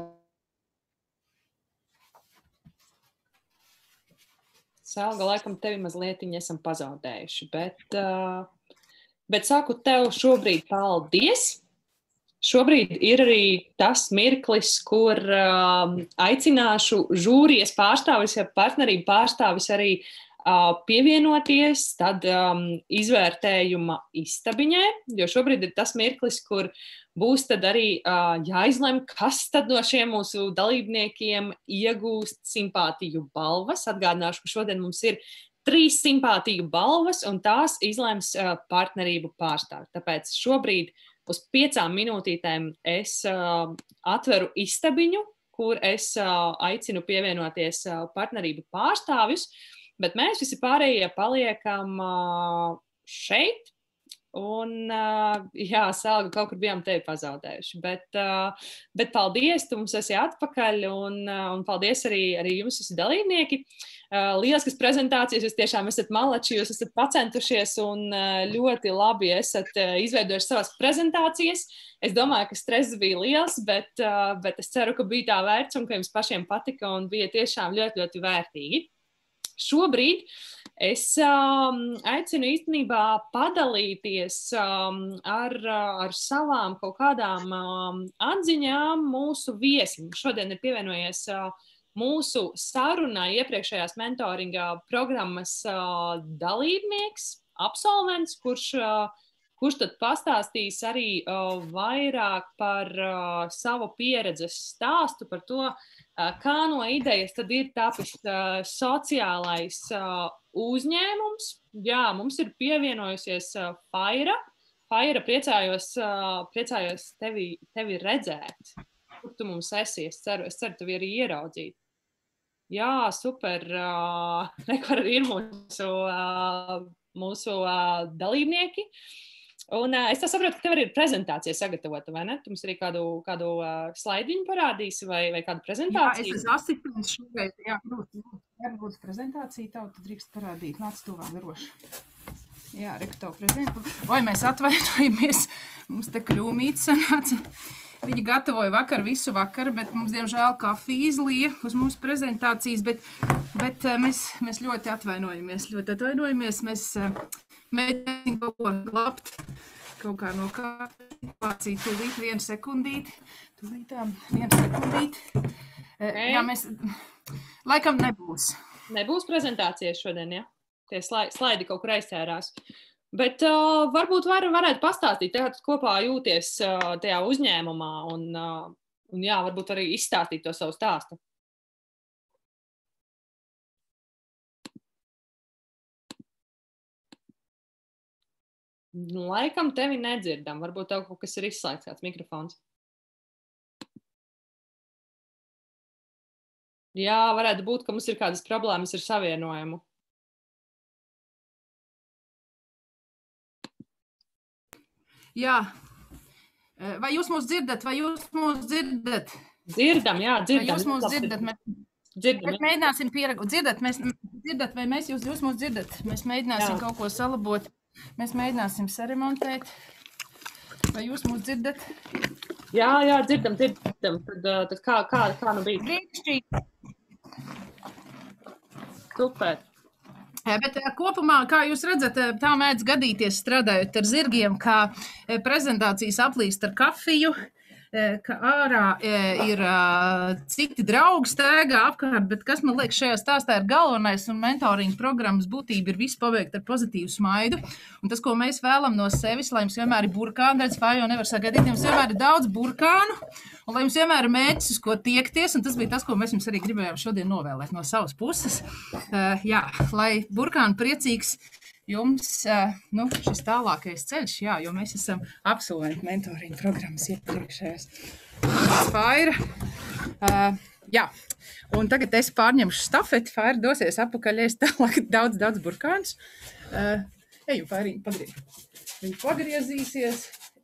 Selga, laikam tevi mazlietiņi esam pazaudējuši, bet, uh, bet saku tev šobrīd paldies. Šobrīd ir arī tas mirklis, kur uh, aicināšu žūrijas pārstāvis, ja partnerību pārstāvis arī uh, pievienoties tad um, izvērtējuma istabiņai, jo šobrīd ir tas mirklis, kur būs tad arī uh, jāizlem, kas tad no šiem mūsu dalībniekiem iegūst simpātiju balvas. Atgādināšu, ka šodien mums ir trīs simpātiju balvas, un tās izlems uh, partnerību pārstāvi. Tāpēc šobrīd uz piecām minūtītēm es uh, atveru istabiņu, kur es uh, aicinu pievienoties uh, partnerību pārstāvjus, bet mēs visi pārējie paliekam uh, šeit. Un, uh, jā, Selga, kaut kur bijām tevi pazaudējuši, bet, uh, bet paldies, tu mums esi atpakaļ, un, uh, un paldies arī, arī jums, visi dalībnieki. Uh, lieliskas prezentācijas, jūs tiešām esat malači, jūs esat pacentušies un uh, ļoti labi esat uh, izveidojuši savas prezentācijas. Es domāju, ka stress bija liels, bet, uh, bet es ceru, ka bija tā vērts un ka jums pašiem patika un bija tiešām ļoti, ļoti vērtīgi. Šobrīd es um, aicinu īstenībā padalīties um, ar, ar savām kaut kādām um, atziņām mūsu viesim. Šodien ir pievienojies uh, mūsu sarunai iepriekšējās mentoringa programmas uh, dalībnieks, absolvents, kurš, uh, kurš tad pastāstīs arī uh, vairāk par uh, savu pieredzes stāstu, par to, kā no idejas tad ir tapis uh, sociālais uh, uzņēmums. Jā, mums ir pievienojusies uh, Faira. Faira, priecājos, uh, priecājos tevi, tevi redzēt. Kur tu mums esi? Es ceru, es ceru tevi arī ieraudzīt. Jā, super. Uh, Nekvar arī ir mūsu, uh, mūsu uh, dalībnieki. Un uh, es tā saprotu, ka tev arī ir prezentācija sagatavota, vai ne? Tu mums arī kādu, kādu uh, slaidiņu parādīsi vai, vai kādu prezentāciju? Jā, es esmu asignējis šoreiz, jā, lūdzu, ja būs prezentācija, tev tad drīkst parādīt, nāc tuvāk droši. Jā, reku tev prezentāciju. Vai mēs atvainojamies, mums te kļūmīts sanāca. Viņi gatavoja vakar visu vakaru, bet mums, diemžēl, kafija izlija uz mūsu prezentācijas, bet, bet mēs, mēs ļoti atvainojamies, ļoti atvainojamies, mēs mēģināsim kaut ko glabt, kaut kā no kā situācija, tūlīt vienu sekundīti, tūlītām vienu sekundīti. Okay. Jā, mēs, laikam nebūs. Nebūs prezentācijas šodien, ja? Tie slaidi kaut kur aizķērās. Bet uh, varbūt var, varētu pastāstīt, kā tu kopā jūties uh, tajā uzņēmumā un, uh, un jā, varbūt arī izstāstīt to savu stāstu. Laikam tevi nedzirdam, varbūt tev kaut kas ir izslēgts kāds mikrofons. Jā, varētu būt, ka mums ir kādas problēmas ar savienojumu. Jā. Vai jūs mūs dzirdat? Vai jūs mūs dzirdat? Dzirdam, jā, dzirdam. Vai jūs mūs dzirdat? Mēs, dzirdam, mēs mēģināsim pieragot. Dzirdat, mēs dzirdat, vai mēs jūs, jūs mūs dzirdat? Mēs mēģināsim jā. Kaut ko salabot. Mēs mēģināsim saremontēt. Vai jūs mūs dzirdat? Jā, jā, dzirdam, dzirdam. Tad, tad kā, kā, kā nu bija? Brīnišķīgi. Super. Bet kopumā, kā jūs redzat, tā mēdz gadīties strādājot ar zirgiem, kā prezentācijas aplīst ar kafiju, ka ārā ir citi draugi staigā apkārt, bet kas man liekas šajā stāstā ir galvenais un mentoringa programmas būtība ir visu paveikt ar pozitīvu smaidu. Un tas, ko mēs vēlam no sevis, lai jums vienmēr ir burkāni, redz, Fāja jau nevar sagaidīt, jums vienmēr ir daudz burkānu, un lai jums vienmēr ir mērķis, uz ko tiekties, un tas bija tas, ko mēs jums arī gribējām šodien novēlēt no savas puses. Uh, jā, lai burkāni priecīgs jums, uh, nu, šis tālākais ceļš, jā, jo mēs esam absolventi mentoringa programmas iepriekšējās. Faira, uh, jā, un tagad es pārņemšu stafeti, Faira dosies apakaļ, es tālāk daudz, daudz burkāns. Uh, eju, Fairiņu, pagriez. Viņa pagriezīsies,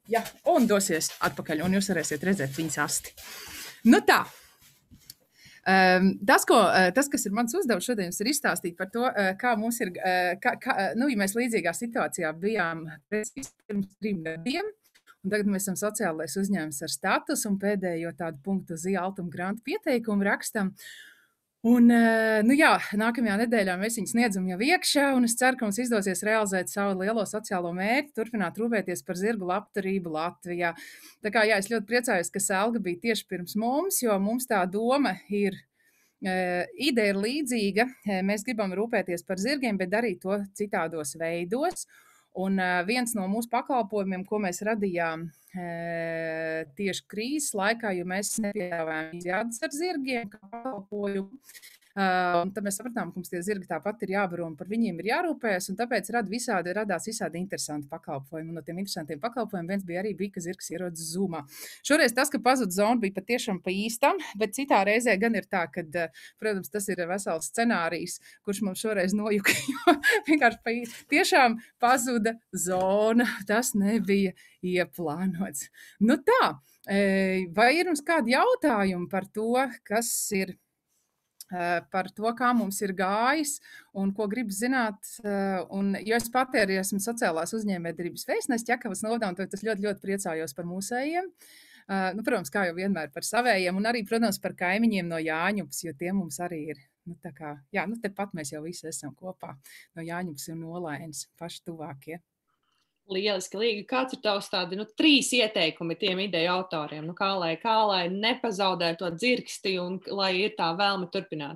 ja, un dosies atpakaļ, un jūs varēsiet redzēt viņas asti. Nu tā. Um, tas, ko, tas, kas ir mans uzdevums šodien, ir izstāstīt par to, kā mums ir, kā, kā, nu, ja mēs līdzīgā situācijā bijām pirms trim gadiem, un tagad mēs esam sociālais uzņēmums ar statusu un pēdējo tādu punktu uz Altuma grantu pieteikumu rakstam. Un, nu jā, nākamajā nedēļā mēs viņus sniedzam jau iekšā, un es ceru, ka mums izdosies realizēt savu lielo sociālo mērķi, turpināt rūpēties par zirgu labturību Latvijā. Tā kā jā, es ļoti priecājos, ka Selga bija tieši pirms mums, jo mums tā doma ir, ideja ir līdzīga. Mēs gribam rūpēties par zirgiem, bet darīt to citādos veidos. Un viens no mūsu pakalpojumiem, ko mēs radījām tieši krīzes laikā, jo mēs nepiedāvājām izjādes ar zirgiem kā pakalpojumu. Un tad mēs sapratām, ka mums tie zirgi tāpat ir jābaro un par viņiem ir jārūpējas, un tāpēc rad visādi, radās visādi interesanti pakalpojumi. Un no tiem interesantiem pakalpojumiem viens bija arī bija, ka zirgs ierodas Zoomā. Šoreiz tas, ka pazud zona, bija patiešām pa īstam, bet citā reizē gan ir tā, ka, protams, tas ir vesels scenārijs, kurš mums šoreiz nojuka, jo vienkārši pa īstam. Tiešām pazuda zona, tas nebija ieplānots. Nu tā, vai ir mums kādi jautājumi par to, kas ir par to, kā mums ir gājis un ko gribu zināt. Un, jo es pati arī esmu sociālās uzņēmējdarbības vēstniece Ķekavas novadā, un tas ļoti, ļoti priecājos par mūsējiem. Nu, protams, kā jau vienmēr par savējiem, un arī, protams, par kaimiņiem no Jāņupas, jo tie mums arī ir, nu, tā kā, jā, nu, tepat mēs jau visi esam kopā no Jāņupas un Olainas, paši tuvākie. Lieliski, Līga. Kāds ir tavs tādi, nu, trīs ieteikumi tiem ideju autoriem? Nu, kā lai, kā lai nepazaudē to dzirksti un lai ir tā vēlme turpināt?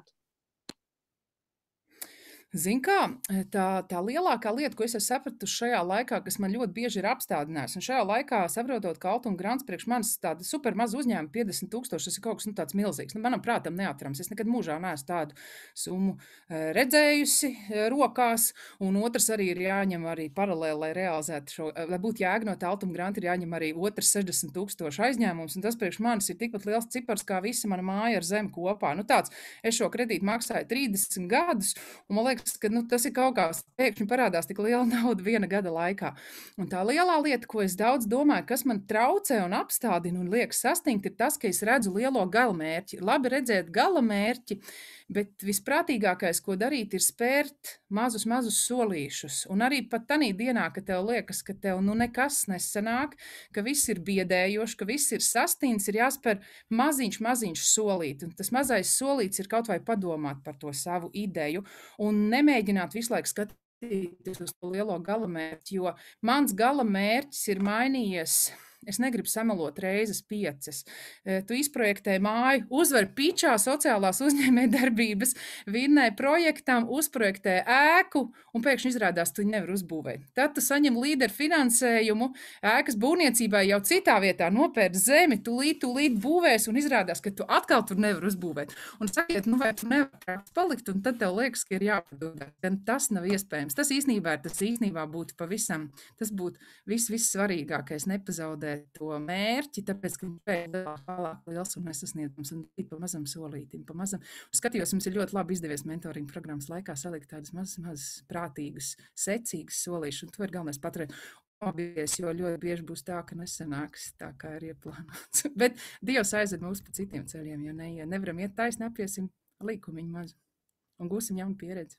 Zin kā, tā, tā lielākā lieta, ko es esmu sapratusi šajā laikā, kas man ļoti bieži ir apstādinājis, un šajā laikā saprotot, ka Altuma grants priekš manis tāda super maza uzņēma piecdesmit tūkstoši, tas ir kaut kas, nu, tāds milzīgs. Nu, manam prātam neatrams. Es nekad mūžā neesmu tādu summu redzējusi rokās, un otrs arī ir jāņem arī paralēli, lai realizētu šo, lai būtu jēga no tā Altuma granta, ir jāņem arī otrs sešdesmit tūkstoši aizņēmums, un tas priekš manis ir tikpat liels cipars kā visa mana māja ar zemi kopā. Nu, tāds, es šo kredītu maksāju trīsdesmit gadus, un man liekas, ka nu, tas ir kaut kāds, pēkšņi parādās tik liela nauda viena gada laikā. Un tā lielā lieta, ko es daudz domāju, kas man traucē un apstādina un liek sastingt, ir tas, ka es redzu lielo galamērķi. Labi redzēt galamērķi, bet visprātīgākais, ko darīt, ir spērt mazus, mazus solīšus. Un arī pat tanī dienā, ka tev liekas, ka tev nu nekas nesanāk, ka viss ir biedējoši, ka viss ir sastints, ir jāspēr maziņš, maziņš solīt. Un tas mazais solīts ir kaut vai padomāt par to savu ideju un nemēģināt visu laiku skatīties uz to lielo galamērķi, jo mans galamērķis ir mainījies. Es negribu samelot reizes piecas. Tu izprojektēji māju, uzvar pičā sociālās uzņēmējdarbības, vinnēji projektam, uzprojektēji ēku un pēkšņi izrādās, tu nevar uzbūvēt. Tad tu saņem līderu finansējumu, ēkas būvniecībai jau citā vietā nopērc zemi, tu līt, tu līt būvēs un izrādās, ka tu atkal tur nevar uzbūvēt. Un sakiet, nu vai tu nevar palikt, un tad tev liekas, ka ir jāpadod. Tas nav iespējams. Tas īstenībā ir, tas īstenībā būtu pavisam, tas būtu viss, viss svarīgākais, nepazaudēt to mērķi, tāpēc, ka viņš pēc tālāk liels un nesasniedzams un pa mazam solītim, pa mazam. Un skatījos, mums ir ļoti labi izdevies mentoring programmas laikā salikt tādas mazas, mazas prātīgas, secīgas solīšas, un to ir galvenais paturēt. Obies, jo ļoti bieži būs tā, ka nesanāks tā, kā ir ieplānots. Bet Dievs aizved mūs pa citiem ceļiem, jo ne, ja nevaram iet taisni, apiesim līkumiņu mazu un gūsim jaunu pieredzi.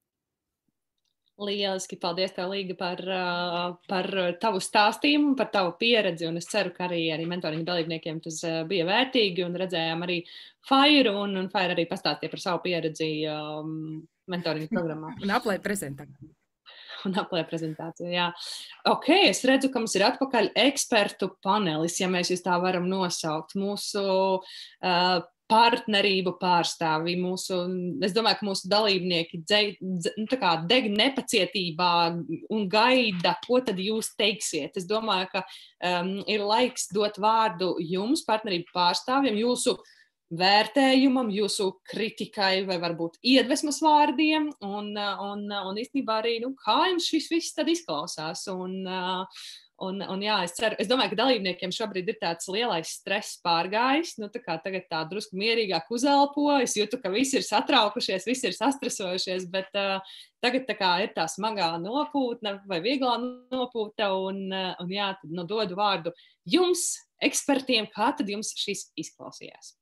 Lieliski, paldies tev, Līga, par, par tavu stāstījumu, par tavu pieredzi, un es ceru, ka arī, arī mentoringa dalībniekiem tas bija vērtīgi, un redzējām arī Fairu, un, un Faira arī pastāstīja par savu pieredzi um, mentoringa programmā. Un aplēja prezentāciju. Un aplēja prezentāciju, jā. Ok, es redzu, ka mums ir atpakaļ ekspertu panelis, ja mēs jūs tā varam nosaukt. Mūsu uh, partnerību pārstāvi, mūsu, es domāju, ka mūsu dalībnieki dzei, dze, nu, tā kā deg nepacietībā un gaida, ko tad jūs teiksiet. Es domāju, ka um, ir laiks dot vārdu jums, partnerību pārstāvjiem, jūsu vērtējumam, jūsu kritikai vai varbūt iedvesmas vārdiem un, un, un īstenībā arī, nu, kā jums šis viss tad izklausās un, Un, un jā, es, ceru, es domāju, ka dalībniekiem šobrīd ir tāds lielais stress pārgājis. Nu, tā kā tagad tā drusku mierīgāk uzelpo. Es jūtu, ka visi ir satraukušies, visi ir sastresojušies, bet uh, tagad tā kā ir tā smagā nopūtne vai vieglā nopūta. Un, uh, un jā, tad nu, dodu vārdu jums, ekspertiem, kā tad jums šis izklausījās?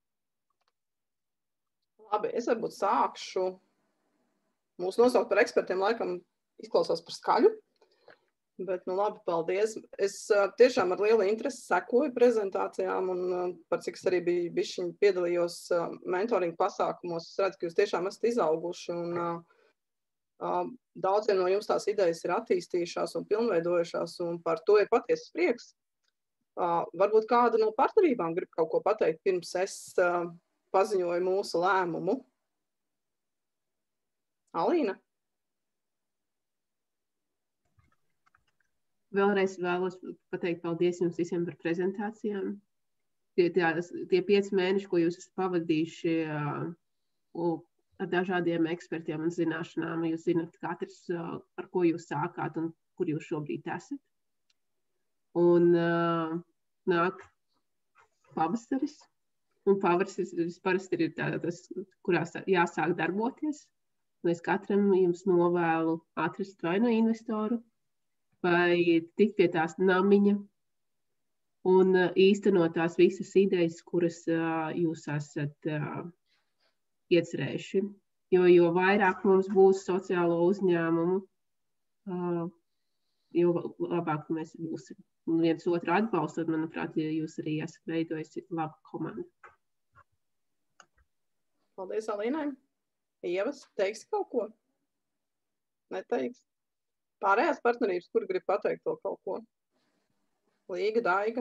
Labi, es varbūt sākšu. Mūsu nosaukt par ekspertiem laikam izklausās par skaļu. Bet, nu labi, paldies. Es uh, tiešām ar lielu interesi sekoju prezentācijām un uh, par cik es arī biju bišķiņ piedalījos uh, mentoring pasākumos. Es redzu, ka jūs tiešām esat izauguši un uh, uh, daudziem no jums tās idejas ir attīstījušās un pilnveidojušās un par to ir patiesas prieks. Uh, varbūt kāda no partnerībām grib kaut ko pateikt, pirms es uh, paziņoju mūsu lēmumu. Alīna? Vēlreiz vēlos pateikt paldies jums visiem par prezentācijām. Tie, tie, tie pieci mēneši, ko jūs esat pavadījuši uh, ar dažādiem ekspertiem un zināšanām, jūs zināt katrs, uh, ar ko jūs sākāt un kur jūs šobrīd esat. Un uh, nāk pavasaris. Un pavasaris parasti ir tā, tas, kurās jāsāk darboties. Un es katram jums novēlu atrast vai no investoru, vai tikt pie tās namiņa un īstenot tās visas idejas, kuras uh, jūs esat uh, iecerējuši. Jo, jo vairāk mums būs sociālo uzņēmumu, uh, jo labāk mēs būsim. Un viens otru atbalstot, manuprāt, ja jūs arī esat veidojusi labu komandu. Paldies, Alīnai. Ievas, teiksi kaut ko? Neteiks? Pārējās partnerības, kur grib pateikt to kaut ko? Līga, Daiga?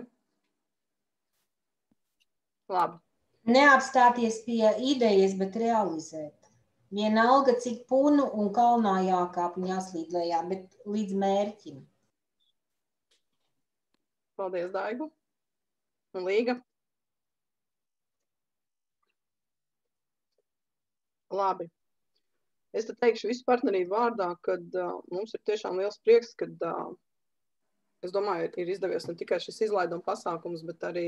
Labi. Neapstāties pie idejas, bet realizēt. Vienalga, cik punu un kalnā jākāp un jāslīd lejā, bet līdz mērķim. Paldies, Daigu. Un Līga? Labi. Es te teikšu visu partnerību vārdā, kad uh, mums ir tiešām liels prieks, kad, uh, es domāju, ir izdevies ne tikai šis izlaiduma pasākums, bet arī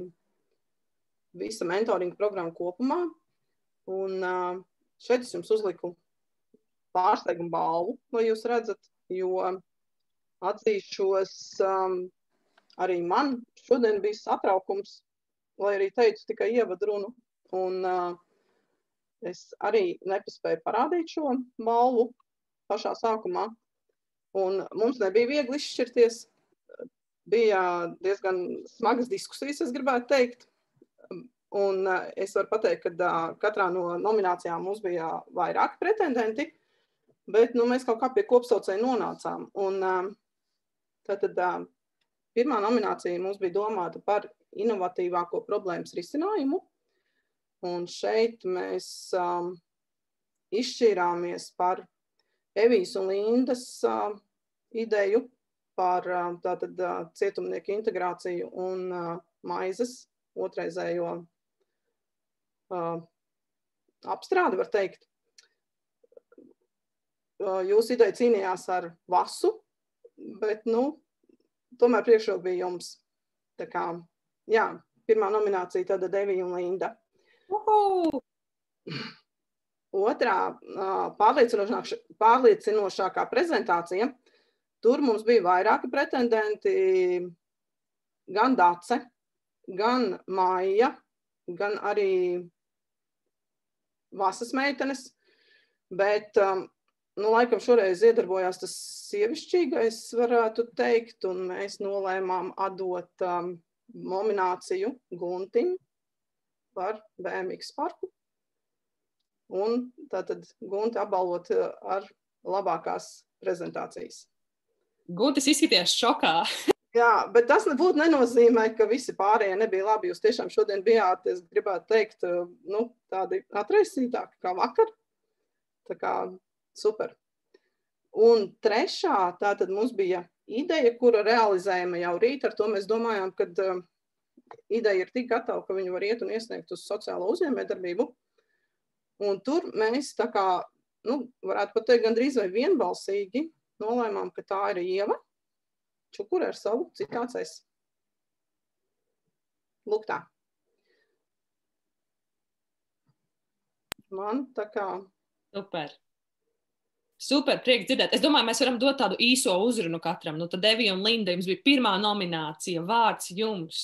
visa mentoringa programma kopumā. Un uh, šeit es jums uzliku pārsteigumu balvu, lai jūs redzat, jo atzīšos, um, arī man šodien bija satraukums, lai arī teicu tikai ievadu runu. Un, uh, Es arī nepaspēju parādīt šo balvu pašā sākumā. Un mums nebija viegli izšķirties. Bija diezgan smagas diskusijas, es gribētu teikt. Un es varu pateikt, ka katrā no nominācijām mums bija vairāki pretendenti, bet nu, mēs kaut kā pie kopsaucēja nonācām. Un tātad pirmā nominācija mums bija domāta par inovatīvāko problēmas risinājumu. Un šeit mēs um, izšķīrāmies par Evijas un Lindas uh, ideju par uh, tātad, uh, cietumnieku integrāciju un uh, maizes otrreizējo uh, apstrādi, var teikt. Uh, jūsu ideja cīnījās ar Vasu, bet, nu, tomēr priekšroka bija jums. Tā kā, jā, pirmā nominācija tāda Evija un Linda. Uhu! Otrā pārliecinošākā prezentācija, tur mums bija vairāki pretendenti, gan Dace, gan Maija, gan arī Vasas meitenes, bet, nu, laikam šoreiz iedarbojās tas sievišķīgais, varētu teikt, un mēs nolēmām atdot um, nomināciju Guntiņu par B M X parku. Un tātad Gunti apbalvot ar labākās prezentācijas. Guntis izskaties šokā. Jā, bet tas nebūtu nenozīmē, ka visi pārējie nebija labi. Jūs tiešām šodien bijāt, es gribētu teikt, nu, tādi atraisītāki kā vakar. Tā kā super. Un trešā, tātad mums bija ideja, kura realizējama jau rīt. Ar to mēs domājām, kad uh, ideja ir tik gatava, ka viņu var iet un iesniegt uz sociālo uzņēmējdarbību. Un tur mēs tā kā, nu, varētu pat teikt, gandrīz vai vienbalsīgi nolēmām, ka tā ir Ieva. Čukura ar savu citāts es. Lūk tā. Man tā kā... Super. Super, prieks dzirdēt. Es domāju, mēs varam dot tādu īso uzrunu katram. Nu, tad Evija un Linda, jums bija pirmā nominācija. Vārds jums.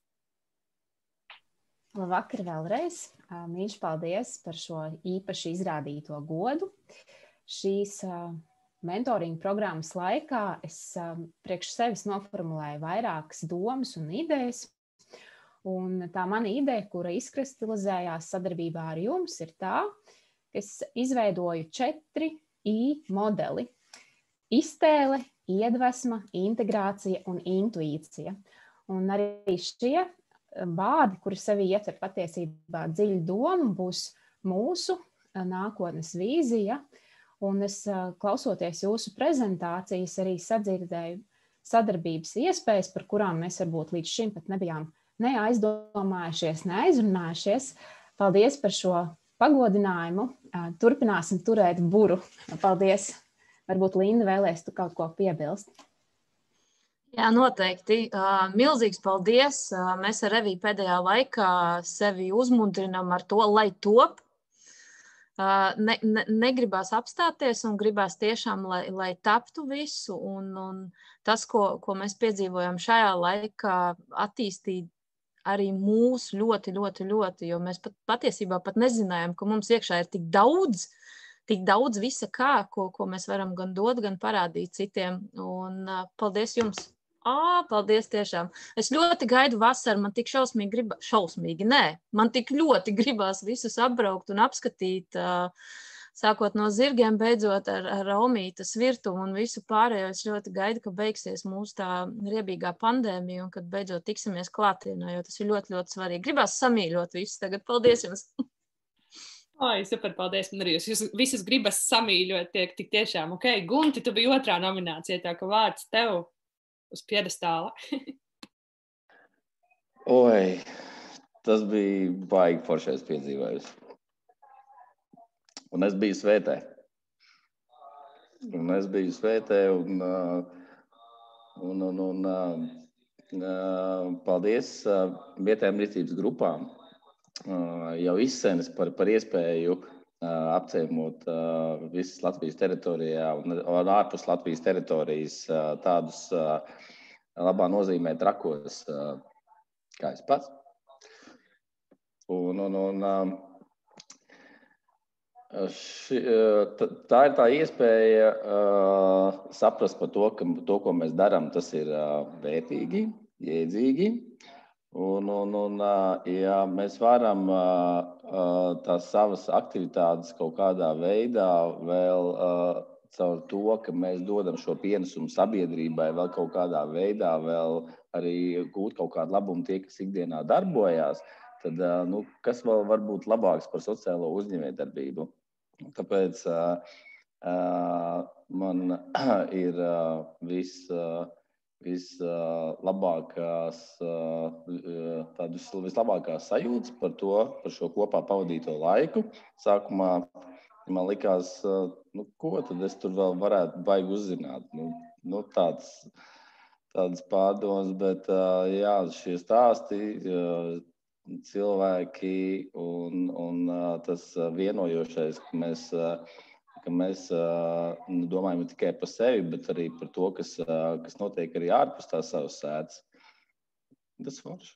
Labvakar vēlreiz. Mīļš paldies par šo īpaši izrādīto godu. Šīs mentoringa programmas laikā es priekš sevis noformulēju vairākas domas un idejas. Un tā mana ideja, kura izkristalizējās sadarbībā ar jums, ir tā, ka es izveidoju četri I modeli. Iztēle, iedvesma, integrācija un intuīcija. Un arī šie bādi, kuri sevi ietver patiesībā dziļu domu, būs mūsu nākotnes vīzija. Un es, klausoties jūsu prezentācijas, arī sadzirdēju sadarbības iespējas, par kurām mēs varbūt līdz šim pat nebijām neaizdomājušies, neaizrunājušies. Paldies par šo pagodinājumu. Turpināsim turēt buru. Paldies. Varbūt Linda vēlēs tu kaut ko piebilst. Jā, noteikti. Milzīgs paldies. Mēs ar Eviju pēdējā laikā sevi uzmundrinām ar to, lai top. Ne, ne, negribās apstāties un gribās tiešām, lai, lai taptu visu. Un, un tas, ko, ko mēs piedzīvojam šajā laikā, attīstīt arī mūs ļoti, ļoti, ļoti, jo mēs pat, patiesībā pat nezinājām, ka mums iekšā ir tik daudz, tik daudz visa kā, ko, ko mēs varam gan dot, gan parādīt citiem. Un uh, paldies jums! Ā, paldies tiešām! Es ļoti gaidu vasaru, man tik šausmīgi gribas, šausmīgi, nē, man tik ļoti gribās visus apbraukt un apskatīt, uh, sākot no zirgiem, beidzot ar, ar Omītas virtuvu un visu pārējo. Es ļoti gaidu, ka beigsies mūsu tā riebīgā pandēmija un kad beidzot tiksimies klātienā, jo tas ir ļoti, ļoti svarīgi. Gribās samīļot visus tagad. Paldies jums! Oi, super, paldies. Man arī jūs visas gribas samīļot tiek tik tiešām. Ok, Gunti, tu biji otrā nominācija, tā ka vārds tev uz piedestāla. Oi, tas bija baigi foršais piedzīvājums. Un es biju svētē. Un es biju svētē un, un, un, un paldies vietējām rīcības grupām jau izsenes par, par iespēju apciemot visas Latvijas teritorijā un, un ārpus Latvijas teritorijas tādus labā nozīmē trakos, kā es pats. Un, un, un Ši, tā ir tā iespēja uh, saprast par to, ka to, ko mēs darām, tas ir uh, vērtīgi, jēdzīgi. Un, un, un uh, ja mēs varam uh, tās savas aktivitātes kaut kādā veidā vēl uh, caur to, ka mēs dodam šo pienesumu sabiedrībai, vēl kaut kādā veidā vēl arī gūt kaut kādu labumu tie, kas ikdienā darbojās, tad uh, nu, kas vēl var būt labāks par sociālo uzņēmējdarbību? Tāpēc uh, uh, man ir uh, vis, uh, vislabākās, uh, tādas vislabākās sajūtas par to, par šo kopā pavadīto laiku. Sākumā man likās, uh, nu, ko tad es tur vēl varētu baigi uzzināt. Nu, nu, tāds, tādas pārdomas, bet uh, jā, šie stāsti, uh, cilvēki un, un tas vienojošais, ka mēs, ka mēs domājam ne tikai par sevi, bet arī par to, kas, kas notiek arī ārpus tās savas sēdes. Tas forši.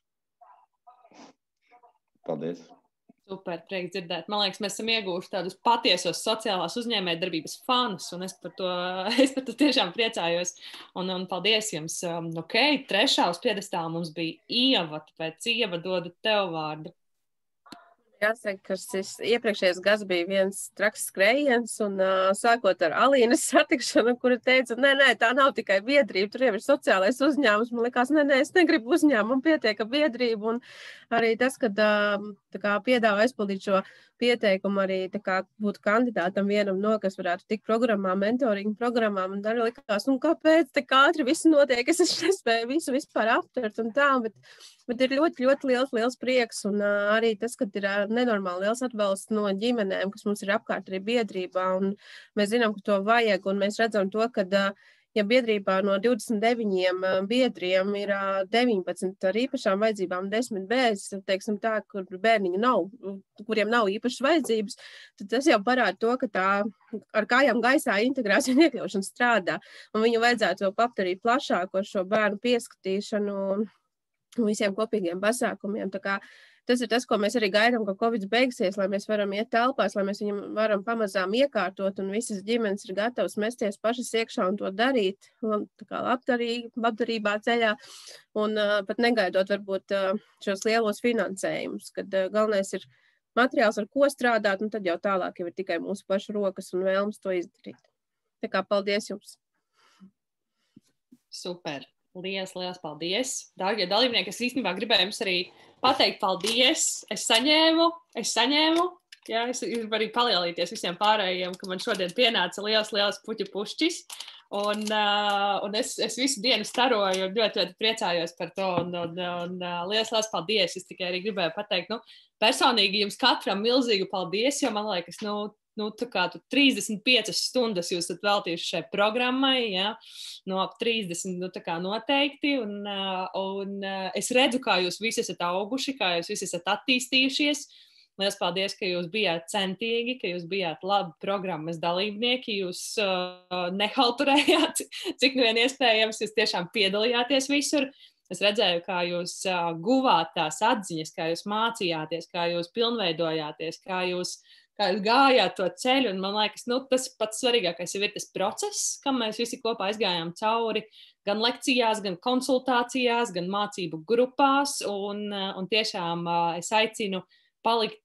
Paldies. Super, prieks dzirdēt. Man liekas, mēs esam ieguvuši tādus patiesos sociālās uzņēmējdarbības fanus, un es par to, es par to tiešām priecājos. Un, un paldies jums. Ok, trešā uz piedestāla mums bija Ieva, tāpēc Ieva dodu tev vārdu. Jāsaka, ka šis iepriekšējais gads bija viens traks skrējiens, un uh, sākot ar Alīnas satikšanu, kura teica, nē, nē, tā nav tikai biedrība, tur jau ir sociālais uzņēmums. Man likās, nē, nē, es negribu uzņēmumu, pietiek ar biedrību, un arī tas, kad uh, tā kā piedāvā aizpildīt šo pieteikumu arī tā kā būt kandidātam vienam no, kas varētu tikt programmā, mentoringa programmā, man arī likās, un kāpēc tik ātri viss notiek, es nespēju visu vispār aptvert un tā, bet, bet ir ļoti, ļoti liels, liels prieks, un uh, arī tas, kad ir uh, nenormāli liels atbalsts no ģimenēm, kas mums ir apkārt arī biedrībā, un mēs zinām, ka to vajag, un mēs redzam to, ka uh, ja biedrībā no divdesmit deviņiem biedriem ir deviņpadsmit ar īpašām vajadzībām, desmit bez, teiksim tā, kur bērniņi nav, kuriem nav īpašas vajadzības, tad tas jau parāda to, ka tā ar kājām gaisā integrācija un iekļaušana strādā. Un viņu vajadzētu vēl padarīt plašāku ar šo bērnu pieskatīšanu un visiem kopīgiem pasākumiem. Tā kā tas ir tas, ko mēs arī gaidām, ka Covid beigsies, lai mēs varam iet telpās, lai mēs viņam varam pamazām iekārtot un visas ģimenes ir gatavas mesties pašas iekšā un to darīt, un tā kā labdarī, labdarībā ceļā, un uh, pat negaidot varbūt uh, šos lielos finansējumus, kad uh, galvenais ir materiāls, ar ko strādāt, un tad jau tālāk jau ir tikai mūsu pašu rokas un vēlmes to izdarīt. Tā kā paldies jums! Super! Liels, liels paldies! Dārgie dalībnieki, es īstenībā gribēju jums arī pateikt paldies. Es saņēmu, es saņēmu, jā, es gribu arī palielīties visiem pārējiem, ka man šodien pienāca liels, liels puķu pušķis. Un, uh, un es, es visu dienu staroju un ļoti, ļoti priecājos par to. Un, un, un uh, liels, liels paldies! Es tikai arī gribēju pateikt, nu, personīgi jums katram milzīgu paldies, jo man liekas, nu, Nu, tā kā tu trīsdesmit piecas stundas jūs esat veltījuši šai programmai, ja? No ap trīsdesmit, nu, tā kā noteikti, un, un es redzu, kā jūs visi esat auguši, kā jūs visi esat attīstījušies. Liels paldies, ka jūs bijāt centīgi, ka jūs bijāt labi programmas dalībnieki, jūs uh, nehalturējāt, cik nu vien iespējams, jūs tiešām piedalījāties visur. Es redzēju, kā jūs uh, guvāt tās atziņas, kā jūs mācījāties, kā jūs pilnveidojāties, kā jūs kā jūs gājāt to ceļu, un man liekas, nu, tas pats svarīgākais jau ir tas process, kam mēs visi kopā aizgājām cauri, gan lekcijās, gan konsultācijās, gan mācību grupās, un, un tiešām es aicinu palikt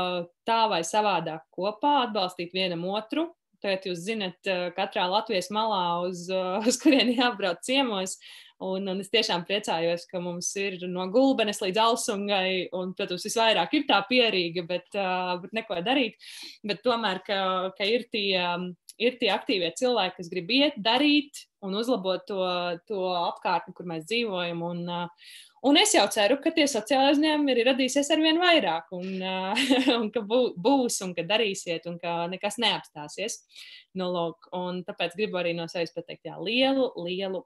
tā vai savādāk kopā, atbalstīt vienam otru. Tagad jūs zinat, katrā Latvijas malā, uz, uz kurieni jābrauc ciemos, Un, un es tiešām priecājos, ka mums ir no Gulbenes līdz Alsungai, un, protams, visvairāk ir tā pierīga, bet, uh, bet neko darīt. Bet tomēr, ka, ka ir, tie, ir tie aktīvie cilvēki, kas grib iet, darīt un uzlabot to, to apkārtni, kur mēs dzīvojam. Un, uh, un es jau ceru, ka tie sociālai uzņēmumi ir radīsies arvien vairāk, un, uh, un ka būs, un ka darīsiet, un ka nekas neapstāsies. Nu, lūk, un tāpēc gribu arī no sevis pateikt, jā, lielu, lielu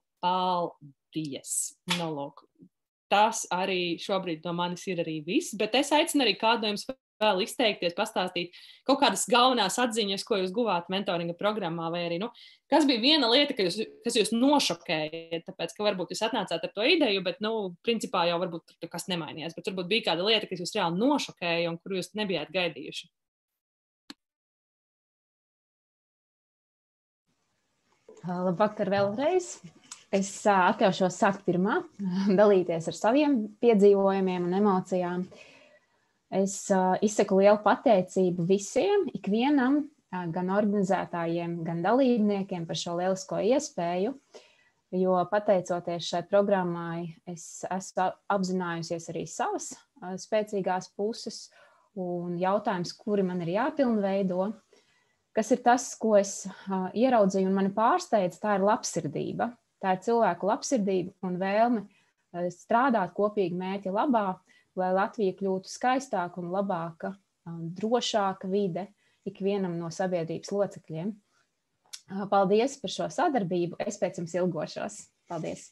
paldies. Nu, lūk, tas arī šobrīd no manis ir arī viss, bet es aicinu arī kādu no jums vēl izteikties, pastāstīt kaut kādas galvenās atziņas, ko jūs guvāt mentoringa programmā, vai arī, nu, kas bija viena lieta, kas jūs, kas jūs nošokēja, tāpēc, ka varbūt jūs atnācāt ar to ideju, bet, nu, principā jau varbūt tur kas nemainījās, bet varbūt bija kāda lieta, kas jūs reāli nošokēja un kuru jūs nebijāt gaidījuši. Labvakar vēlreiz. Es atļaušos sākt pirmā, dalīties ar saviem piedzīvojumiem un emocijām. Es izsaku lielu pateicību visiem, ikvienam, gan organizētājiem, gan dalībniekiem par šo lielisko iespēju, jo pateicoties šai programmai, es esmu apzinājusies arī savas spēcīgās puses un jautājums, kuri man ir jāpilnveido. Kas ir tas, ko es ieraudzīju un mani pārsteidz, tā ir labsirdība. Tā ir cilvēku labsirdība un vēlme strādāt kopīgi mērķa labā, lai Latvija kļūtu skaistāka un labāka, drošāka vide ikvienam no sabiedrības locekļiem. Paldies par šo sadarbību. Es pēc jums ilgošos. Paldies!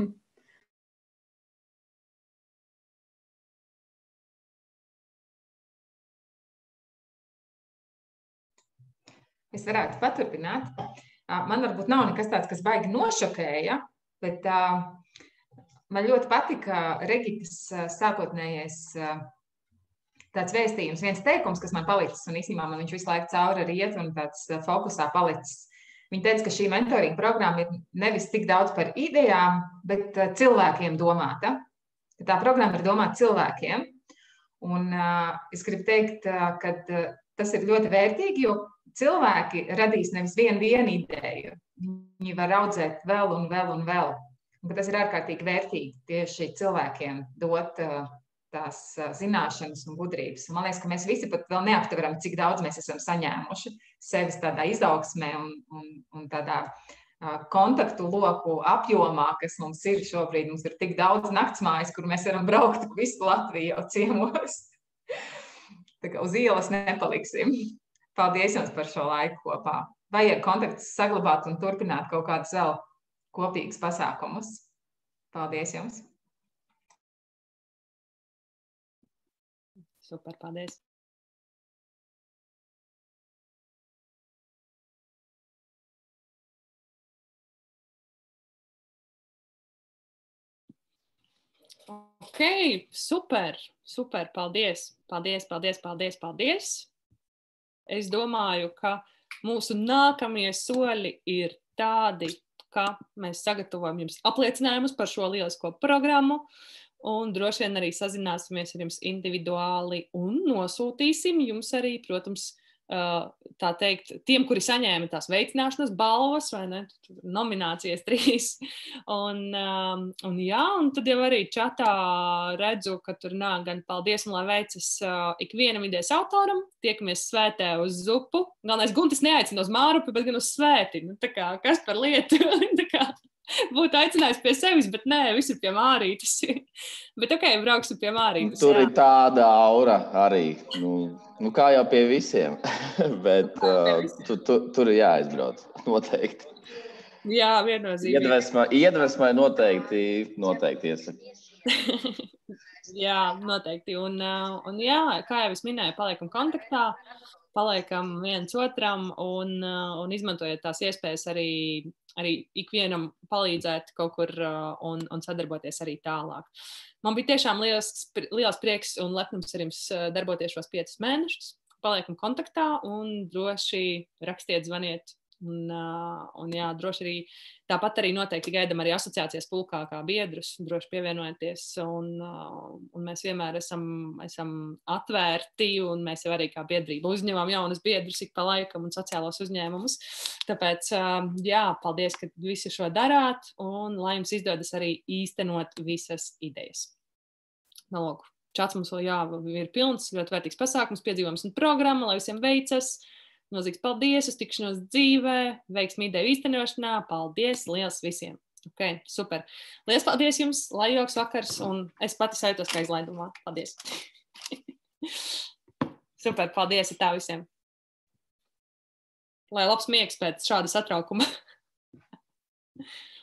Es varētu paturpināt. Man varbūt nav nekas tāds, kas baigi nošokēja, bet uh, man ļoti patika Regitas sākotnējais uh, tāds vēstījums, viens teikums, kas man palicis, un īstenībā man viņš visu laiku cauri arī iet un tāds uh, fokusā palicis. Viņa teica, ka šī mentoringa programma ir nevis tik daudz par idejām, bet uh, cilvēkiem domāta. Tā programma ir domāta cilvēkiem. Un uh, es gribu teikt, uh, ka uh, tas ir ļoti vērtīgi, jo cilvēki radīs nevis vienu, vienu ideju. Viņi var audzēt vēl un vēl un vēl. Un tas ir ārkārtīgi vērtīgi tieši cilvēkiem dot uh, tās uh, zināšanas un gudrības. Man liekas, ka mēs visi pat vēl neaptveram, cik daudz mēs esam saņēmuši sevis tādā izaugsmē un, un, un tādā uh, kontaktu loku apjomā, kas mums ir šobrīd. Mums ir tik daudz naktsmājas, kur mēs varam braukt visu Latviju jau ciemos. Tā kā uz ielas nepaliksim. Paldies jums par šo laiku kopā. Vajag kontaktus saglabāt un turpināt kaut kādas vēl kopīgus pasākumus. Paldies jums! Super, paldies! Ok, super, super, paldies, paldies, paldies, paldies, paldies. Es domāju, ka mūsu nākamie soļi ir tādi, ka mēs sagatavojam jums apliecinājumus par šo lielisko programmu un droši vien arī sazināsimies ar jums individuāli un nosūtīsim jums arī, protams, tā teikt, tiem, kuri saņēma tās veicināšanas balvas, vai ne, nominācijas trīs. Un, un jā, un tad jau arī čatā redzu, ka tur nāk gan paldies un lai veicas ikvienam idejas autoram, tiekamies svētē uz zupu. Galvenais, Guntis neaicina uz Mārupi, bet gan uz svēti. Nu, tā kā, kas par lietu? Tā kā būtu aicinājis pie sevis, bet nē, visi pie Mārītes. Bet ok, brauksim pie Mārītes. Tur jā. ir tāda aura arī, nu, nu kā jau pie visiem, bet uh, tu, tu, tur ir jāizbrauc, noteikti. Jā, viennozīmīgi. Iedvesmai, iedvesmai noteikti, noteikti iesaka. Jā, noteikti. Un, un jā, kā jau es minēju, paliekam kontaktā, paliekam viens otram un, un izmantojiet tās iespējas arī, arī ikvienam palīdzēt kaut kur un, un sadarboties arī tālāk. Man bija tiešām liels, liels prieks un lepnums ar jums darboties šos piecus mēnešus. Paliekam kontaktā un droši rakstiet, zvaniet. Un, un jā, droši arī tāpat arī noteikti gaidam arī asociācijas pulkā kā biedrus, droši pievienojieties. Un, un mēs vienmēr esam, esam atvērti un mēs jau arī kā biedrība uzņemam jaunas biedrus ik pa laikam un sociālos uzņēmumus. Tāpēc, jā, paldies, ka visi šo darāt un lai jums izdodas arī īstenot visas idejas. Nu, lūk, čats mums vēl jā, ir pilns, ļoti vērtīgs pasākums, piedzīvojums un programma, lai visiem veicas. Milzīgs paldies, uz tikšanos dzīvē, veiksmi ideju īstenošanā. Paldies, liels visiem. Ok, super. Liels paldies jums, lai joks vakars, un es pati sajūtos kā izlaidumā. Paldies. Super, paldies tā visiem. Lai labs miegs pēc šāda satraukuma.